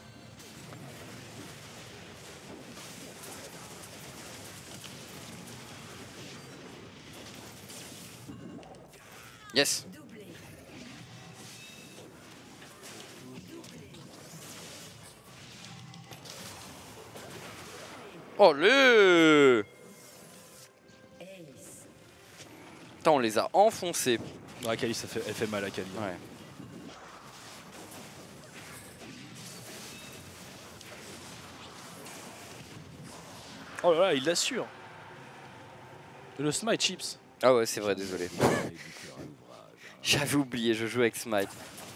Yes. Oh le Putain on les a enfoncés. Ouais, Kali ça fait, elle fait mal à Kali. Ouais. Oh là là il l'assure. Le smite chips. Ah ouais c'est vrai désolé. J'avais oublié je joue avec Smite.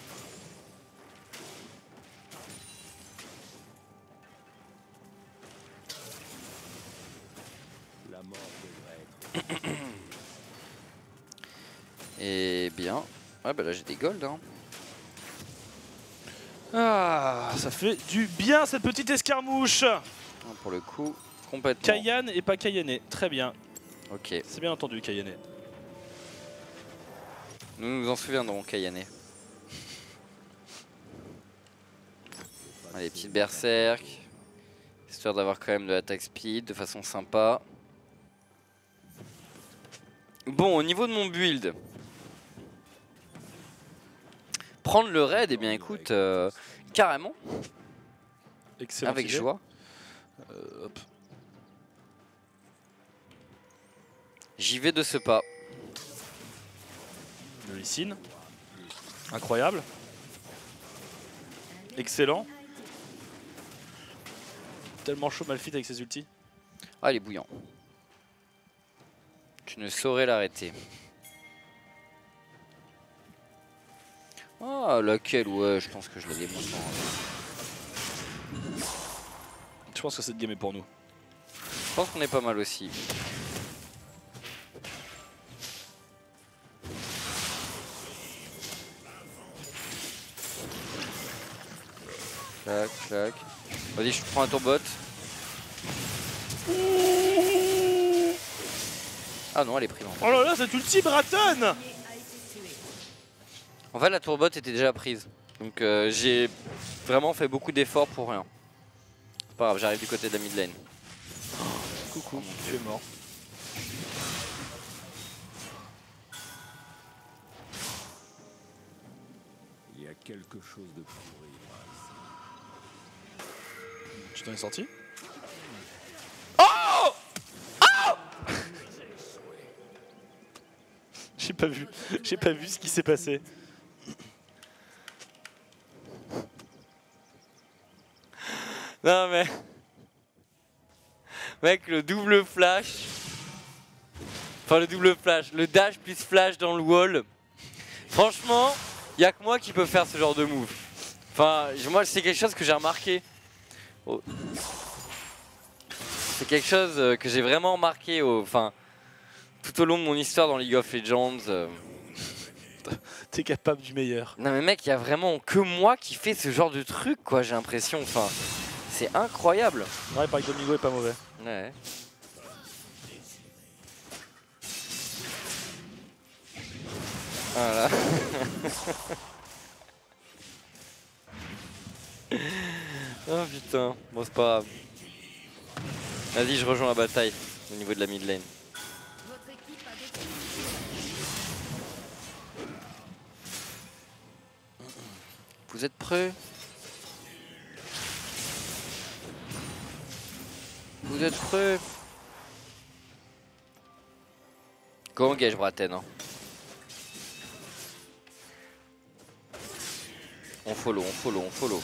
Et bien. Ah bah là j'ai des golds hein. Ah ça fait du bien cette petite escarmouche. Pour le coup complètement. Kayan et pas Kayane. Très bien. Ok. C'est bien entendu Kayane. Nous nous en souviendrons Kayane. Allez petite berserk. Histoire d'avoir quand même de l'attaque speed de façon sympa. Bon au niveau de mon build. Prendre le raid, eh bien écoute, euh, carrément, Excellent. avec idée. joie. Euh, hop. J'y vais de ce pas. Le Lee Sin. Incroyable. Excellent. Tellement chaud Malphite avec ses ultis. Ah, il est bouillant. Tu ne saurais l'arrêter. Ah, laquelle? Ouais, je pense que je l'ai démontré. Je pense que cette game est pour nous. Je pense qu'on est pas mal aussi. Clac, clac. Vas-y, je prends un tourbot. Ah non, elle est prise en fait. Oh là là, cette ulti Braton! En fait, la tourbot était déjà prise. Donc euh, j'ai vraiment fait beaucoup d'efforts pour rien. C'est pas grave, j'arrive du côté de la mid lane. Coucou, tu es mort. Il y a quelque chose de pourri. Tu t'en es sorti? Oh! J'ai pas vu, j'ai pas vu ce qui s'est passé. Non mais... Mec, le double flash... Enfin le double flash, le dash plus flash dans le wall. Franchement, il y a que moi qui peux faire ce genre de move. Enfin, moi c'est quelque chose que j'ai remarqué. Oh. C'est quelque chose que j'ai vraiment remarqué au... Enfin, tout au long de mon histoire dans League of Legends. Euh... T'es capable du meilleur. Non mais mec, il y a vraiment que moi qui fais ce genre de truc quoi, j'ai l'impression. Enfin, c'est incroyable. Ouais, pareil, Domingo est pas mauvais. Ouais. Voilà. Oh putain, bon c'est pas grave. Vas-y, je rejoins la bataille au niveau de la mid lane. Vous êtes prêts? Vous êtes prêts? Go engage Braten. Hein. On follow, on follow, on follow.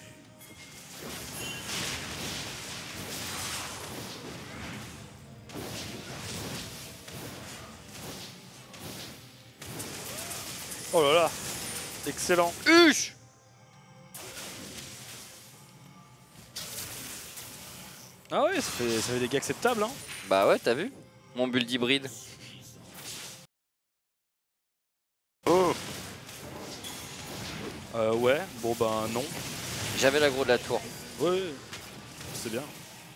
Oh là là, excellent. Huche. Ah ouais, ça fait, ça fait des gags acceptables. Hein. Bah ouais, t'as vu? Mon build d'hybride. Oh. Euh, ouais, bon ben non. J'avais l'aggro de la tour. Ouais, c'est bien.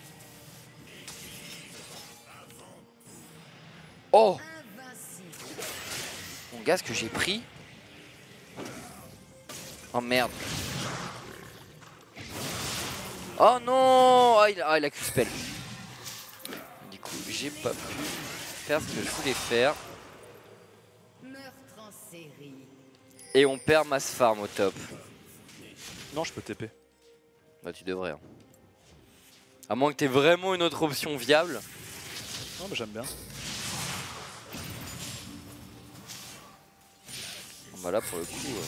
Oh! Mon gars, ce que j'ai pris. Oh merde. Oh non! Oh, il, a, oh, il a Q-spell. Du coup, j'ai pas pu faire ce que je voulais faire. Meurtre en série. Et on perd mass farm au top. Non, je peux T P. Bah tu devrais. Hein. À moins que t'aies vraiment une autre option viable. Non, mais j'aime bien. Bah là pour le coup. Euh...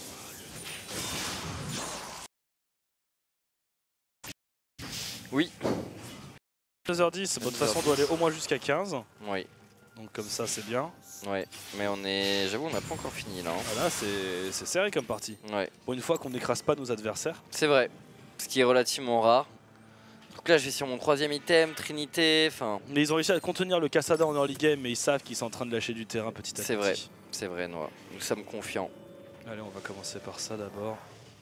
Oui. deux heures dix, de toute façon on doit aller au moins jusqu'à quinze. Oui. Donc comme ça c'est bien. Ouais, mais on est. J'avoue on n'a pas encore fini là. Hein. Voilà, c'est serré comme partie. Ouais. Pour une fois qu'on n'écrase pas nos adversaires. C'est vrai. Ce qui est relativement rare. Donc là je vais sur mon troisième item, Trinité, enfin. Mais ils ont réussi à contenir le Cassada en early game, mais ils savent qu'ils sont en train de lâcher du terrain petit à petit. C'est vrai, c'est vrai Noah. Nous sommes confiants. Allez, on va commencer par ça d'abord.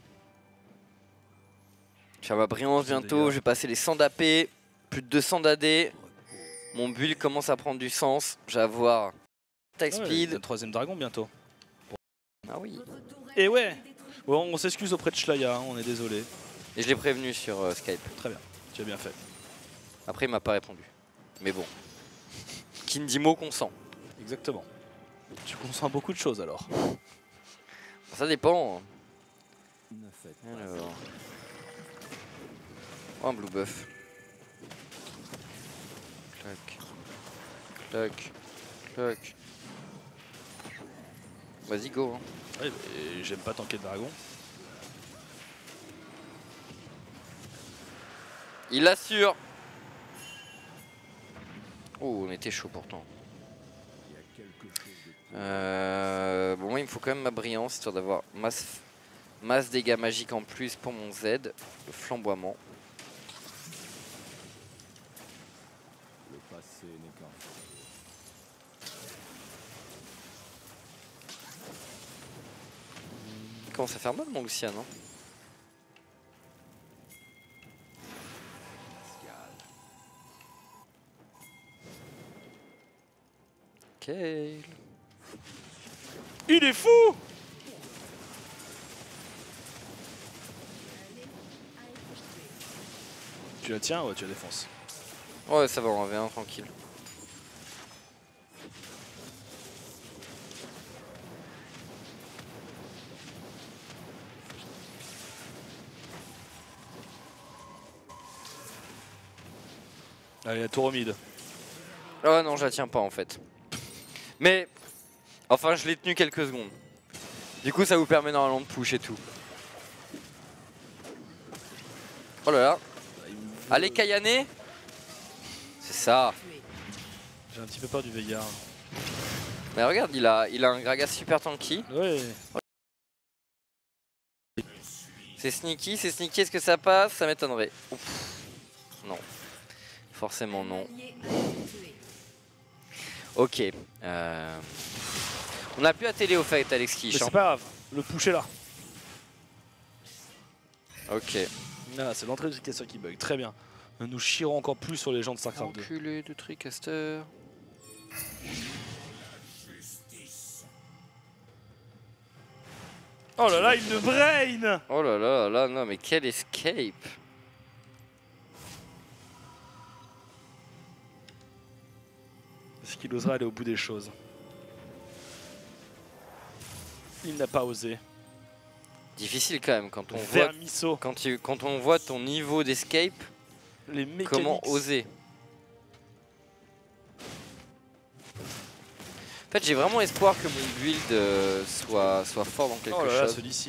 Je vais à ma brillance bientôt, je vais passer les cent d'A P, plus de deux cents d'A D. Mon build commence à prendre du sens. Je vais avoir attack Ouais, speed. le troisième dragon bientôt. Ah oui. Et ouais, bon, on s'excuse auprès de Shlaya, hein, on est désolé. Et je l'ai prévenu sur euh, Skype. Très bien, tu as bien fait. Après il m'a pas répondu. Mais bon. Qui ne dit mot consent. Exactement. Tu consens beaucoup de choses alors. Ça dépend. Ne faites pas Alors. Oh, un blue buff. Clac. Clac. Clac. Vas-y, go. Hein. Ouais, mais j'aime pas tanker le dragon. Il assure. Oh, on était chaud pourtant. Il y a quelque chose de Euh, bon, moi, il me faut quand même ma brillance, histoire d'avoir masse, masse dégâts magiques en plus pour mon Z. Le flamboiement. le passé n'est qu'un Commence à faire mal, mon Lucian, hein. Kale. Il est fou! Tu la tiens? Ouais, tu la défonces. Ouais, ça va, on avait un tranquille. Allez, la tour au mid. Oh non, je la tiens pas en fait. Mais, enfin, je l'ai tenu quelques secondes. Du coup, ça vous permet normalement de push et tout. Oh là là. Allez, Kayane. C'est ça. J'ai un petit peu peur du Veigar. Mais regarde, il a, il a un Gragas super tanky. Ouais. C'est sneaky, c'est sneaky. Est-ce que ça passe? Ça m'étonnerait. Ouf. Non. Forcément non. Ok. Euh... On a pu atteler au fait, Alex Kish. Mais Hein. c'est pas grave, le push est là. Ok. Ah, c'est l'entrée du casseur qui bug, très bien. Nous chierons encore plus sur les gens de StarCraft deux. Enculé de Tricaster. Oh là là, il me brain! Oh là là là, non mais quel escape! Est-ce qu'il osera aller au bout des choses? Il n'a pas osé. Difficile quand même quand on voit, Vermisseau. quand, tu, quand on voit ton niveau d'escape, Les mécaniques. comment oser. En fait, j'ai vraiment espoir que mon build euh, soit, soit fort dans quelque Oh là là, chose. ce Lee Sin.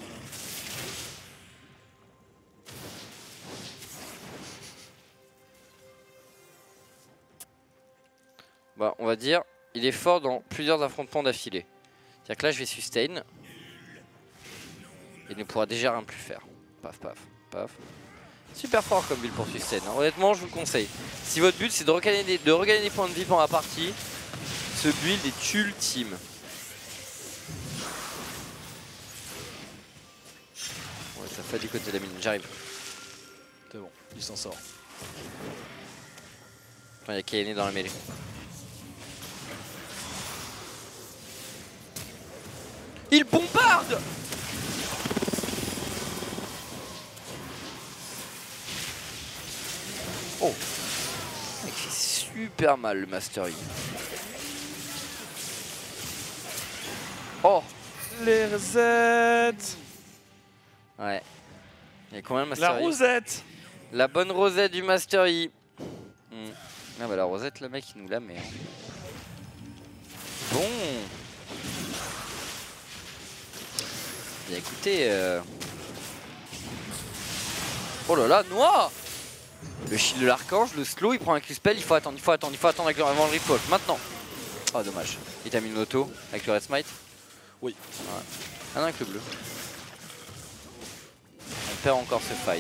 Bah, on va dire, il est fort dans plusieurs affrontements d'affilée. C'est-à-dire que là, je vais sustain. Il ne pourra déjà rien plus faire. Paf, paf, paf. Super fort comme build pour sustain. Hein. Honnêtement, je vous le conseille. Si votre but, c'est de regagner des, de regagner des points de vie pendant la partie, ce build est ultime. Ouais, ça fait du côté de la mine. J'arrive. C'est bon, il s'en sort. Attends, il y a Kaene dans la mêlée. Il bombarde! Oh! Il fait super mal le Master Yi. Oh! Les rosettes. Ouais. Il y a combien de Master La Yi? rosette. La bonne rosette du Master Yi. Hmm. Ah bah la rosette, le mec, il nous la met. Hein. Bon. Bien écoutez. Euh... Oh là là, noix! Le shield de l'archange, le slow, il prend un Q-spell, il faut attendre, il faut attendre, il faut attendre avec le avant le riposte. Maintenant. Oh dommage. Il t'a mis une auto avec le red smite? Oui. Ouais. Ah non, avec le bleu. On perd encore ce fight.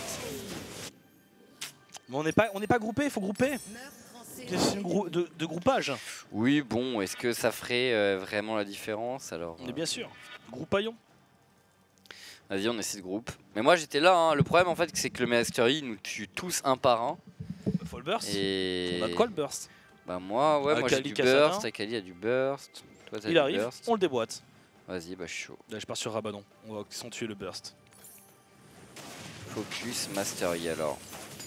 Mais on n'est pas, on n'est pas groupé, il faut grouper. Question grou de, de groupage. Oui, bon, est-ce que ça ferait euh, vraiment la différence alors? Mais bien sûr. Groupaillon. Vas-y, on essaie de groupe. Mais moi j'étais là, hein. Le problème en fait c'est que le Master Yi nous tue tous un par un. Faut le burst. Et... On a de quoi le burst? Bah moi, ouais, moi j'ai Akali du Kassadin. burst, Akali a du burst. Toi t'as Il du arrive, burst. on le déboîte. Vas-y, bah je suis chaud. Là je pars sur Rabadon. On va sont tuer le burst. Focus Master Yi alors.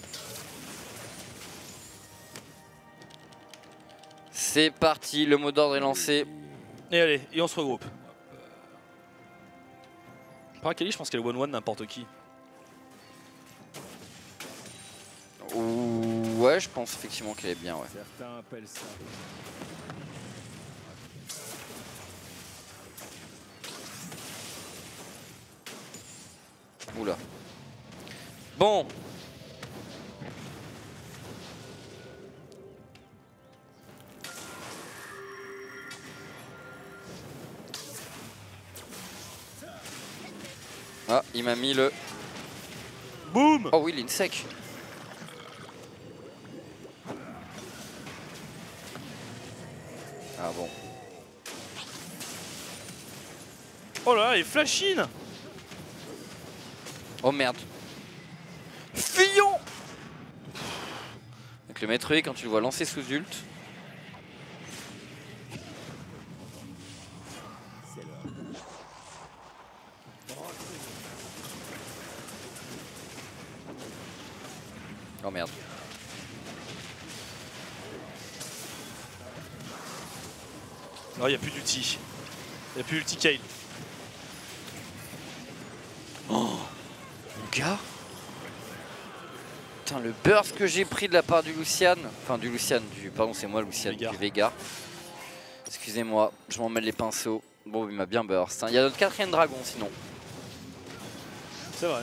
C'est parti, le mot d'ordre est lancé. Et allez, et on se regroupe. Par Akali, je pense qu'elle one one n'importe qui. Ouh, ouais, je pense effectivement qu'elle est bien, ouais. Certains appellent ça. Oula. Bon. Ah, il m'a mis le... Boum. Oh oui, l'insec. Ah bon. Oh là là, il flash in. Oh merde. Fillon. Avec le maître E, quand tu le vois lancer sous ult. Oh merde. Non, il n'y a plus d'ulti. Il n'y a plus d'ulti Kayle. Oh mon gars. Putain, le burst que j'ai pris de la part du Lucian. Enfin du Lucian, du. Pardon, c'est moi Lucian, Veigar. du Veigar. Excusez-moi, je m'en mêle les pinceaux. Bon, il m'a bien burst. Hein. Il y a notre quatrième dragon sinon. C'est vrai.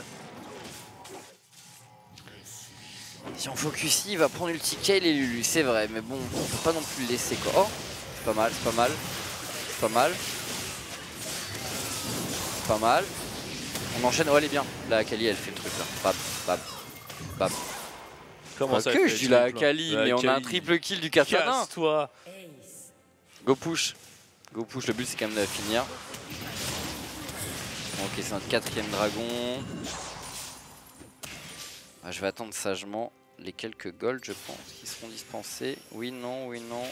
Si on focus ici, il va prendre ulti Kayle et Lulu, c'est vrai, mais bon, on peut pas non plus le laisser quoi. Oh, c'est pas mal, c'est pas mal. C'est pas mal. C'est pas mal. On enchaîne, oh elle est bien. La Akali elle fait le truc là. Bam, bam, bam. Comment ça? Que je dis la Akali, mais on a un triple kill du Kassadin. Casse-toi. Go push. Go push, le but c'est quand même de finir. Ok, c'est notre quatrième dragon. Ah, je vais attendre sagement les quelques golds, je pense, qui seront dispensés. Oui, non, oui, non. non.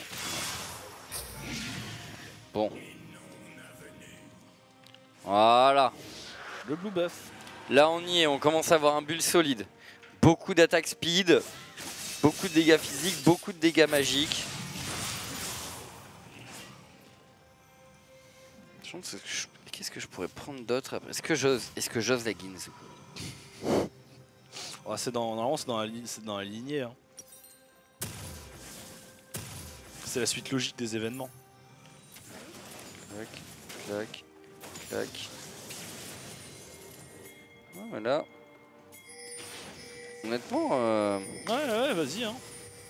Bon. Voilà. Le blue buff. Là, on y est, on commence à avoir un build solide. Beaucoup d'attaque speed, beaucoup de dégâts physiques, beaucoup de dégâts magiques. Qu'est-ce que je pourrais prendre d'autre après? Est-ce que j'ose Est-ce que j'ose la Ginzu? Oh, c'est dans, normalement c'est dans la, li- c'est dans la lignée. Hein. C'est la suite logique des événements. Clac, clac, clac. Ah, voilà. Honnêtement, euh... Ouais, ouais, vas-y. Hein.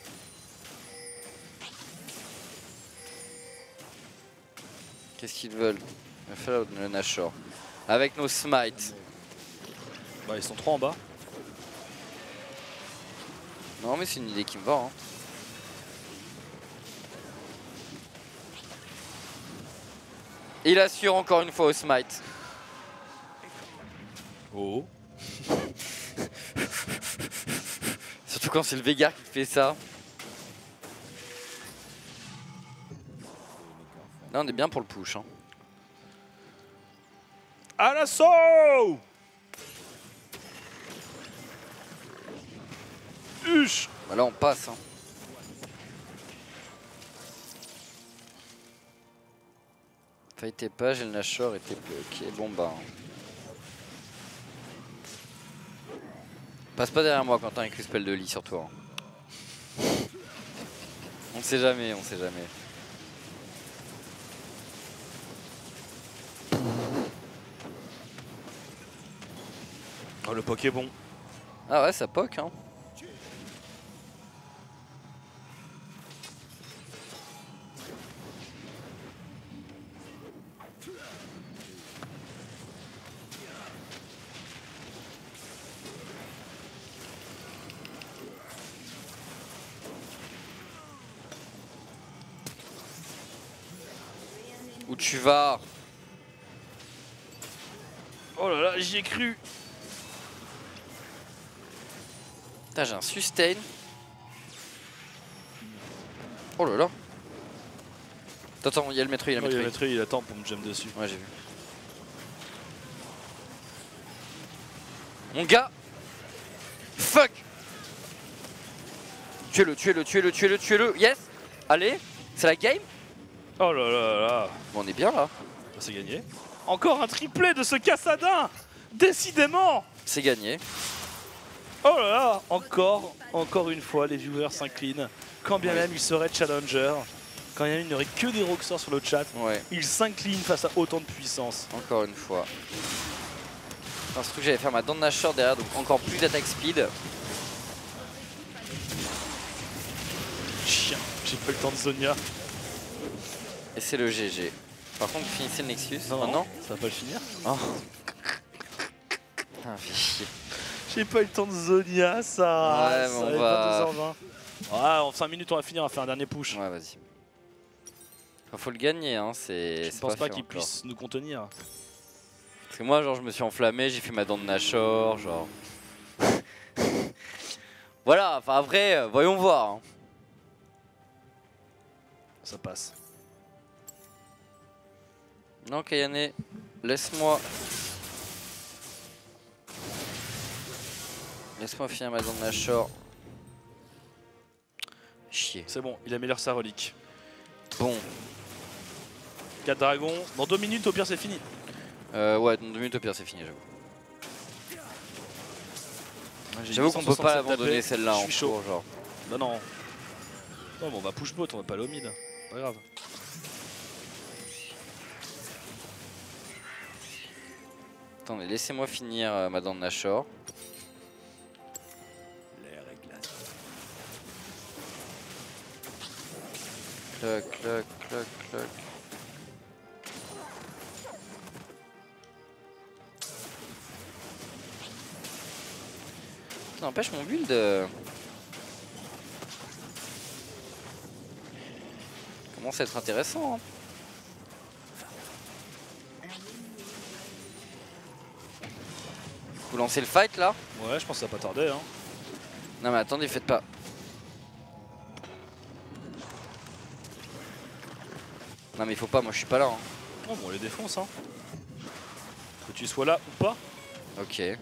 qu'est-ce qu'ils veulent? Le Fallout, le Nashor. Avec nos smites. Bah, ils sont trois en bas. Non, mais c'est une idée qui me va. Hein. Il assure encore une fois au smite. Oh. Surtout quand c'est le Veigar qui fait ça. Là, on est bien pour le push. Hein. À l'assaut! Huche! Bah là, on passe. Hein. Fightez pas, j'ai le Nashor était bloqué. Bon bah. Hein. Passe pas derrière moi quand t'as un Crispel de lit sur toi. Hein. On sait jamais, on sait jamais. Oh, le poké est bon. Ah ouais, ça poke hein. Où tu vas? Oh là là, j'y ai cru. Putain, j'ai un sustain. Oh là là. Attends, attends, il y a le maître, il y a le Oh, il y a maître. le maître, il attend pour me jump dessus. Ouais, j'ai vu. Mon gars. Fuck. Tuez-le, tuez-le, tuez-le, tuez-le, tuez-le. Yes. Allez, c'est la game. Oh là là là. Bon, on est bien là. C'est gagné. Encore un triplé de ce Cassadin. Décidément. C'est gagné. Oh là là. Encore, encore une fois, les viewers s'inclinent. Quand bien Ouais. même ils seraient challenger, quand bien même il n'y aurait que des rockstars sur le chat, Ouais, ils s'inclinent face à autant de puissance. encore une fois. Enfin, surtout que j'allais faire ma dent de Nashor derrière, donc encore plus d'attaque speed. Chien, j'ai pas eu le temps de Zonia. Et c'est le G G. Par contre, finissez le Nexus. Non, Oh non. ça va pas le finir. Oh. Putain, fait chier. J'ai pas eu le temps de Zonia, ça. Ouais, mais ça on avait va- pas deux heures vingt. Ouais, en cinq minutes on va finir, on va faire un dernier push. Ouais, vas-y. Enfin, faut le gagner, hein. C'est. Je c'est pense pas fait qu'il encore. puisse nous contenir. Parce que moi, genre, je me suis enflammé, j'ai fait ma dent de Nashor, genre. Voilà, enfin, après, euh, voyons voir. Hein. Ça passe. Non, Kayane, laisse-moi. Laisse-moi finir ma dent de Nashor. Chier. C'est bon, il améliore sa relique. Bon. quatre dragons, dans deux minutes au pire c'est fini. Euh, ouais, dans deux minutes au pire, c'est fini, j'avoue. J'ai J'avoue qu'on peut pas huit cent soixante-sept l'abandonner tapés, celle-là je en suis chaud. cours, genre. Bah non. Non mais on va push bot, on va pas aller au mid. Pas grave. Attendez, laissez-moi finir euh, ma dent de Nashor. L'air est glacé. Clac, clac, clac, clac. Ça n'empêche mon build. euh, commence à être intéressant. Hein. Vous lancez le fight là? Ouais, je pense que ça va pas tarder. Hein. Non mais attendez, faites pas. Non mais il faut pas, moi je suis pas là. Hein. Oh, bon, on les défonce. Hein. Que tu sois là ou pas. Ok. Euh...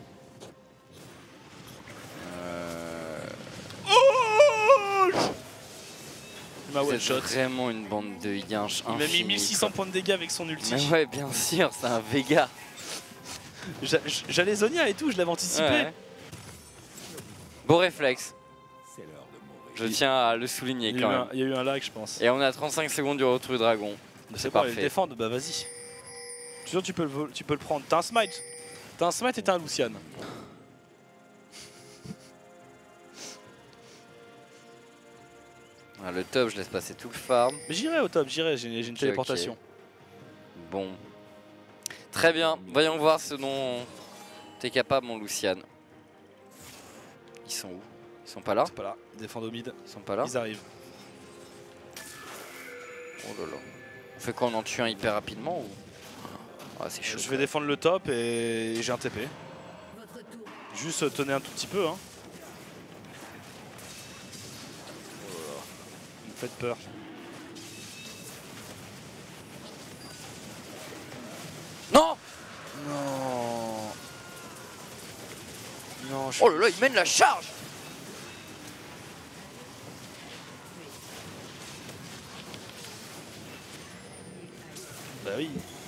Oh, Ma one C'est shot. vraiment une bande de yinches Il m'a mis infinis, mille six cents quoi. points de dégâts avec son ulti. Mais ouais, bien sûr, c'est un Vega. J'a- J'allais Zonia et tout, je l'avais anticipé. Ouais. Beau réflexe, C'est l'heure de mourir. je tiens à le souligner Il y, a quand eu même. un, il y a eu un lag, je pense. Et on est à trente-cinq secondes du retour du dragon. C'est c'est pas, ils parfait. le défendent, bah vas-y. Je suis sûr que tu peux le, vol- tu peux le prendre. T'as un smite. T'as un smite et t'as un Lucian. Ah, le top, je laisse passer tout le farm. Mais j'irai au top, j'irai, j'ai j'ai une Ok, téléportation. ok. Bon. Très bien, voyons voir ce dont t'es capable, mon Lucian. Ils sont où? Ils sont pas là? C'est pas là, ils défendent au mid, Ils sont pas là? ils arrivent. Oh là là. On fait quoi, on en tue un hyper rapidement ou... Ah, c'est chaud. Je vais défendre le top et j'ai un T P. Votre tour. Juste euh, tenez un tout petit peu. Hein. Oh là là. Vous me faites peur. Non! Non. Non, je Oh là là, il mène la charge! Bah oui.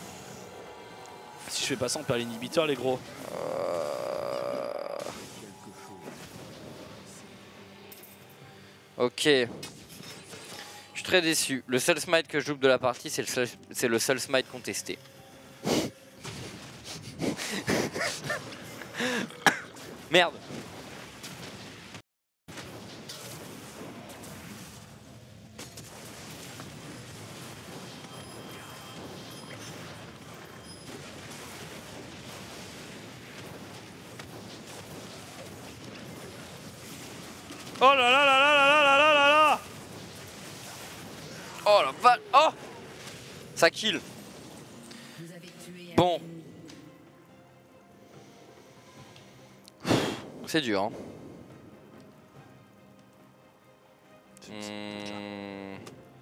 Si je fais pas ça, on perd l'inhibiteur, les gros. Euh... Ok. Je suis très déçu. Le seul smite que je loupe de la partie, c'est le seul, c'est le seul smite contesté. Merde. Oh là là là là là là là là là. Oh la vache. Oh! Ça kill. Vous avez tué un Bon. ennemi. C'est dur, hein. Hmm.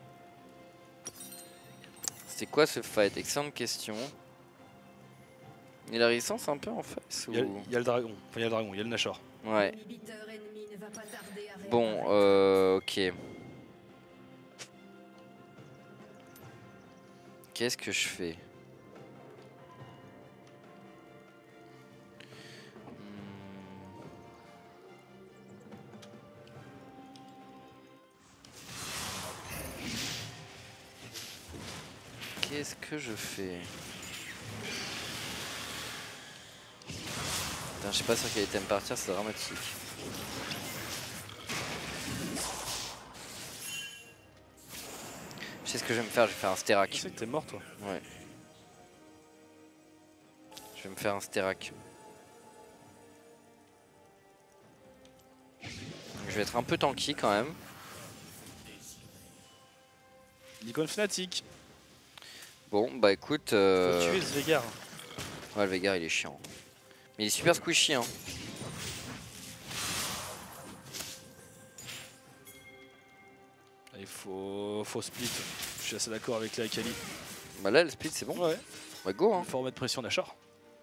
C'était quoi ce fight? Excellente question. Il a la résistance un peu en face ou... Il y, a, il y a le dragon, enfin il y a le dragon, il y a le Nashor. Ouais. L'inhibiteur ennemi ne va pas tarder à Bon, réapparaître. euh, ok. Qu'est-ce que je fais? Hmm. Qu'est-ce que je fais? Putain, je sais pas sur quel item partir, c'est dramatique. Je sais ce que je vais me faire, je vais faire un Je Sterak. sais que t'es mort toi. Ouais. Je vais me faire un Sterak. Je vais être un peu tanky quand même. L'icône Fnatic. Bon, bah écoute. Faut Euh... tuer ce Veigar. Ouais, le Veigar il est chiant. Mais il est super squishy, hein. Il faut, faut split. Je suis assez d'accord avec la Akali. Bah là, le split c'est bon. Ouais. Bah go, hein. Il faut remettre pression Nashor.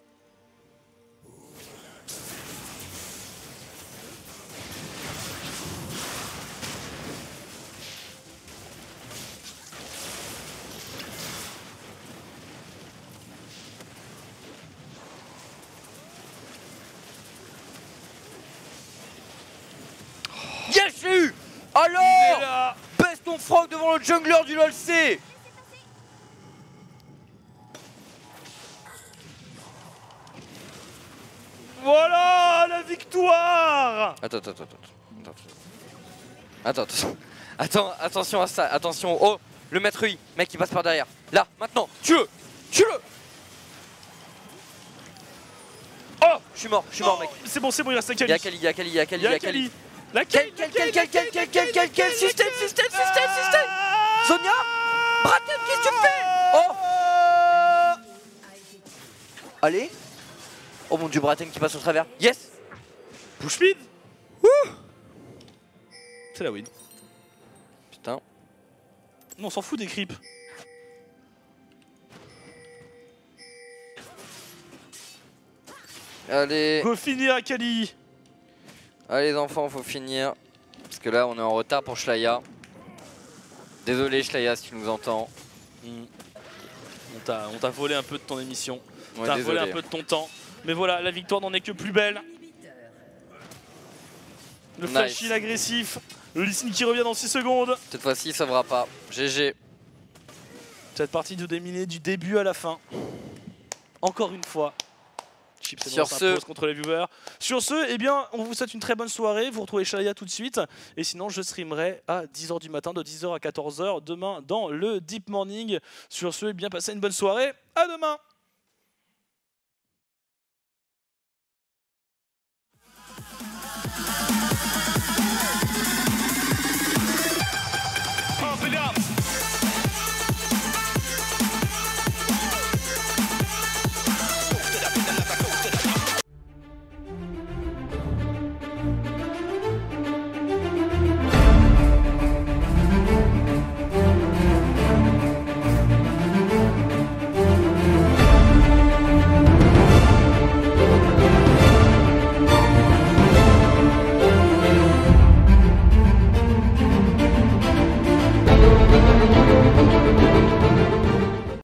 Yes, j'ai eu. Alors baisse ton frog devant le jungler du LoL C. Voilà la victoire. Attends, attends, attends, attends. Attends, attends. Attends, attention à ça, attention. Oh, le maître I, mec, il passe par derrière. Là, maintenant, tue-le. Tue-le. Oh, je suis mort, je suis mort, Oh, mec. c'est bon, c'est bon, il reste Il y a Akali. Kali, il y a Kali, il y a Kali, Il y il y a a Kali. Akali. La Quel, quel, quel, quel, quel, quel, quel, quel, quel, système, système, système, système. Zonia, Braten, qu'est-ce que tu fais? Oh, allez. Oh mon dieu, Braten qui passe au travers. Yes. Push speed. C'est la win. Putain. Non, on s'en fout des creeps. Allez, Go finir Akali. allez les enfants, faut finir. Parce que là, on est en retard pour Shlaya. Désolé Shlaya si tu nous entends. Mm. On t'a on t'a volé un peu de ton émission. Ouais, T'as volé désolé. un peu de ton temps. Mais voilà, la victoire n'en est que plus belle. Le Nice. flash heal agressif. Le Lee Sin qui revient dans six secondes. Cette fois-ci il sauvera pas. G G. Cette partie de déminer du début à la fin. Encore une fois. Chips Sur ce- s'impose contre les viewers. Sur ce, eh bien, on vous souhaite une très bonne soirée. Vous retrouvez Shlaya tout de suite. Et sinon, je streamerai à dix heures du matin, de dix heures à quatorze heures, demain dans le Deep Morning. Sur ce, eh bien, passez une bonne soirée. À demain.